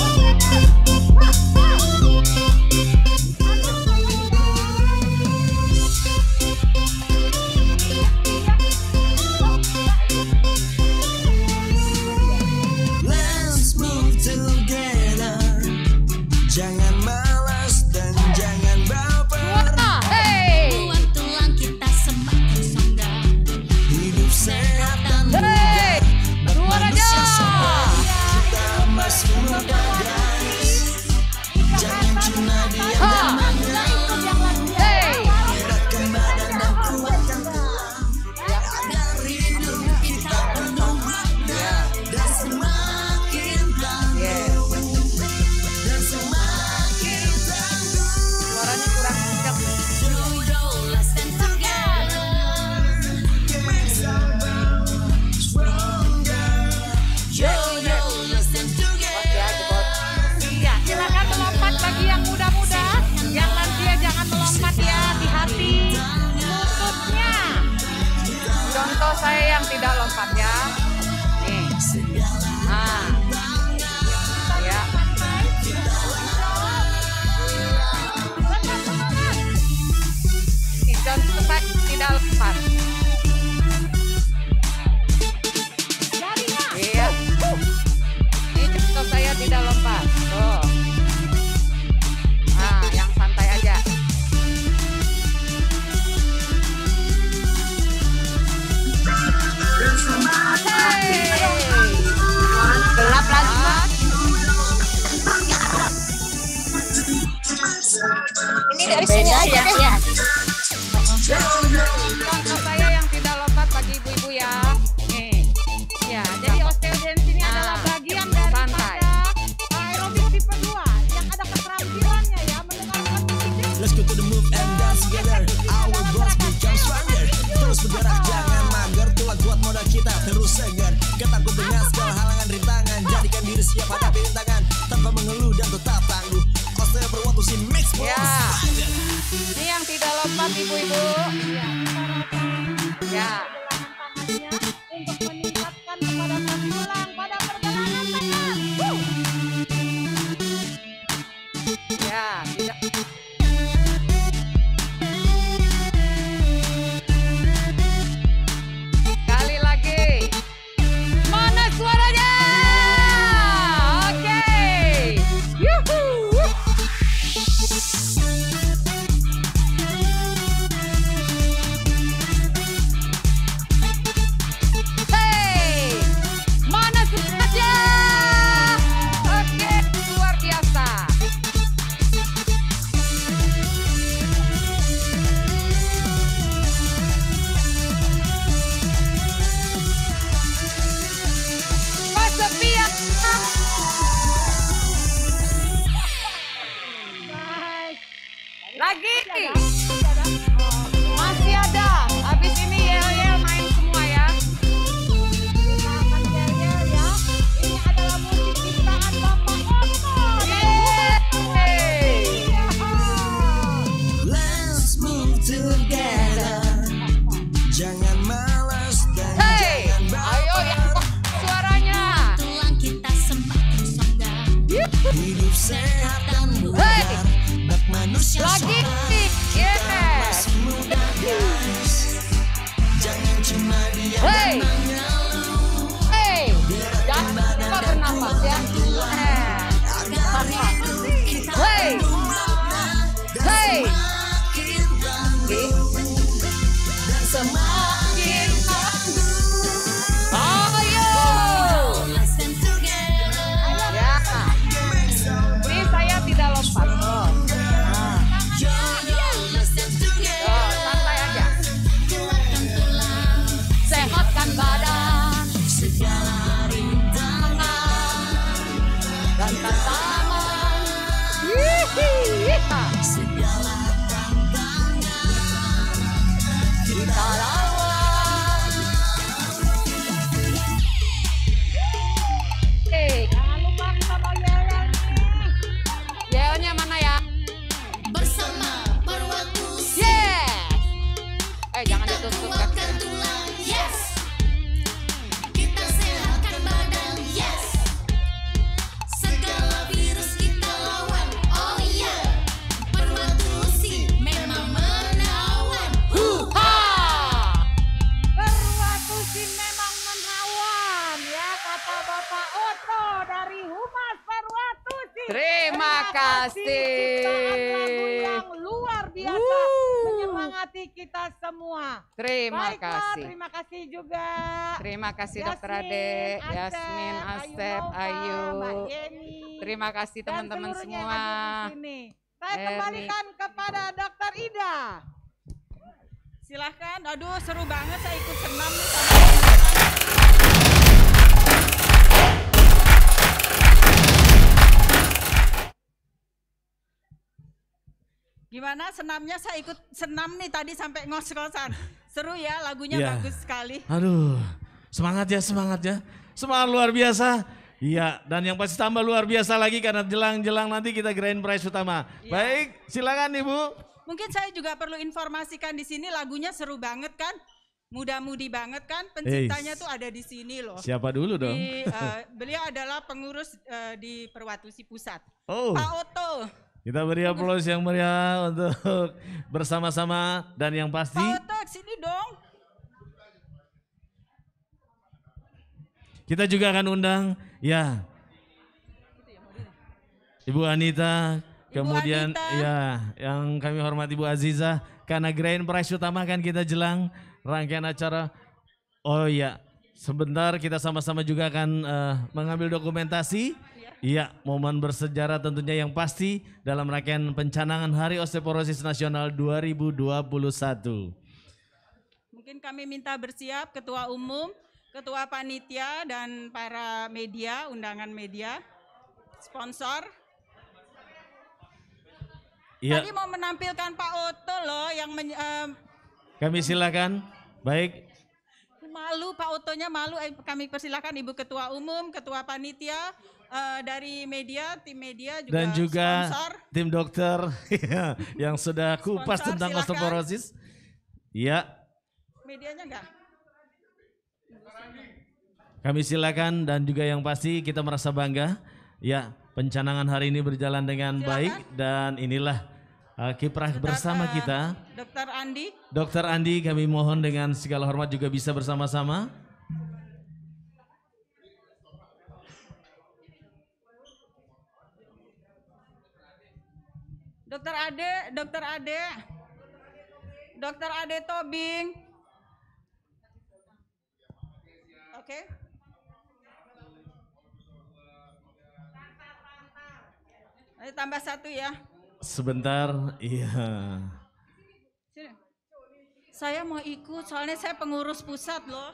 Let's move together. Jangan malas dan jangan baper. Buat tulang kita semakin sanggar. Hidup sehat dan bugar. Manusia sobat, kita masih muda guys. Jangan cuma diam dan mengeluh. Gerakkan badan dan kuatkan tulang. Agar hidup kita penuh makna dan semakin tangguh. Dan semakin tangguh. Suaranya kurang kencang. Let's stand together. Make our bond stronger. Yo, let's stand together. Iya, silakan melompat bagi yang muda-muda, yang lansia jangan melompat ya, hati-hati lututnya. Contoh saya yang tidak lompat ya. Nih. Nah. Ya. Ini contoh saya tidak lompat. Iya. Ini contoh saya tidak lompat. Tuh. Nah, yang santai aja. Gelap lagi, Mbak. Ini dari sini aja deh ya. Contoh saya yang tidak lompat bagi ibu-ibu ya. Nih. Ya, jadi osteodance ini adalah bagian daripada aerobik tipe 2 yang ada keterampilannya ya mendengarkan musik. Let's go to the move and dance together. Our bones become stronger. Terus bergerak jangan mager. Tulang kuat modal kita terus segar. Ketakut dengan segala halangan rintangan. Jadikan diri siap hadapi rintangan tanpa mengeluh dan tetap tangguh. Osteoporosis mix Ya. Ini yang tidak lompat ibu-ibu. Ya. Untuk meningkatkan kepadatan tulang pada pergelangan tangan. Ya, tidak. Sekali lagi. Mana suaranya? Oke. Yuhu. Hey, mana suaranya? Oke, luar biasa. Mas Sophia. Lagi. Masih ada. Habis ini yel-yel main semua ya. Kita akan yel-yel ya. Ini adalah musik ciptaan Bapak Otto. Let's move together. Jangan malas dan jangan Ayo ya, suaranya. tulang kita semakin sanggar. Hidup sehat dan bugar. Bak manusia Lagi. sobat. Kita masih muda guys. Jangan cuma diam dan mengeluh. Jangan lupa bernafas ya. Hey. Semakin Terima kasih. Lagu yang luar biasa menyemangati kita semua. Terima Baiklah, kasih. terima kasih juga. Terima kasih Dokter Ade, Yasmin, Asep, Ayu. Mbak Yeni. Terima kasih teman-teman seluruhnya yang semua. hadir di sini. Saya Erni. kembalikan kepada Dokter Ida. Silahkan, aduh seru banget saya ikut senam nih. Gimana senamnya? Saya ikut senam nih tadi sampai ngos-ngosan. Seru ya, lagunya Ya. bagus sekali. Aduh, semangat ya. Semangat luar biasa. Iya, dan yang pasti tambah luar biasa lagi karena jelang-jelang nanti kita grand prize utama. Ya. Baik, silakan Ibu. Mungkin saya juga perlu informasikan di sini lagunya seru banget kan? Muda-mudi banget kan? Penciptanya tuh ada di sini loh. Siapa dulu dong? Beliau adalah pengurus di Perwatusi Pusat. Oh. Pak Oto. Kita beri aplaus yang meriah untuk bersama-sama dan yang pasti Pak Oto, sini dong. kita juga akan undang ya Ibu Anita, kemudian Anita. ya yang kami hormati Ibu Aziza karena grand prize utama kan kita jelang rangkaian acara. Oh ya, sebentar kita sama-sama juga akan mengambil dokumentasi. Iya, momen bersejarah tentunya yang pasti dalam rangkaian pencanangan Hari Osteoporosis Nasional 2021. Mungkin kami minta bersiap Ketua Umum, Ketua Panitia dan para media, undangan media, sponsor. Iya, Tadi mau menampilkan Pak Oto loh yang kami silakan. Baik, malu Pak Otonya malu. Kami persilakan Ibu Ketua Umum, Ketua Panitia dari media, tim media juga, dan juga sponsor. tim dokter yang sudah kupas Sponsor, tentang silakan. osteoporosis. Iya, Medianya enggak? kami silakan dan juga yang pasti kita merasa bangga. Ya, pencanangan hari ini berjalan dengan baik dan inilah kiprah bersama kita. Dokter Andi. Dokter Andi, kami mohon dengan segala hormat juga bisa bersama-sama. Dokter Ade Tobing. Oke. Ayo tambah satu ya. Sebentar, iya. Sini. Saya mau ikut, soalnya saya pengurus pusat loh.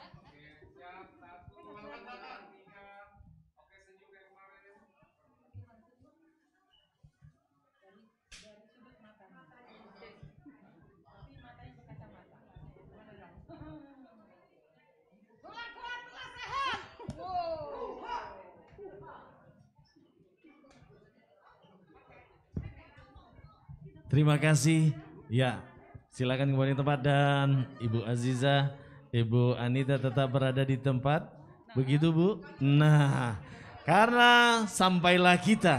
Terima kasih. Ya, silakan kembali tempat dan Ibu Aziza, Ibu Anita tetap berada di tempat. Begitu Bu? Nah, karena sampailah kita.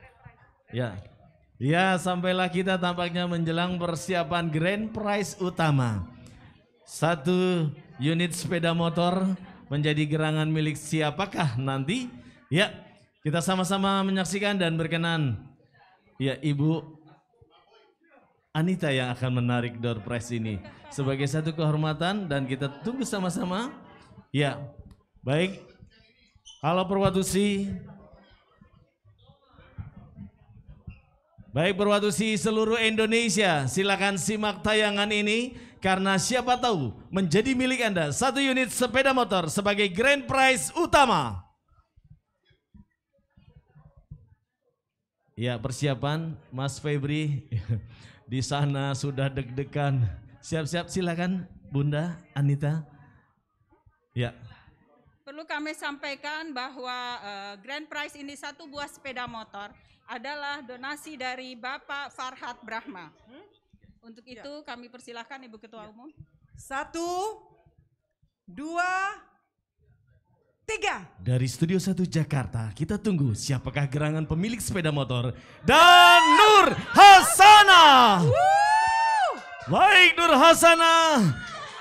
Ya, sampailah kita tampaknya menjelang persiapan grand prize utama. 1 unit sepeda motor menjadi gerangan milik siapakah nanti? Ya, kita sama-sama menyaksikan dan berkenan. Ya, Ibu Anita yang akan menarik door prize ini sebagai satu kehormatan dan kita tunggu sama-sama. Ya, baik. Halo Perwatusi. Baik Perwatusi seluruh Indonesia, silakan simak tayangan ini karena siapa tahu menjadi milik Anda 1 unit sepeda motor sebagai grand prize utama. Ya, persiapan Mas Febri. Di sana sudah deg-degan. Siap-siap, silakan Bunda Anita. Ya. Perlu kami sampaikan bahwa grand prize ini 1 buah sepeda motor adalah donasi dari Bapak Farhat Brahma. Untuk itu kami persilahkan Ibu Ketua Umum. 1, 2, 3. Dari Studio 1 Jakarta, kita tunggu siapakah gerangan pemilik sepeda motor dan Nur Hasanah. Baik Nur Hasanah.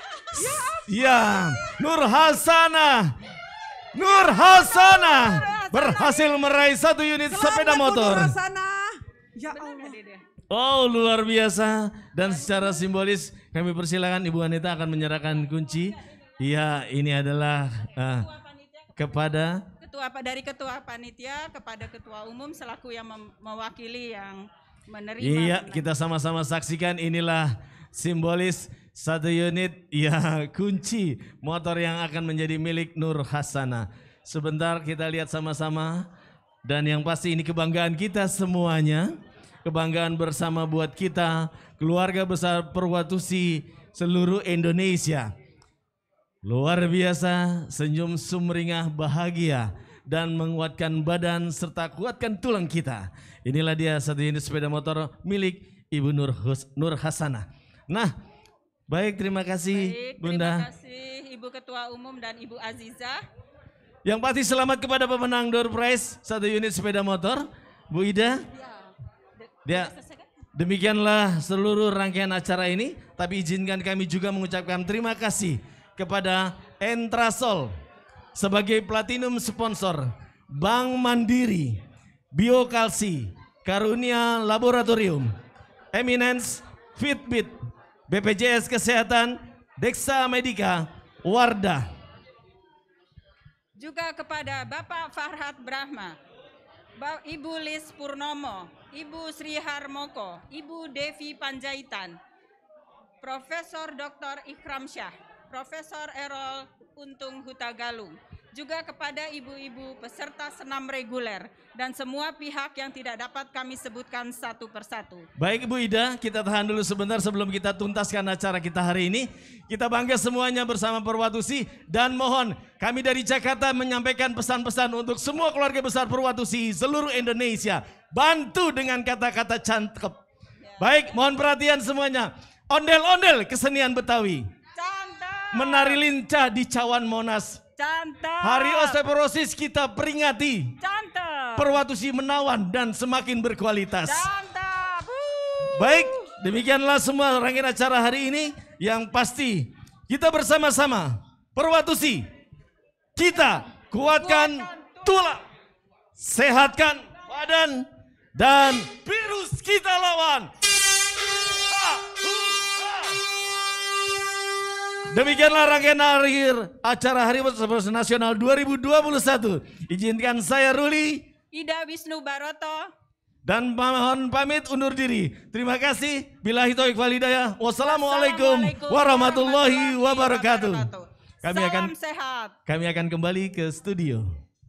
Ya, Nur Hasanah. berhasil meraih 1 unit sepeda motor. Ya Allah. Oh, luar biasa. Dan secara simbolis kami persilakan Ibu Anita akan menyerahkan kunci. Iya, ini adalah kepada Ketua Panitia kepada Ketua Umum selaku yang mewakili yang menerima. Iya, kita sama-sama saksikan inilah simbolis 1 unit ya kunci motor yang akan menjadi milik Nur Hasanah. Sebentar kita lihat sama-sama dan yang pasti ini kebanggaan kita semuanya. Kebanggaan bersama buat kita, keluarga besar Perwatusi seluruh Indonesia. Luar biasa, senyum sumringah bahagia dan menguatkan badan serta kuatkan tulang kita. Inilah dia 1 unit sepeda motor milik Ibu Nur Hasanah. Nah, baik terima kasih Bunda. Terima kasih Ibu Ketua Umum dan Ibu Aziza. Yang pasti selamat kepada pemenang door prize 1 unit sepeda motor, Bu Ida. Ya, demikianlah seluruh rangkaian acara ini. Tapi izinkan kami juga mengucapkan terima kasih kepada Entrasol sebagai platinum sponsor, Bank Mandiri, Biokalsi, Karunia Laboratorium, Eminence, Fitbit, BPJS Kesehatan, Dexa Medica, Wardah. Juga kepada Bapak Farhad Brahma, Ibu Lis Purnomo, Ibu Sri Harmoko, Ibu Devi Panjaitan, Profesor Dr. Ikram Syah, Profesor Errol Untung Hutagalung, juga kepada ibu-ibu peserta senam reguler dan semua pihak yang tidak dapat kami sebutkan satu persatu. Baik Ibu Ida, kita tahan dulu sebentar sebelum kita tuntaskan acara kita hari ini. Kita bangga semuanya bersama Perwatusi dan mohon kami dari Jakarta menyampaikan pesan-pesan untuk semua keluarga besar Perwatusi seluruh Indonesia. Bantu dengan kata-kata cakep. Baik, mohon perhatian semuanya. Ondel-ondel kesenian Betawi. Menari lincah di Cawan Monas. Hari Osteoporosis kita peringati. Perwatusi menawan dan semakin berkualitas. Baik, demikianlah semua rangkaian acara hari ini. Yang pasti kita bersama-sama Perwatusi, kita kuatkan tulang, sehatkan badan, dan virus kita lawan. Demikianlah rangkaian akhir acara Hari Osteoporosis Nasional 2021. Izinkan saya Ruli, Ida Wisnu Baroto, dan mohon pamit undur diri. Terima kasih. Billahi taufiq wal hidayah. Wassalamualaikum warahmatullahi wabarakatuh. Salam sehat. Kami akan kembali ke studio.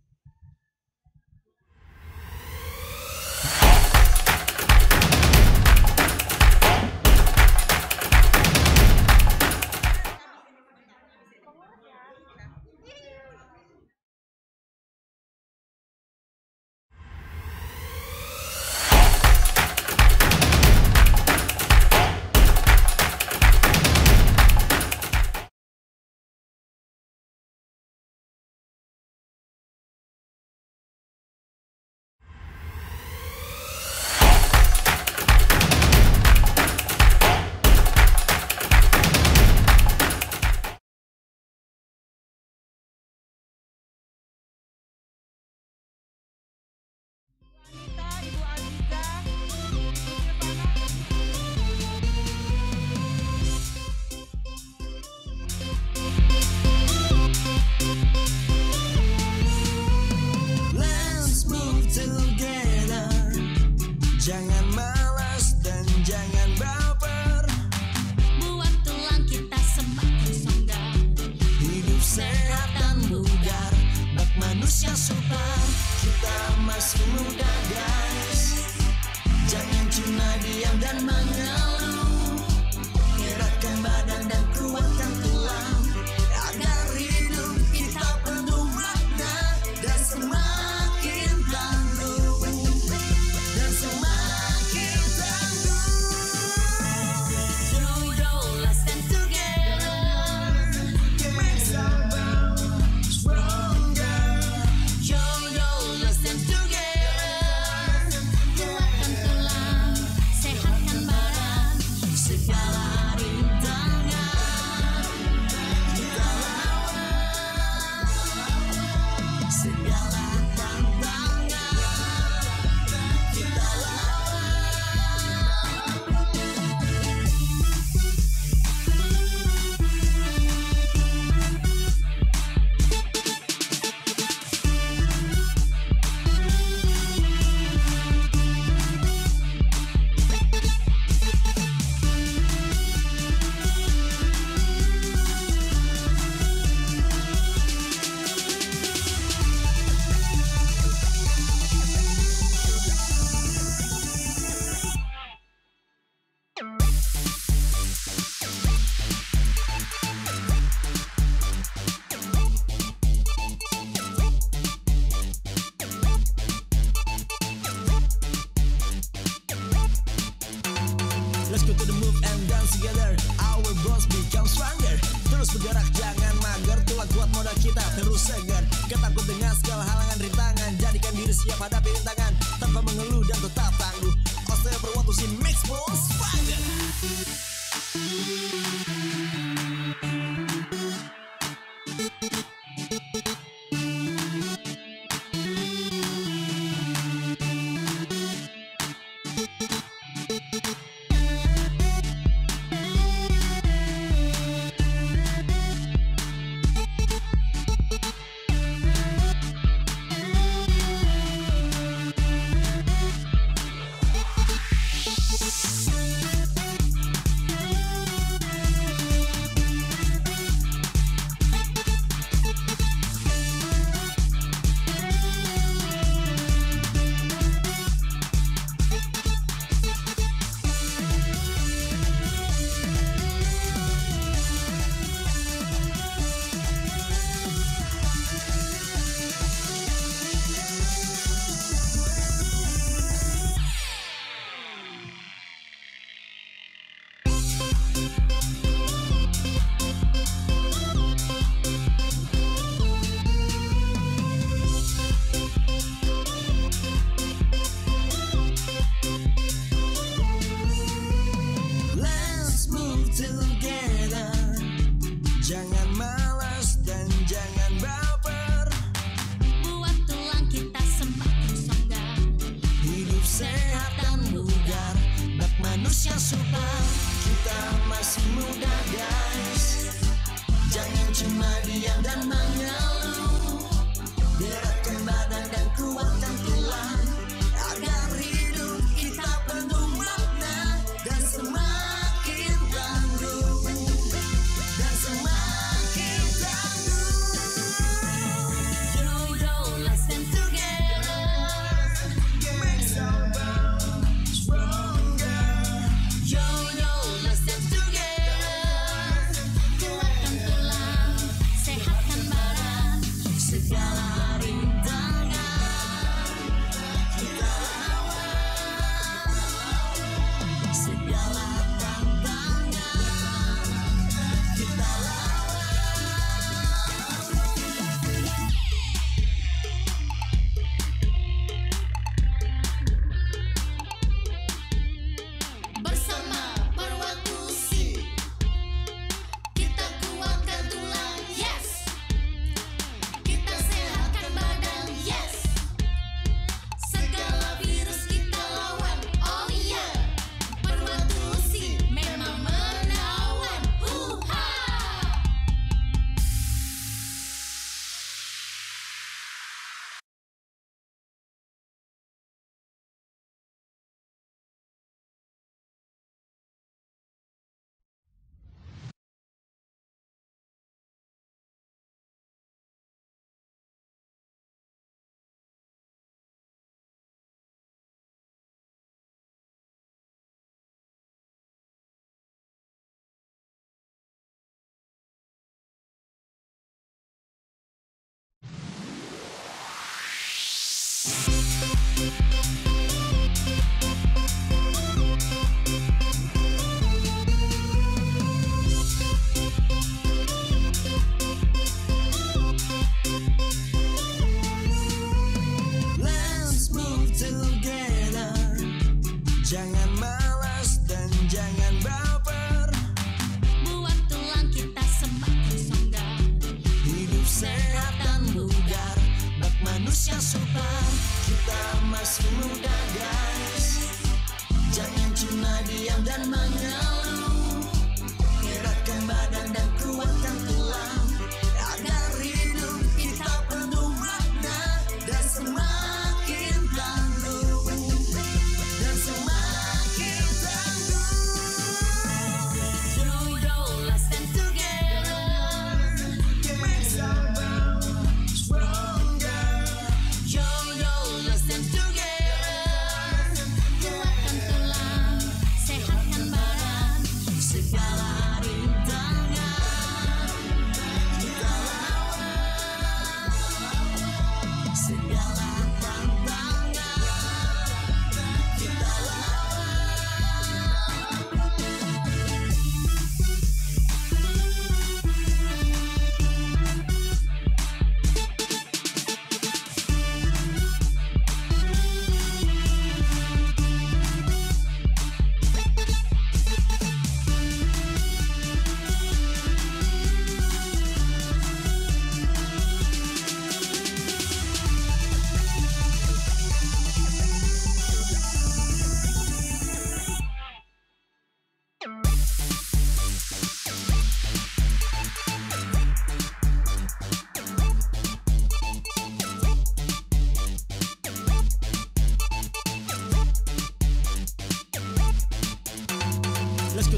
Jangan malas dan jangan baper, buat tulang kita semakin songgar. Hidup sehat dan bugar, bak manusia super. Kita masih muda guys, jangan cuma diam dan mengeluh. Gerakkan badan dan kuatkan tulang, agar hidup kita penuh makna dan semakin tangguh. Kuatkan tulang, sehatkan badan. to the move and dance together. Our bonds become stronger. Terus bergerak jangan mager, tulah kuat modal kita terus segar. Ketakut dengan segala halangan rintangan, jadikan diri siap hadapi rintangan tanpa mengeluh dan tetap tangguh. Osteoporosis makes bones stronger.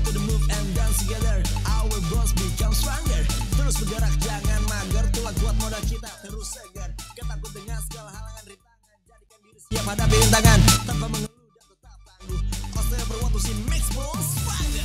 to the move and dance together. Our boss become stronger. Terus bergerak jangan mager, tulang kuat modal kita terus segar. Ketakut dengan segala halangan rintangan, jadikan diri siap hadapi rintangan tanpa mengeluh dan tetap tangguh. Osteoporosis mix boss fire.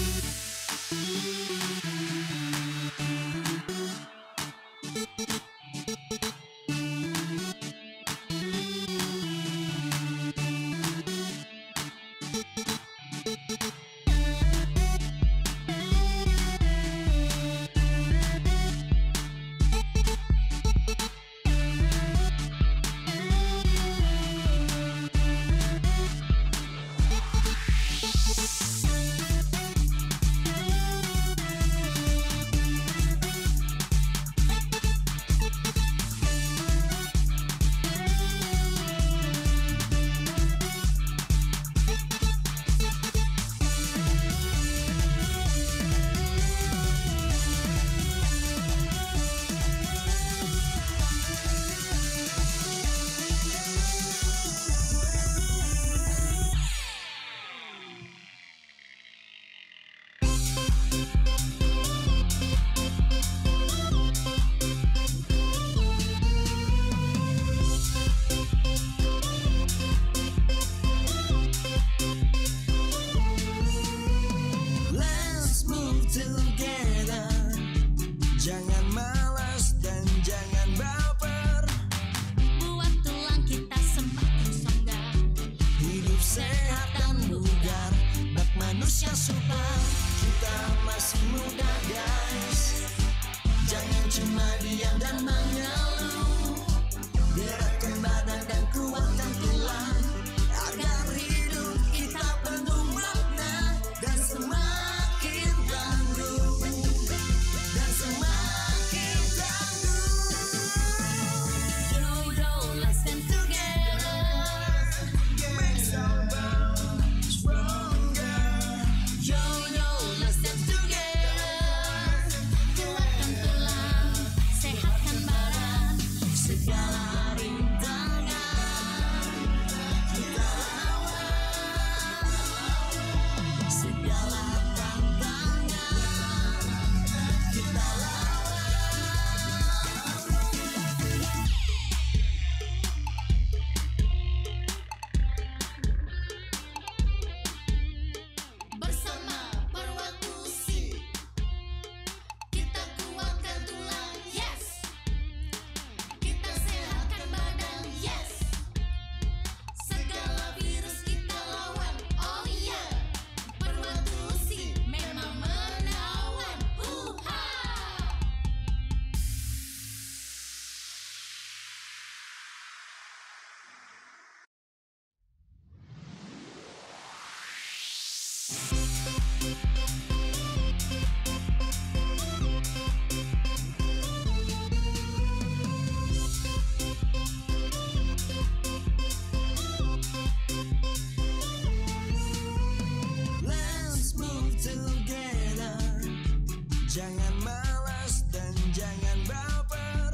Jangan malas dan jangan baper.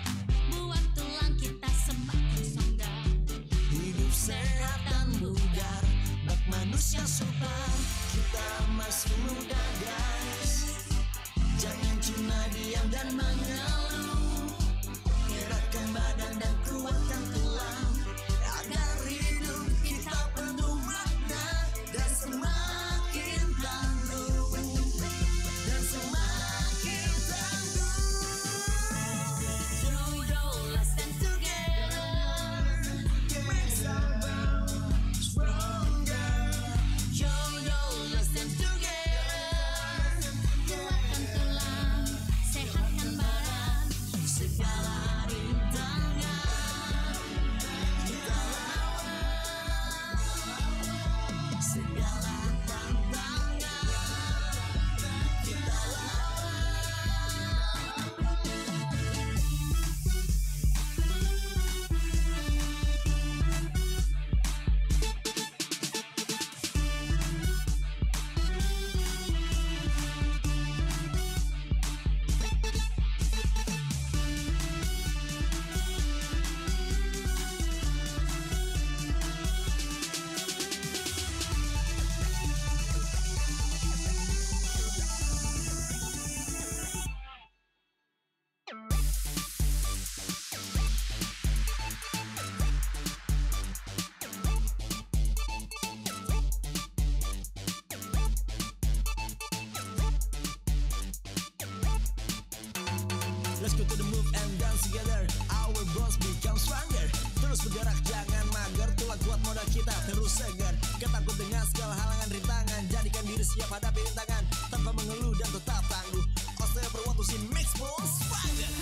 Buat tulang kita semakin songgar. Hidup sehat dan bugar, bak manusia super. Kita masih muda guys. Jangan cuma diam dan mengeluh. Gerakkan badan dan kuatkan tulang, agar hidup kita penuh makna dan semakin tangguh. Dan semakin Let's go to the move and dance together. Our bones become stronger. Terus bergerak jangan mager, tulang kuat modal kita terus segar. Ketakut dengan segala halangan rintangan, jadikan diri siap hadapi rintangan tanpa mengeluh dan tetap tangguh. Osteoporosis makes bones stronger.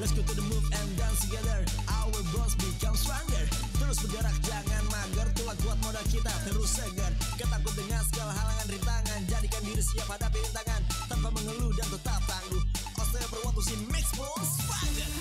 Let's go to the move and dance together. Our bones become stronger. Terus bergerak jangan mager, tulang kuat modal kita terus segar. Ketakut dengan segala halangan rintangan, jadikan diri siap hadapi rintangan tanpa mengeluh dan tetap tangguh. Osteoporosis makes bones stronger.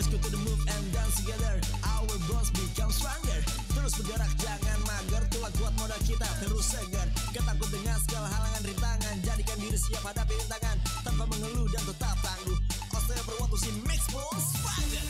Let's go to the move and dance together. Our boss become stronger. Terus bergerak jangan mager, tulang kuat modal kita terus segar. Gak takut dengan segala halangan rintangan, jadikan diri siap hadapi rintangan tanpa mengeluh dan tetap tangguh. Osteo Perwatusi Mix Boss Swagger.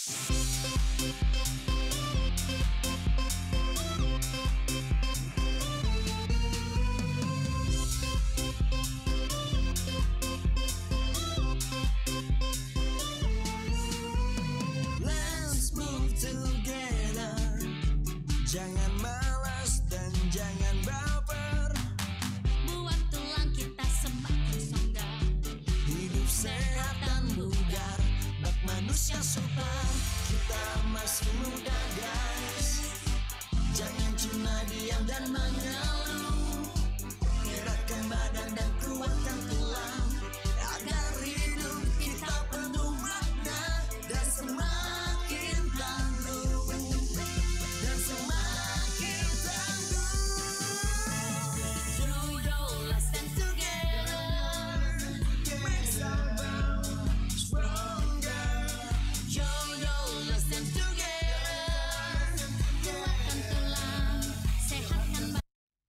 Let's move together. Jangan malas dan jangan baper. Buat tulang kita semakin songgar. Hidup sehat dan bugar, bak manusia super. Kita masih muda guys. Jangan cuma diam dan mengeluh. Gerakkan badan dan kuatkan tulang, agar hidup kita penuh makna dan semakin tangguh. Dan semakin tangguh. Yo, let's stand together. Makes our bond stronger. Yo, let's stand together. Kuatkan tulang, sehatkan badan.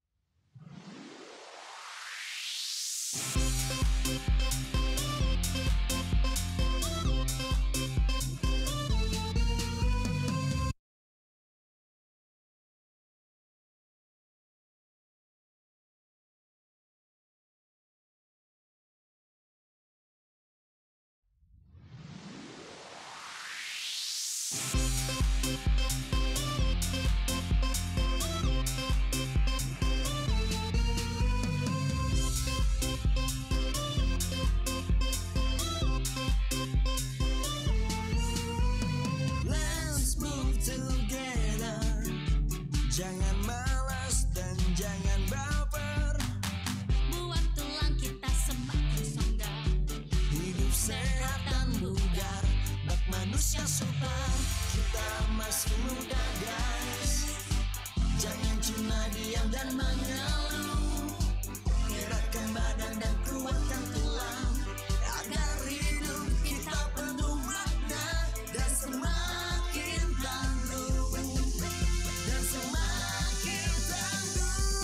Let's move together. Jangan malas dan jangan baper. Buat tulang kita semakin songgar. Hidup sehat dan bugar, bak manusia super. Kita masih muda guys. Jangan cuma diam dan mengeluh. Gerakkan badan dan kuatkan tulang, agar hidup kita penuh makna dan semakin tangguh. Dan semakin tangguh.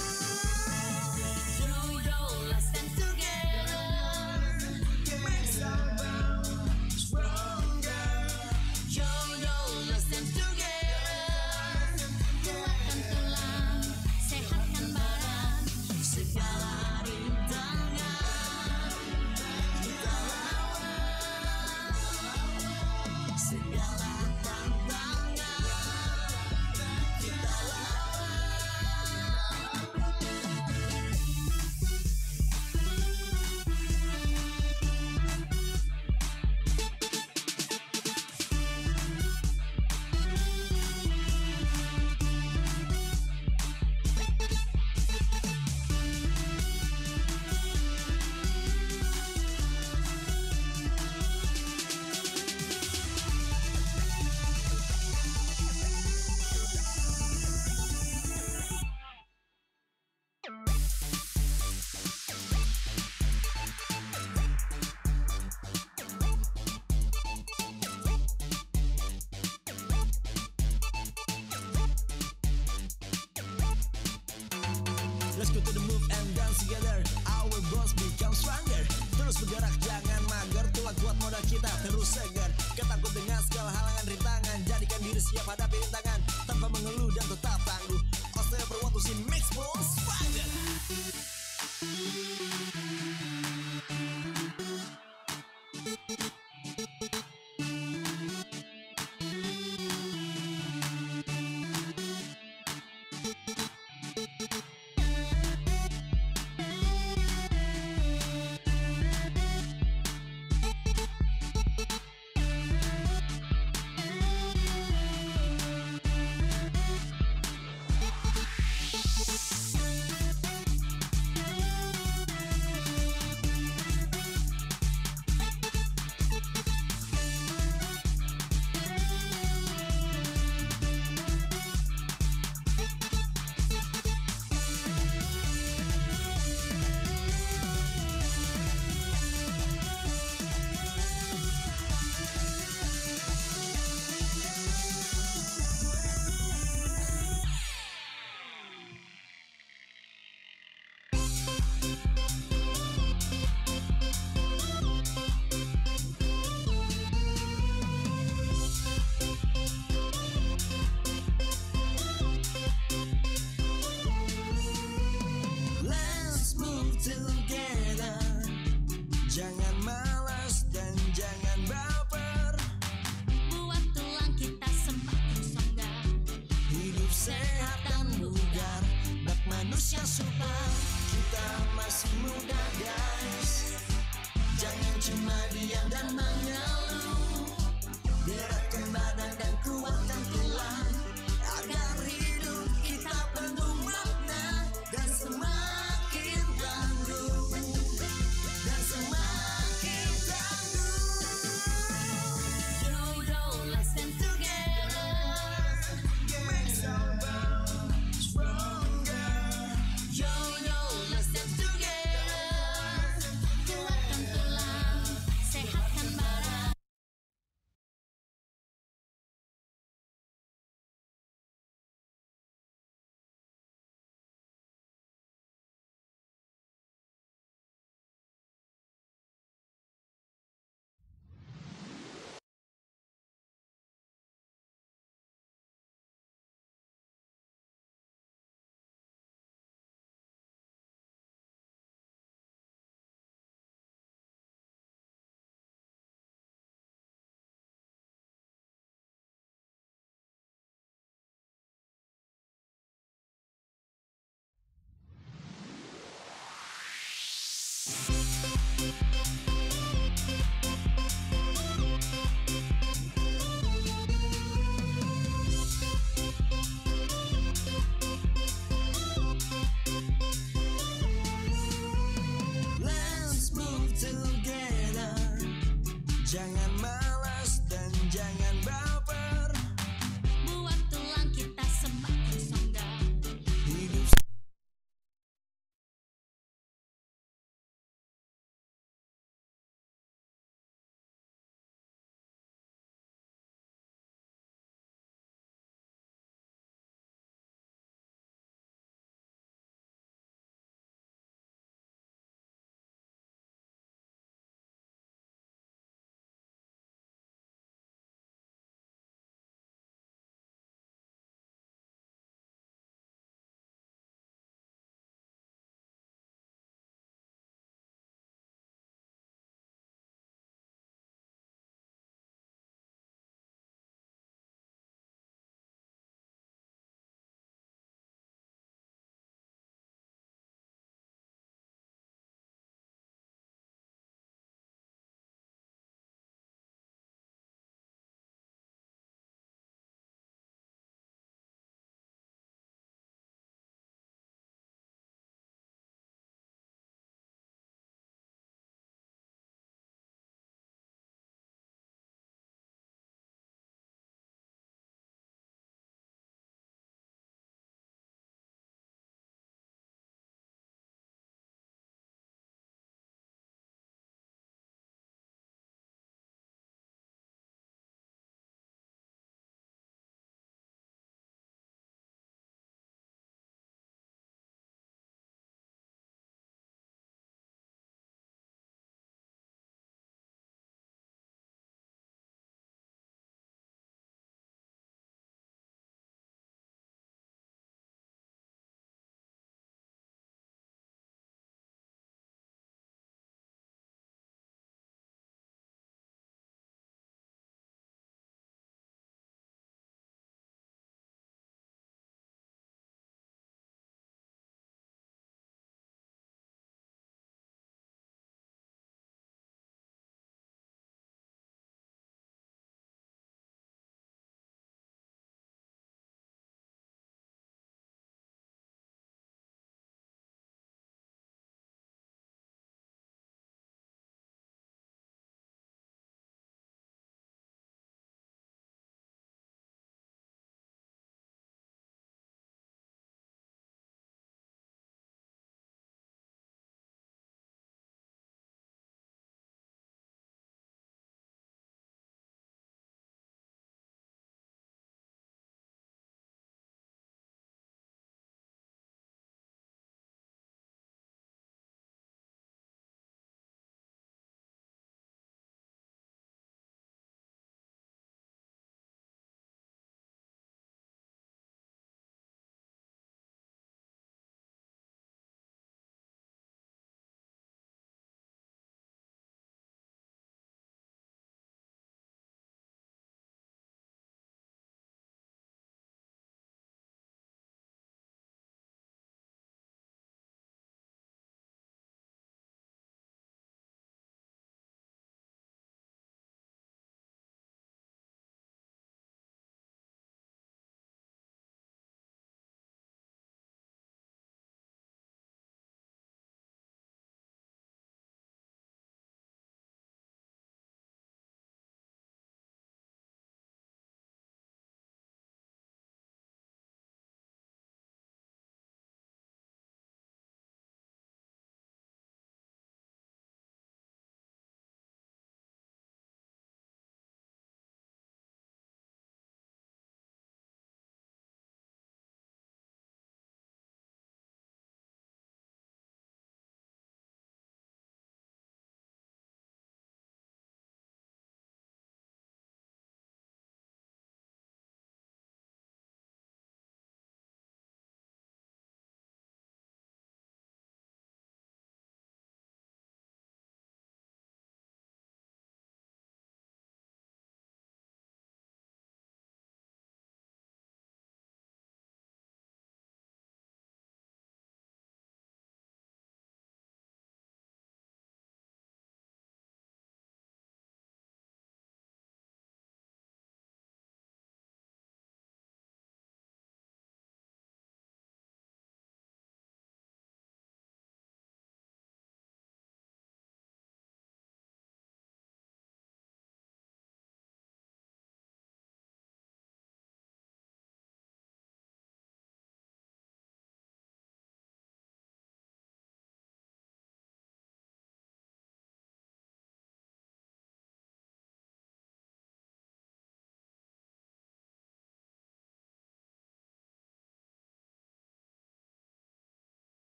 Yo, let's stand together. Makes our bond stronger. Yo, let's stand together. Kuatkan tulang, sehatkan badan. Segala rintangan kita lawan, segala tantangan kita Let's go to the move and dance together. Our bones become stronger. Terus bergerak jangan mager, tulang kuat modal kita terus segar. Ketakut dengan segala halangan rintangan, jadikan diri siap hadapi rintangan tanpa mengeluh dan tetap tangguh. Osteoporosis makes bones stronger.